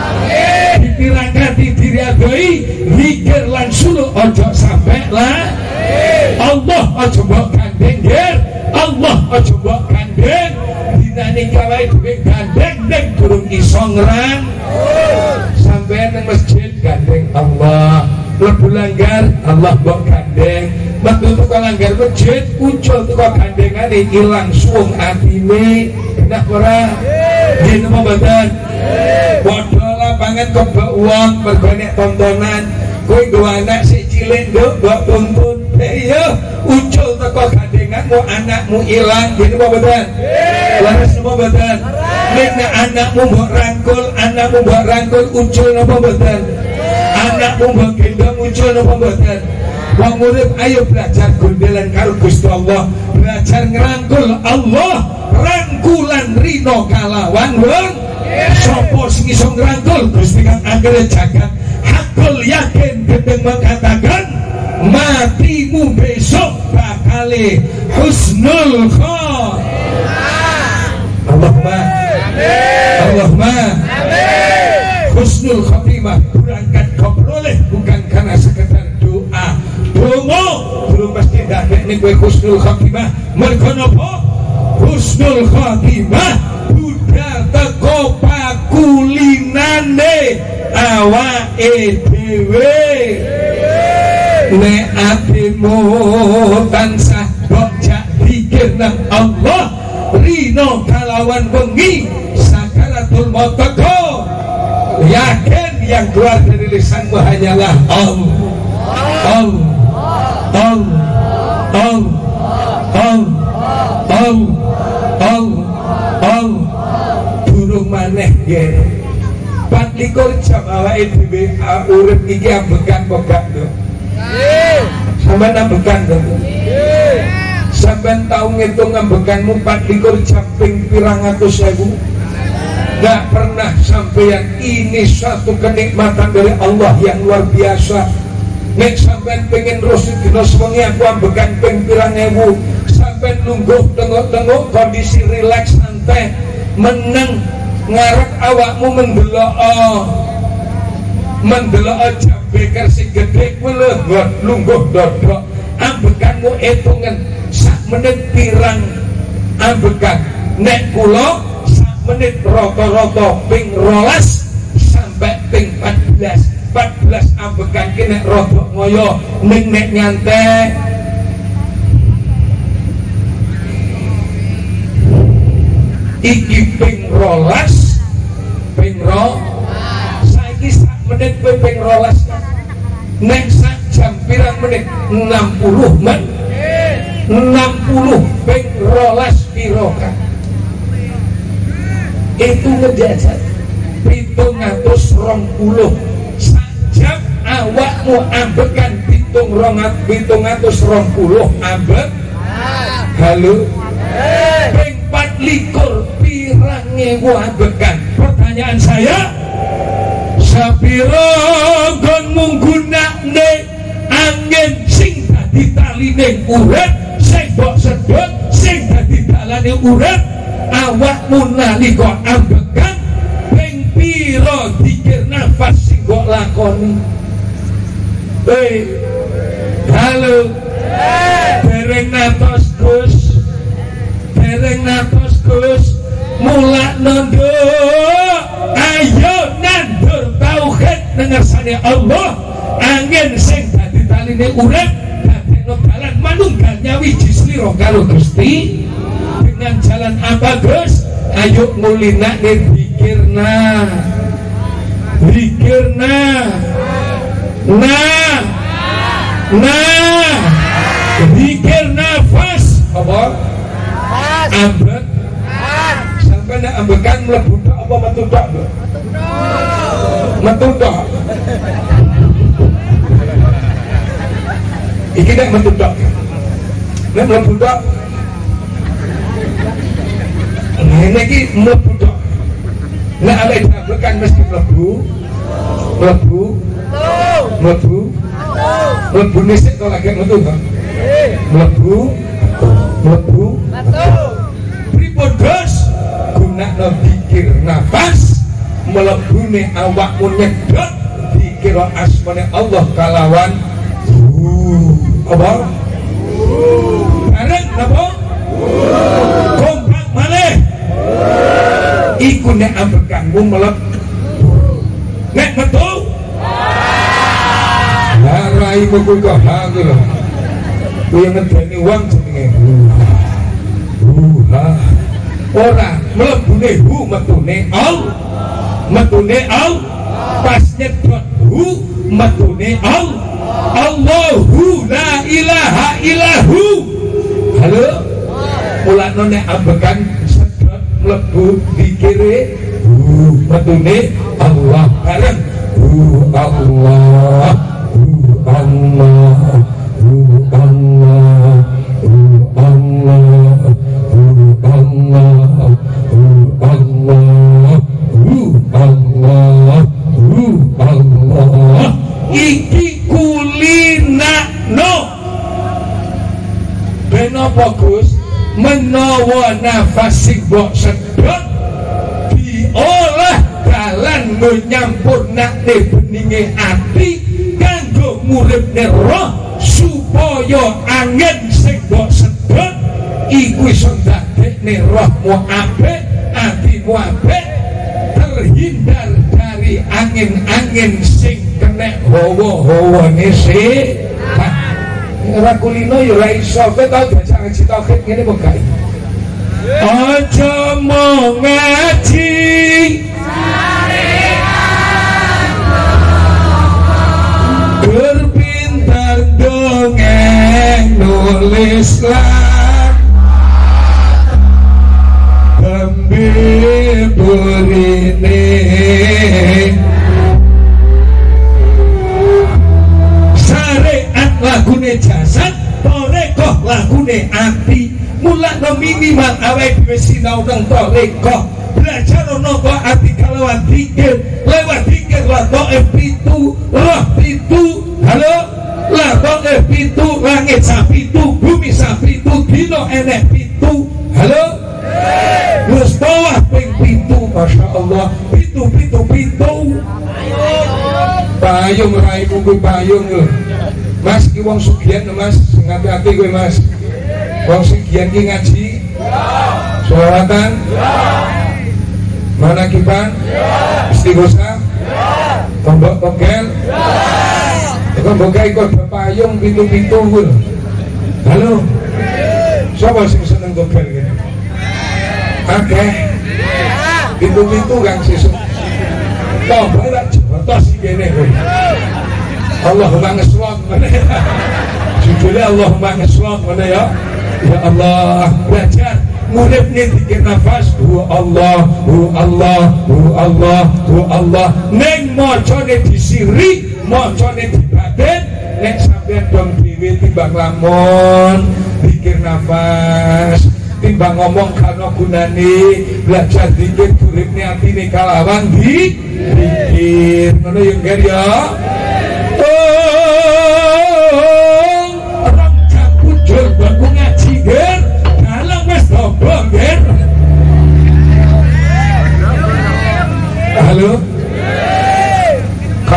Speaker 1: ditirangati diriadoi zikir lan suluh ojo sampe lah Allah ojo mbok gandeng ger, Allah ojo mbok gandeng dinane gawe duwe gandeng ning durung iso ngrang sampean nang masjid gandeng Allah, mlebu langgar Allah mbok gandeng, metu teko langgar masjid ucul teko gandengane ilang suwung atine enak ora? Nggih napa mboten? Padha lapangan kebak wong mergo nek tontonan kowe nggo anak sik cilik nduk mbok tuntun iya ucul teko gandenganmu anakmu ilang nggih napa mboten? Laras napa mboten? Nek anakmu mbok rangkul ucul napa mboten? Anakmu mbok gendong ucul napa mboten? Wong urip ayo belajar gondelan karo Gusti Allah, belajar ngrangkul Allah, rangkulan rino kalawan wong. Sapa sing iso ngrangkul Gusti kang anggere jagat hakul yakin gedeng mengatakan matimu besok bakale husnul khotimah. Allahumma husnul khotimah. Berangkat kau peroleh bukan karena sekedar doa dongo belum pasti dadekne kowe husnul khotimah. Mergo napa? Husnul khotimah budal teko pakulinane awake dhewe. Nek atimu tansah bocah dikir nang Allah rino kalawan wengi sakaratul maut teko, yakin yang keluar dari lisanmu hanyalah durung maneh nggih 24 jam awake dhewe urip iki ambekan kok gak lho. Sampeyan ambekan to. Sampeyan tau ngitung ambekanmu 24 jam ping pirang atus ewu? Gak pernah sampeyan. Ini satu kenikmatan dari Allah yang luar biasa. Nek sampeyan pengen terus dina sewengi aku ambekan ping pirang ewu, sampeyan lungguh tengok-tengok kondisi rileks santai meneng ngarep awakmu mendelok jam beker sing gedhe kuwi lho lungguh dodok ambekanmu hitungan sak menit pirang ambekan. Nek kula sak menit rata-rata ping 12 sampai ping 14 ambekan ki nek rodok ngoyo ning nek nyantai iki ping 12 ping saiki sak menit kowe ping 12 nek sak jam pirang menit 60 men 60 ping 12 piro kan itu ngejajat 720 sak jam awakmu ambekan 720 ambek halo ping 24 pirang ewu ambekan. Pertanyaan saya sapiro kon munggunakne angin sing dadi taline urip sing mbok sedot sing dadi dalan dalane urip awakmu nalika ambekan ping pira dikir nafas sing mbok lakoni. Halo dereng natos Gus, dereng natos Gus, mulak nondo ayo nandur tauhid nengersane Allah, angin sing dadi taline urip dadekno dalan manunggal nyawiji slira karo Gusti. Dengan jalan apa Gus? Ayo ngulinake zikirna, zikirna, zikir nafas apa? Ambek sampai nak ambekan mlebu tok apa metu tok? Metu tok. Iki nek metu tok. Nek mlebu tok. Nah ini iki mlebu tok. Nek awake ambekan mesti mlebu. Mlebu nisik to lagi metu to. Mlebu. Pripun Gus? Gunakno zikir nafas mlebune awakmu nyedot dikira asmane Allah kalawan apa? Bareng napa? Kompak malih. Iku nek ambekanmu mlebu. Nek metu raimu kuwi kok hangil. Kuwi ngedeni wong jenenge ora mlebune metune pas nyedot metune Allahu la ilaha illahu. Halo mulane nek ambekan sedot mlebu dikire metune Allah bareng Allah iki kulinakno benapa Gus menawa nafas sing mbok sedot diolah dalan nyampurnake beninge ati kanggo nguripne roh supaya angin sing mbok sedot iku iso dadekne rohmu apik, atimu apik, terhindar dari angin-angin sing kena hawa-hawane setan. Ora kulino ya ora iso, kowe tau baca ngaji tauhid ngene kok gak. Aja mau ngaji berpintar dongeng nulis lan tembe burine syariat lagune jasad torekoh lagune ati. Mulakno minimal awake dhewe sinau nang torekoh belajar napa ati kalawan zikir lewat zikir latoe pitu roh pitu. Halo latoe pitu langit sapitu bumi sapitu dino enek pitu. Halo wis bawah ping pitu. Masya Allah pitu payung raimu kuwi payung lho Mas ki wong sugihan Mas ngati-ati kowe Mas wong sugihan ki ngaji sholawatan manakiban istighosah tombok togel tombok kok payung pitu-pitu lho. Halo sapa sing seneng togel iki? Akeh pitu-pitu kang sesuk tombok lak jotos iki kene kowe. Allahumma ngeslok mana judulnya Allahumma ngeslok mana ya. Ya Allah belajar ngurip nih dikir nafas Allah neng mocone disiri mocone dibaden nek sampean dong dhewe timbang lamun dikir nafas timbang ngomong karena gunane belajar dikir uripne atine kalawan dikir ngono yo ngger ya. Orang caput jul baku ngaji ger dalam wes dobong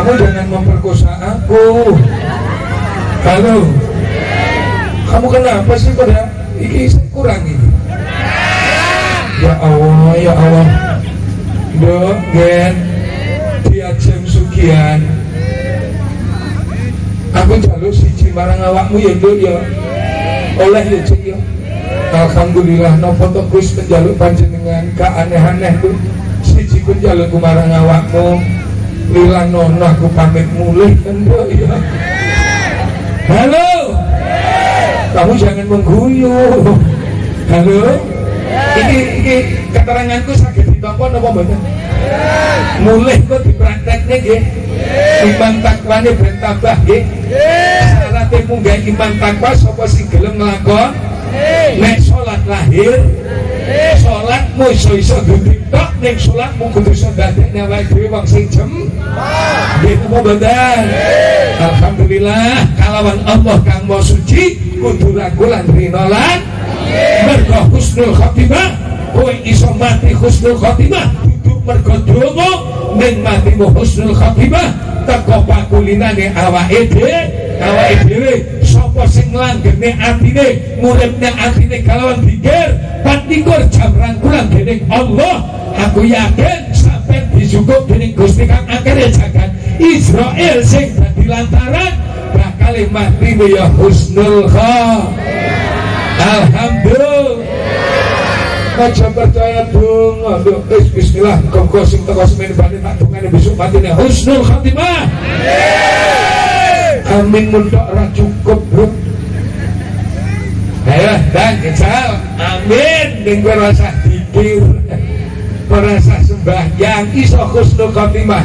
Speaker 1: Kamu jangan memperkosa aku. Halo, kamu kenapa sih pada ini kurang ini? Ya Allah, ya Allah. Dok, Gen, dia jam sugian. Aku jaluk siji marang awakmu ya Dok ya. Oleh ya Cik ya. Alhamdulillah nopo tok Gus penjaluk panjenengan ka aneh-aneh tuh. Siji pun jaluk marang awakmu. Lila nono aku pamit mulih kan Dok ya. Halo. Kamu jangan mengguyu. Halo. Ini keteranganku sakit ditampa napa mboten? Mulih kok dipraktekne nggih. Iman takwane ben tambah nggih. Syaratnya munggah iman takwa sapa sing gelem nglakon. Nek salat lahir, salatmu iso ditok ning salatmu kudu iso dadekne awake dhewe wong sing jem. Nggih napa mboten? Alhamdulillah kalawan Allah kang Maha Suci kudu ragu lan rina lan mergo husnul khotimah. Kowe iso mati husnul khotimah duduk mergo donga ning matimu husnul khotimah teko pakulinane awake dhewe. Sapa sing langgene atine nguripne atine kalawan pikir 24 jam rangkulan dening Allah, aku yakin sampai disukup dening Gusti kang akhire jagat Israel sing dadi lantaran bakal mati ya husnul khotimah. Alhamdulillah. Aja percaya dong. Aduh, bismillah. Kau sing teko semen bani tak dongane besok matine husnul khotimah. Amin muntok ora cukup, Bro. Ayo, dan kecil. Amin ning rasa dikir. Merasa sembahyang iso husnul khotimah.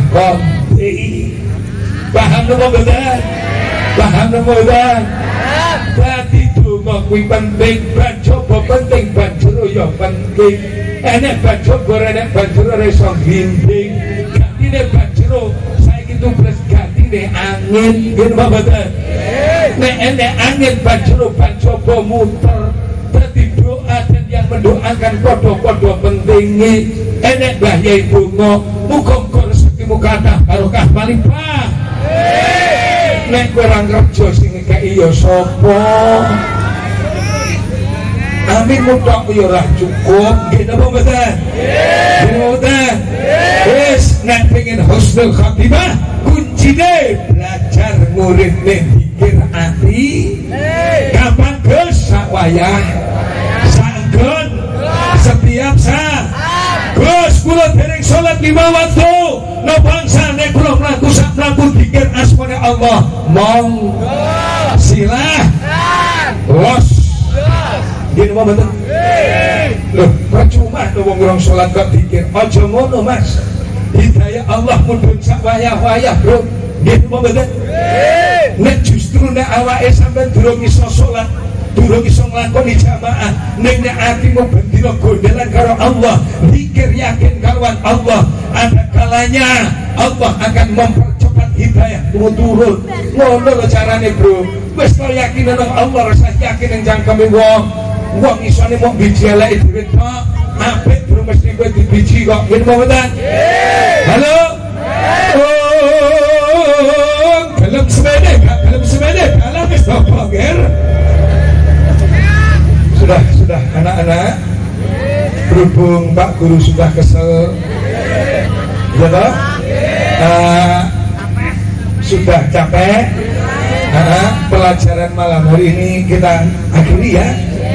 Speaker 1: Paham napa mboten? Paham napa mboten? Dadi donga kuwi penting, banjaba penting, banjur ya penting. Enek banjaba enek banjur ora iso glinding. Gantine banjur saiki tubles gantine angin, nggih napa mboten? Nek enek angin banjur banjaba muter. Dadi doa dan yang mendoakan padha-padha pentinge. Enek Mbah Yai donga, muga-muga rezekimu kathah barokah malimpah. Nek kowe ora kerja sing ngekeki ya sapa? Amin mutok ya ora cukup. Nggih napa mboten? Nggih mboten. Wis nek pengen husnul khotimah kuncine belajar muridne pikir ati. Kapan Gus sak wayah? Sanggon setiap saat. Gus kula dereng salat 5 waktu. No bangsa nek kula mlaku sak mlaku pikir asmane Allah. Monggo silah. Los. Gini apa betul? Loh, percuma tuh wong urang salat kok pikir. Aja ngono, Mas. Hidayah Allah mudhun sak wayah-wayah, Bro. Gini apa betul? Nek justru nek awake sampean durung iso salat, durung iso nglakoni jamaah, nek atimu bendina gondelan karo Allah, pikir yakin karuan Allah, ada kalanya Allah akan mempercepat hidayah turun. Ngono lho carane, Bro. Wis kok yakin nang Allah, rasa yakin nang jangkeme wong. Wong isone mok biji eleke dhewe tok, apik durung mesti kowe dibiji kok. Yen mboten? Halo? Oh, gelem semene, gelem semene, dalam wis bapak, Ger. Sudah anak-anak, berhubung Pak Guru sudah kesel, ya toh? Sudah capek. Pelajaran malam hari ini kita akhiri ya.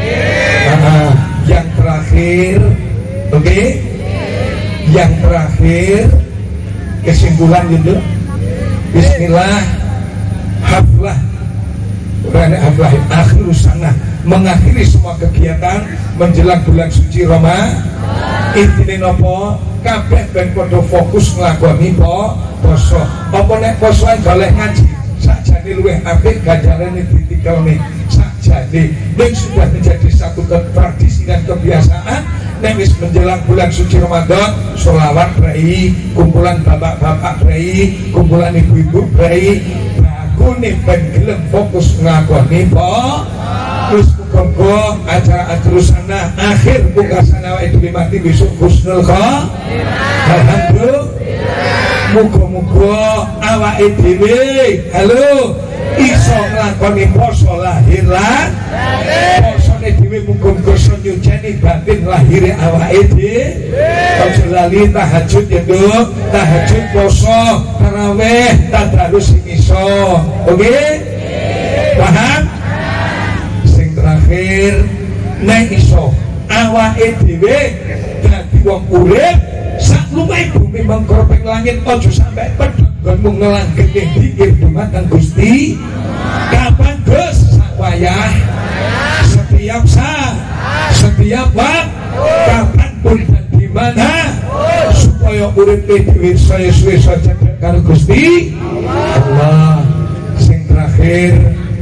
Speaker 1: Yang terakhir, oke? Yang terakhir kesimpulan gitu. Bismillah, haflah. Bukan haflah, akhir sana, mengakhiri semua kegiatan menjelang bulan suci Ramadan. Intine nopo? Kabeh ben padha fokus nglakoni poso. Apa nek poso golek ngaji? Sakjane luwih apik ganjarane ditikelne. Sakjane nek sudah menjadi satu tradisi dan kebiasaan, nek wis menjelang bulan suci Ramadan, sholawat brai, kumpulan bapak-bapak brai, kumpulan ibu-ibu brai, bakune ben gelem fokus nglakoni terus muga acara sana akhir pungkasan awake dhewe mati besok husnul khotimah. Alhamdulillah. Muga-muga awake dhewe halo iso nglakoni poso lahir lan posone dhewe muga-muga iso nyuceni batin lahire awake dhewe. Aja lali tahajud ya Nduk, tahajud poso tarawih tadarus sing iso. Oke? Paham? Sing terakhir nek iso awake dhewe dadi wong urip sak lumahe bumi mengkropeng langit aja sampe pedhot nggon ngelangget dikir dumateng Gusti. Kapan Gus? Sak wayah setiap saat setiap waktu kapanpun dan di mana supaya urip dhewe saya suwe cedhek karo Gusti Allah. Sing terakhir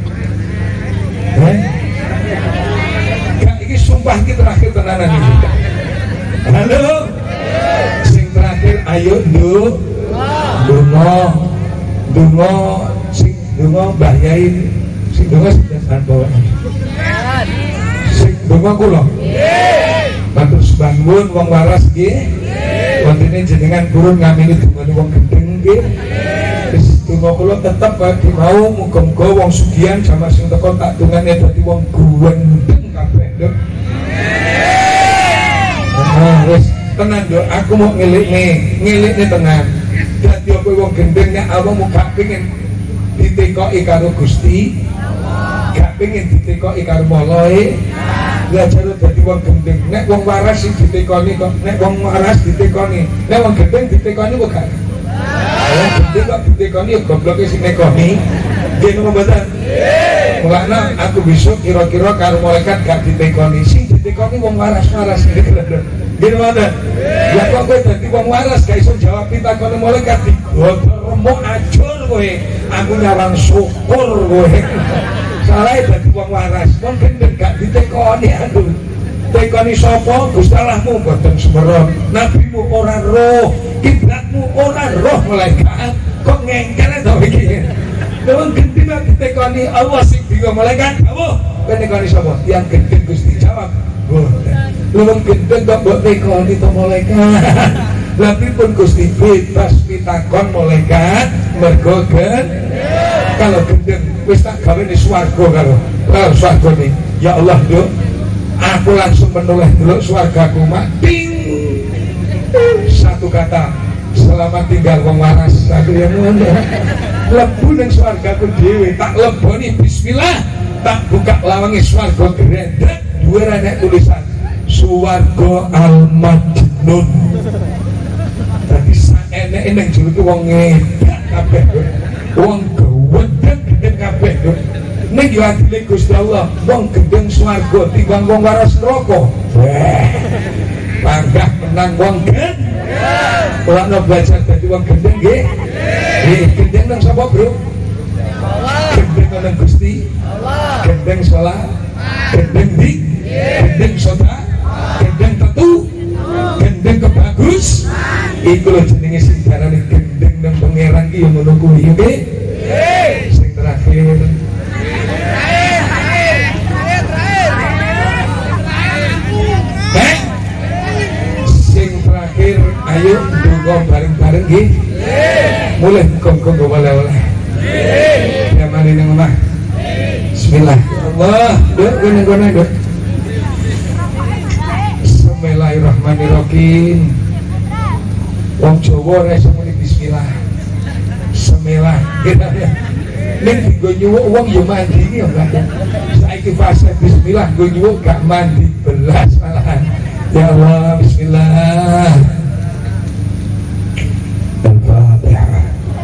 Speaker 1: iki sumpah iki terakhir tenanan iki. Halo. Sing terakhir ayo Nduk. Donga sing donga Mbah Yai sing donga sinten bawa. Sing donga kula. Nggih. Matur sembah nuwun wong waras nggih. Wondene jenengan kurun ngamini dungane wong gendeng nggih. Wis donga kula tetep bagi mau muga-muga wong sugihan jaman sing teko tak dungane dadi wong gendeng kabeh Nduk. Wis tenan Nduk, aku mau ngelikne tenan. Dadi apa wong gendeng nek awakmu gak pengin ditekoki karo Gusti, gak pengin ditekoki karo moloe, lha jare dadi wong gendeng. Nek wong waras sing ditekoni kok, nek wong waras ditekoni, nek wong gendeng ditekoni kok gak. Wong gendeng kok ditekoni ya gobloke sing nekoni. Nggih napa mboten? Nggih. Mulane aku besok kira-kira karo malaikat gak ditekoni, sing ditekoni wong waras-waras iki lho. Gini mana? Ya kok kowe dadi wong waras gak iso jawab pitakone malaikat digodhog remuk ajur kowe. Aku nyawang syukur kowe. Salah dadi wong waras. Wong gendeng gak ditekoni aku. Tekoni sapa? Gusti Allahmu boten semero. Nabimu ora roh, kiblatmu ora roh malaikat. Kok ngengkel to iki? Wong gendeng gak ditekoni Allah sing digo malaikat. Apa? Kowe nekoni sapa? Yang gendeng Gusti jawab. Wong gendeng kok mbok tekoni to malaikat. Tapi pun Gusti bebas pitakon malaikat mergo kalau gendeng wis tak gawe ni swarga karo swarga ni. Ya Allah Nduk, aku langsung menoleh dulu swargaku mak ting. Satu kata, selamat tinggal wong waras. Aku yang ngono. Lebu ning swargaku dhewe tak leboni bismillah. Tak buka lawange swarga grendek dhuwur ana tulisan Suwargo Al-Majnun. Tadi saeneke ning jero ki wong ngedak kabeh. Wong gedeng kabeh. Ning yo adile Gusti Allah, wong gendeng swarga timbang wong waras neraka. Panggah menang wong gendeng. Ora ono belajar dadi wong gendeng nggih. Nggih, gendeng nang sapa, Bro? Gendeng nang Gusti Allah. Gendeng salat, gendeng dik, gendeng sedekah. Gendeng tetu, gendeng kebagus, iku lho jenenge sing diarani gendeng nang pangeran ki yo ngono kuwi nggih. Sing terakhir. Sing terakhir ayo ndonga bareng-bareng nggih. Mulai muga-muga oleh-oleh. Nggih. Ya mari nang omah. Bismillah. Allah, Nduk ngene-ngene Nduk. Bismillahirrahmanirrahim. Wong Jawa ora iso muni bismillah. Semelah. Ning digo nyuwuk wong ya mandi iki ya enggak. Saiki fase bismillah go nyuwuk gak mandi belas malahan. Ya Allah, bismillah. Al-Fatihah.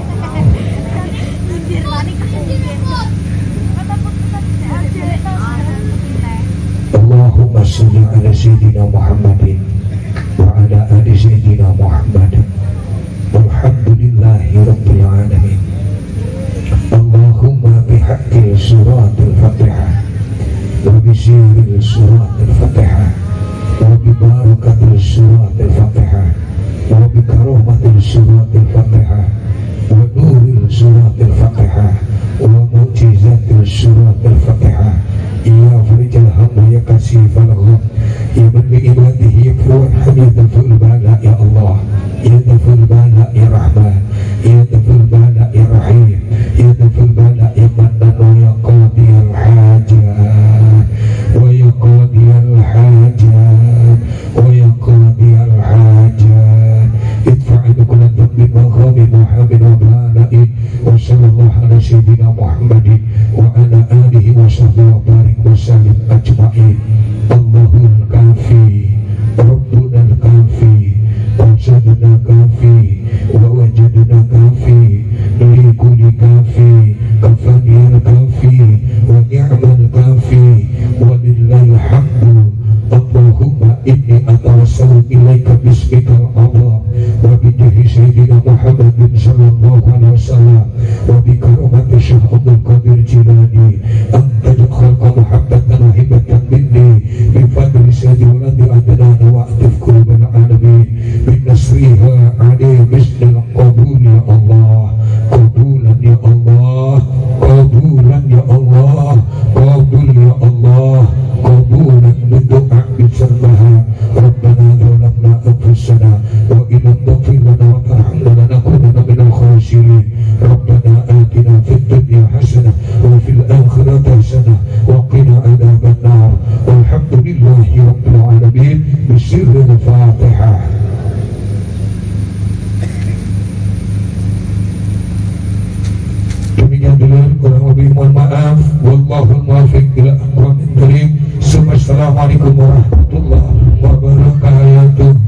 Speaker 1: Allahumma sholli ala sayyidina Muhammadin wa ala ali sayyidina Muhammad. Walhamdulillahi rabbil alamin. Allahumma bihaqqi suratul Fatihah wa bi sirri suratul Fatihah wa bi barakatil suratul Fatihah wa bi karamatil suratul Fatihah wa nuril suratul Fatihah wa mu'jizatil suratul Fatihah. Ya farijal hamd ya kasifal gham ya man bi ibadihi yakfur hamidul bala ya Allah ya daful bala ya Rahman
Speaker 2: sayyidina Muhammadin wa ala alihi wa sahbihi wa barik wa sallim ajma'in. Allahul kafi Rabbunal kafi wajadna kafi wa wajadna kafi li kulli kafi kafaniyal kafi wa ni'mal kafi wa lillahi hamdu. Allahumma inni atawassalu ilaika bismikal azam wa bijahi sayyidina Muhammadin sallallahu alaihi wasallam wa bi karamati Syekh Abdul Qadir Jilani an tadkhulqa muhabbatan wa hibatan minni bi fadli sayyidi waladi adnan wa atif qulubal alamin bin nasriha alaihi bismil qabul ya Allah, qabulan ya Allah, qabulan ya Allah, qabul ya Allah, qabulan berdoa bisalmaha. Rabbana zalamna anfusana wa illam taghfir lana wa tarhamna lanakunanna minal khasirin. Rabbana atina fid dunya hasanah wa fil akhirati hasanah wa qina adzaban nar. Walhamdulillahi rabbil alamin. Bisirril Fatihah. Demikian dulu, kurang lebih mohon maaf. Wallahul muwaffiq ila aqwamit thoriq. Assalamualaikum warahmatullahi wabarakatuh.